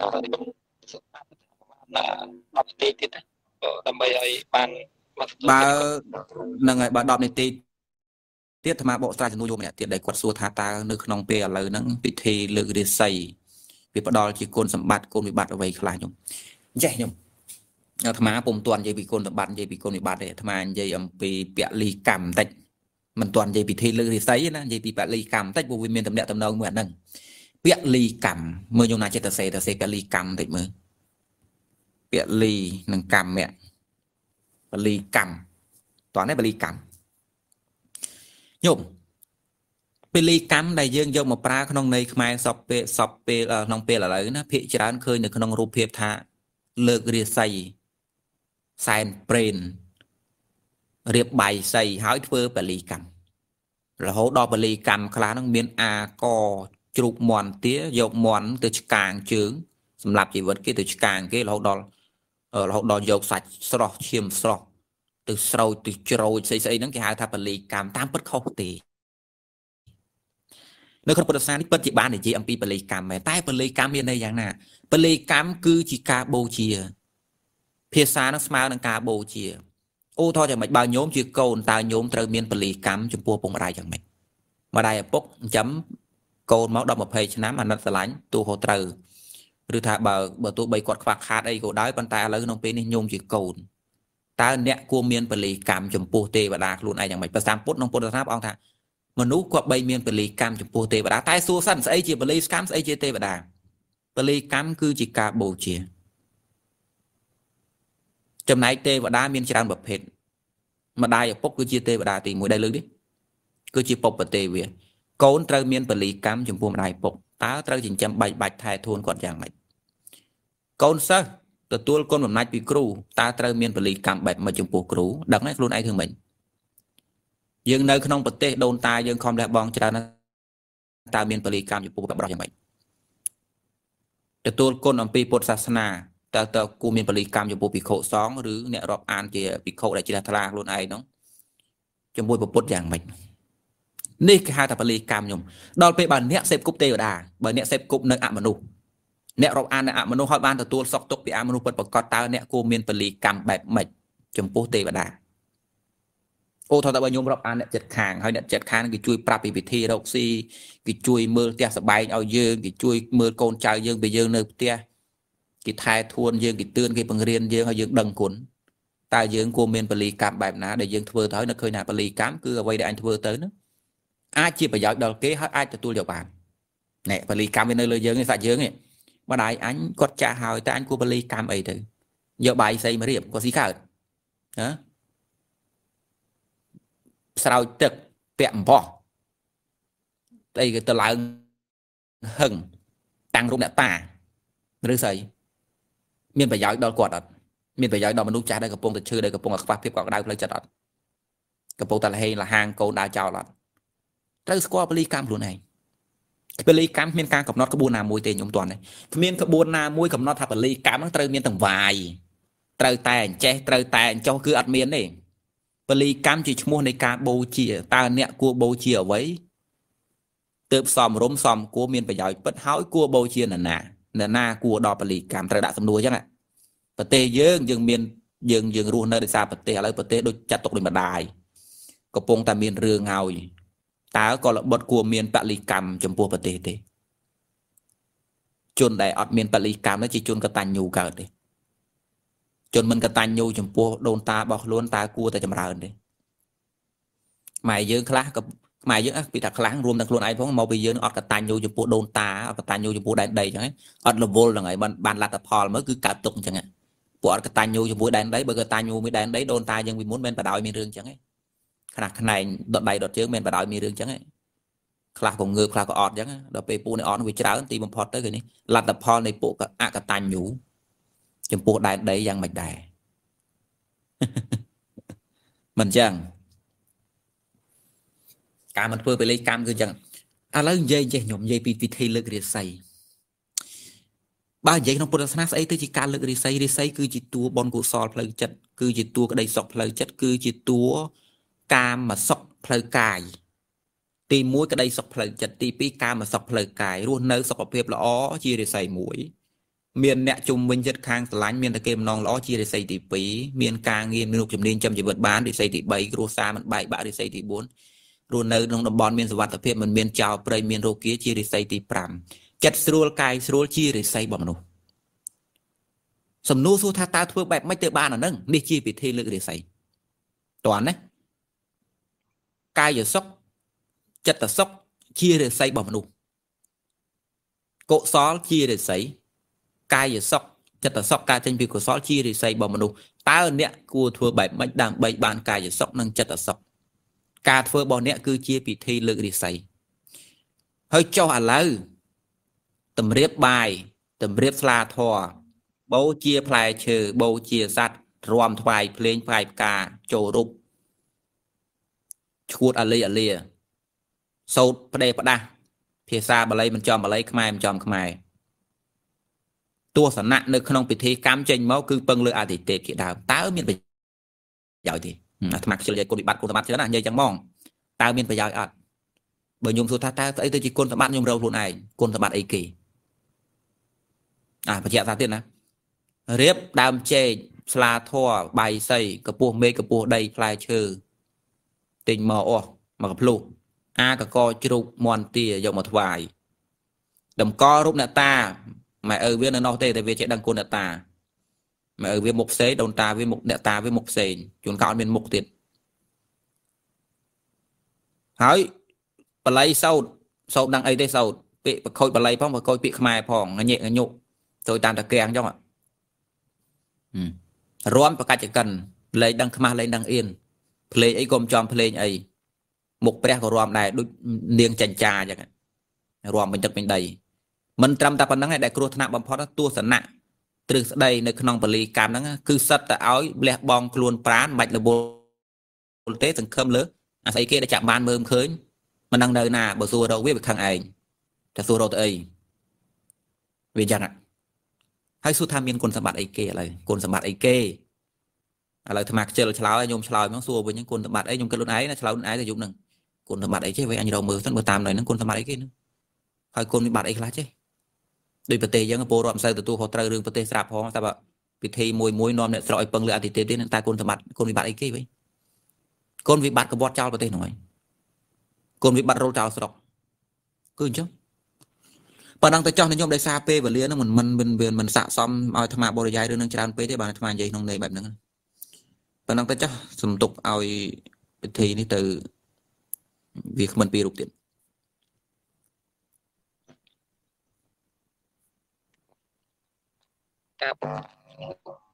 là đọc tê tiết đâm bay ấy ban ba năng ngày ba đọc này tê tiết tham bộ sai nuôi nhôm này tiền để quật xua thà ta nước nông p lời nó bị thi lự để xây vì bắt đầu chỉ côn sầm bát côn bị bát ở vậy lại nhung chạy nhung tham bùng toàn dây bị côn sầm bát dây bị côn bị bát để tham dây bị bẹ ly cằm tách mình toàn dây bị thi lự để xây na dây bị bẹ ly cằm tách bộ viên miền tầm địa tầm đâu nguyện nâng bẹ ly cằm mưa nhung này chết tờ xe bẹ ly cằm tách mưa bẹ ly nâng cằm mẹ bẹ ly cằm toàn đấy bẹ ly cằm nhungไปลีกรรมได้ยังยงมาปลาขนมในขมายสอบเปน้องเปอะไรนะพิจารณาเคยในขนมรูปเพียบท่าเลิกเรียใส่ไซน์เปรนเรียบใบใส่หายเพื่อไปลีกรรมแล้วเขาดอกไปลีกรรมคลาน้องเมียนอากอจุกมอนเตี้ยยกมอนตัวกลางเชื้อสำหรับจีวัดกี่ตัวกลางกี่เราดอกยกใส่สระเชี่ยมสระตัวสระตัวโจรใส่นั่งกี่หาท่าไปลีกรรมตามปัดเข้าตีในคนพุทธศาสนาปัจจุบันเนี่ยจีอัมพีปลีกรรมใต้ปลีกรรมยังไงอย่างน่ะปลีกรรมคือจิกาโบเชียเพียสานักสมานังกาโบเชียโอ้ทอจากมันบางโยมจีโกนตาโยมเติมเมียนปลีกรรมจมพัวปงอะไรอย่างไรมาได้ปุ๊บจำโกนเมาดอกมาเพยชนะมันนัดสลายตัวโหเติร์หรือถ้าเบอตัวใบกอดควักขาดไอ้กูได้ปันตาเลยน้องเป็นนี่โยมจีโกนตาเนี่ยกูเมียนปลีกรรมจมพัวเตบดาคลุนไอ้อย่างไรประสามปุ๊บน้องพุทธศาสนาเอาท่ามนุษย์ก็ใบเมียนปลีกรรมจมพูเทวดาใต้สู้สั้นใส่จีปลีกรรมใส่จีเทวดาปลีกรรมคือจิกาโบเชียจำนายเทวดาเมียนจานแบบเพชรมาได้ปุ๊บคือจีเทวดาตีมวยได้เลยดิคือจีปกปเทวีโกนเติมเมียนปลีกรรมจมพูมาได้ปุ๊บตาเติมจินจำใบไทยทวนก่อนอย่างไรโกนซะตัวโกนแบบนายปีครูตาเติมเมียนปลีกรรมแบบมาจมพูครูดังนั้นครูไอ้ถึงmìnhยังในขนมปฏิโดนตายยังคอมแลบบองจรานะตาเมียนปริกรรมอยู่ปูแบบเราอย่างไรแต่ตัวคนอัมพีพุทธศาสนาแต่กูเมียนปริกรรมอยู่ปูปิโคสองหรือเนี่ยรอบอ่านเจียปิโคได้จิตทลาลุนไอน้อง cho môi bột dạng mình nê cái hai tập bali cam nhung đo pe bàn nẹt xếp cúp tê ở đà bởi nẹt xếp cúp nơi amanu nẹt rọc an amanu hỏi ban từ tua sọc tốc bị amanu bật bật ta nẹt cô miền bali cam bẹp mệt chấm po tê ở đà ô thôi ta bao nhiêu rọc an nẹt chật khang hay nẹt chật khang cái chui prap bị thi đâu si cái chui mưa tia sập bay ao dương cái chui mưa côn trai dương bị dương nơi tia cái thai thuôn dương cái tương cái bằng riêng dương hay dương đằng cuốn ta dương cô miền bali cam bẹp ná để dương thưa tới nó khơi nà bali cam cứ ở đây để anh thưa tới nữa ai chia phải giỏi đầu kế hết ai cho tôi liệu bàn nè bali cam bên nơi lời dương cái sạch dương này mà đại anh có cha hỏi ta anh của bali cam ấy từ giờ bài xây mà điểm có gì khác hả sao trực tiệm bỏ đây cái tờ lại hừng tăng rung đã ta rồi xây miền phải giỏi đầu quạt miền phải giỏi đầu mình lúc cha đây cái pông từ chơi đây cái pông ở phát tiếp quạt đau lấy chặt cái pông ta là hay là hàng câu đa chào lắm tới squat bali cam luôn này bali cam miền cam cầm nót cái buôn nào mùi tiền nhung toàn này miền cái buôn nào mùi cầm nót thà bali cam nó tới miền tầng vài tới tay che tới tay cho cứ ăn miền này bali cam chỉ muaในการบูชาta nẹt cuaบูชาไว้เติบซ้อมร่มซ้อมcua miền phải giỏi bất háo cuaบูชาnà cua đò bali cam tới đã sắm đuôi chứ nè bờ tê dương miền dương ruộng nơi để xa bờ tê đôi chặt tộc đôi mà đài có pông ta miền rương ngào ta có là bật của miền bali cam chấm pua bờ tê tê chôn đại ọt miền bali cam nó chỉ chôn cái tàn nhu cả đấy chôn mình cái tàn nhu chấm pua đồn ta bọc luôn ta cua ta chấm ra đấy mày dương khá cái mày dương bị thật kháng rùm thật luôn ai phóng mau bây giờ nó ọt cái tàn nhu chấm pua đồn ta ọt cái tàn nhu chấm pua đầy chẳng ấy ọt là vô là ngày ban là tập hò mới cứ cả tục chẳng hạn của cái tàn nhu chấm pua đầy đấy bởi cái tàn nhu mới đầy đấy đồn ta nhưng vì muốn bên bà đòi miền rương chẳng ấy khả này đợt đầy đợt trước mình bà đòi miền rương chẳng ấy khá còn ngược khá có ọt chẳng đợt pe pu này ọt vì cháo thì bằng phật tới cái này là tập hò này bộ cái tàn nhu chấm pua đầy đấy giang mạch đài mình chẳng cả mình vừaไปlấy cam cứ chẳng lấy dây nhổm dây pi thay lực để xây ba dây nó bớt sát ấy tới chỉ cả lực để xây cứ chỉ tua bon cụ sò phơi chất cứ chỉ tua cái đây sọc phơi chất cứ chỉ tua cam mà sọc phơi cài tì muối cái đây sọc phơi chất tì pi cam mà sọc phơi cài luôn nơi sọc phơi là ó chia để xây muối miền nẹt chung minh chất khang lánh miền ta kêu non ó chia để xây tì pí miền ca nghiên miền lục chấm điên chấm chỉ vượt bán để xây tì bảy kilo sa mình bảy bạ để xây tì 4 luôn nơi trong đồng bọn miền svat tập mình miền chào prey miền rô kia chia để xây tì 5 chặt srul cài srul chia để xây bằng nó sầm nô số tha ta thưa bẹp mấy tờ ba là nâng đi chia bị thay lực để xây toàn đấy cài giờ sóc chặt tờ sóc chia để xây bằng nó cộ xó chia để xây cài giờ sóc chặt tờ sóc cài trên việc của xó chia để xây bằng nó ta nè cua thưa bẹp mấy đang bảy bàn cài giờ sóc nâng chặt tờ sóc cà thưa bọn nè cứ chia bị thay lực để xây hơi cho à lâu tầm riết bài tầm riết la thò bố chia phai trừ bố chia sắt ròm thoại lên phai cả trổ rục chuột à lìa sâu đây đa phía xa bà lấy mình chọn bà lấy khmai mình chọn khmai tua sản nạn nơi không bị thi cam chênh máu cứ bâng lựa à thì tệ kia đào táo miền phải giỏi thì mặc cho con bị bắt con bắt chứ là như chẳng mong tao miền phải giỏi ạ bởi nhung số ta ấy tôi chỉ con bắt nhung râu luôn này con bắt ấy kỳ phải chạy ra tiền nè riếp đam chê sla thua bài xây cái buộc mê cái buộc đầy phai trừ tình mờ mà gặp lục a cái co chụp mòn tìa dòng một vài đầm co rút nè ta mà ở viên nó tê tại vì chạy đăng côn nè ta mà ở viên mục xế đồn ta với mục nè ta với mục xề chúng cao bên mục tiền hỏi bà lấy sâu đăng ấy đây sâu bị khôi bà lấy phong và coi bị khmai phong nó nhẹ nó nhụ tôi tàn ta kèng cho ạ rõm và cách cần lấy đăng khmai lấy đăng yên play ấy gồm chọn play ấy một pre của rõm này niềng chành trà vậy rõm mình thật mình đầy mình trăm ta phần này đại cua thằng bấm phốt tua sẵn nặng từ đây nơi non bali cam đó cứ sắt tại áo lẹ bong luôn prán bạch là bồ tết từng khâm lớn xây kia đã chạm ban mơm khơi mình đang nơi nào bờ xua đâu biết được thằng ấy ta xua đâu tới vì chẳng ạ hay su tham miên con sắm bát ấy kê lại con sắm bát ấy kê ឥឡូវអាត្មាខ្ជិលឆ្លើយខ្ញុំឆ្លើយមកសួរវិញហ្នឹងគុណសម្បត្តិអីខ្ញុំគិតខ្លួនឯងណាឆ្លើយខ្លួនឯងទៅយប់ហ្នឹងគុណសម្បត្តិអីចេះវិញអញរកមើលសិនបើតាមណៃហ្នឹងគុណសម្បត្តិអីគេហ្នឹងហើយគុណវិបត្តិអីខ្លះចេះដោយប្រទេសយើងពលរដ្ឋមិនសូវទទួលខុសត្រូវរឿងប្រទេសស្រាប់ផងតែបើពិធីមួយនាំអ្នកស្រុកឲ្យពឹងលើអតិថិទៀតតែគុណសម្បត្តិគុណវិបត្តិអីគេវិញគុណវិបត្តិកបត់ចោលប្រទេសហ្នឹងហើយគុណវិបត្តិរលចោលស្រុកគឺអញ្ចឹងប៉ុណ្ណឹងទៅចោះខ្ញុំដោយសារពេលវេលាហ្នឹងមិនស័កសមឲ្យអាត្មាបរិយាយរឿងនឹងច្រើនពេកទេបានអាត្មានិយាយក្នុងន័យបែបហ្នឹងប៉ុណ្ណឹងទៅចោះសំទុកឲ្យពិធីនេះទៅវាគ្មិនពីររូបទៀតការ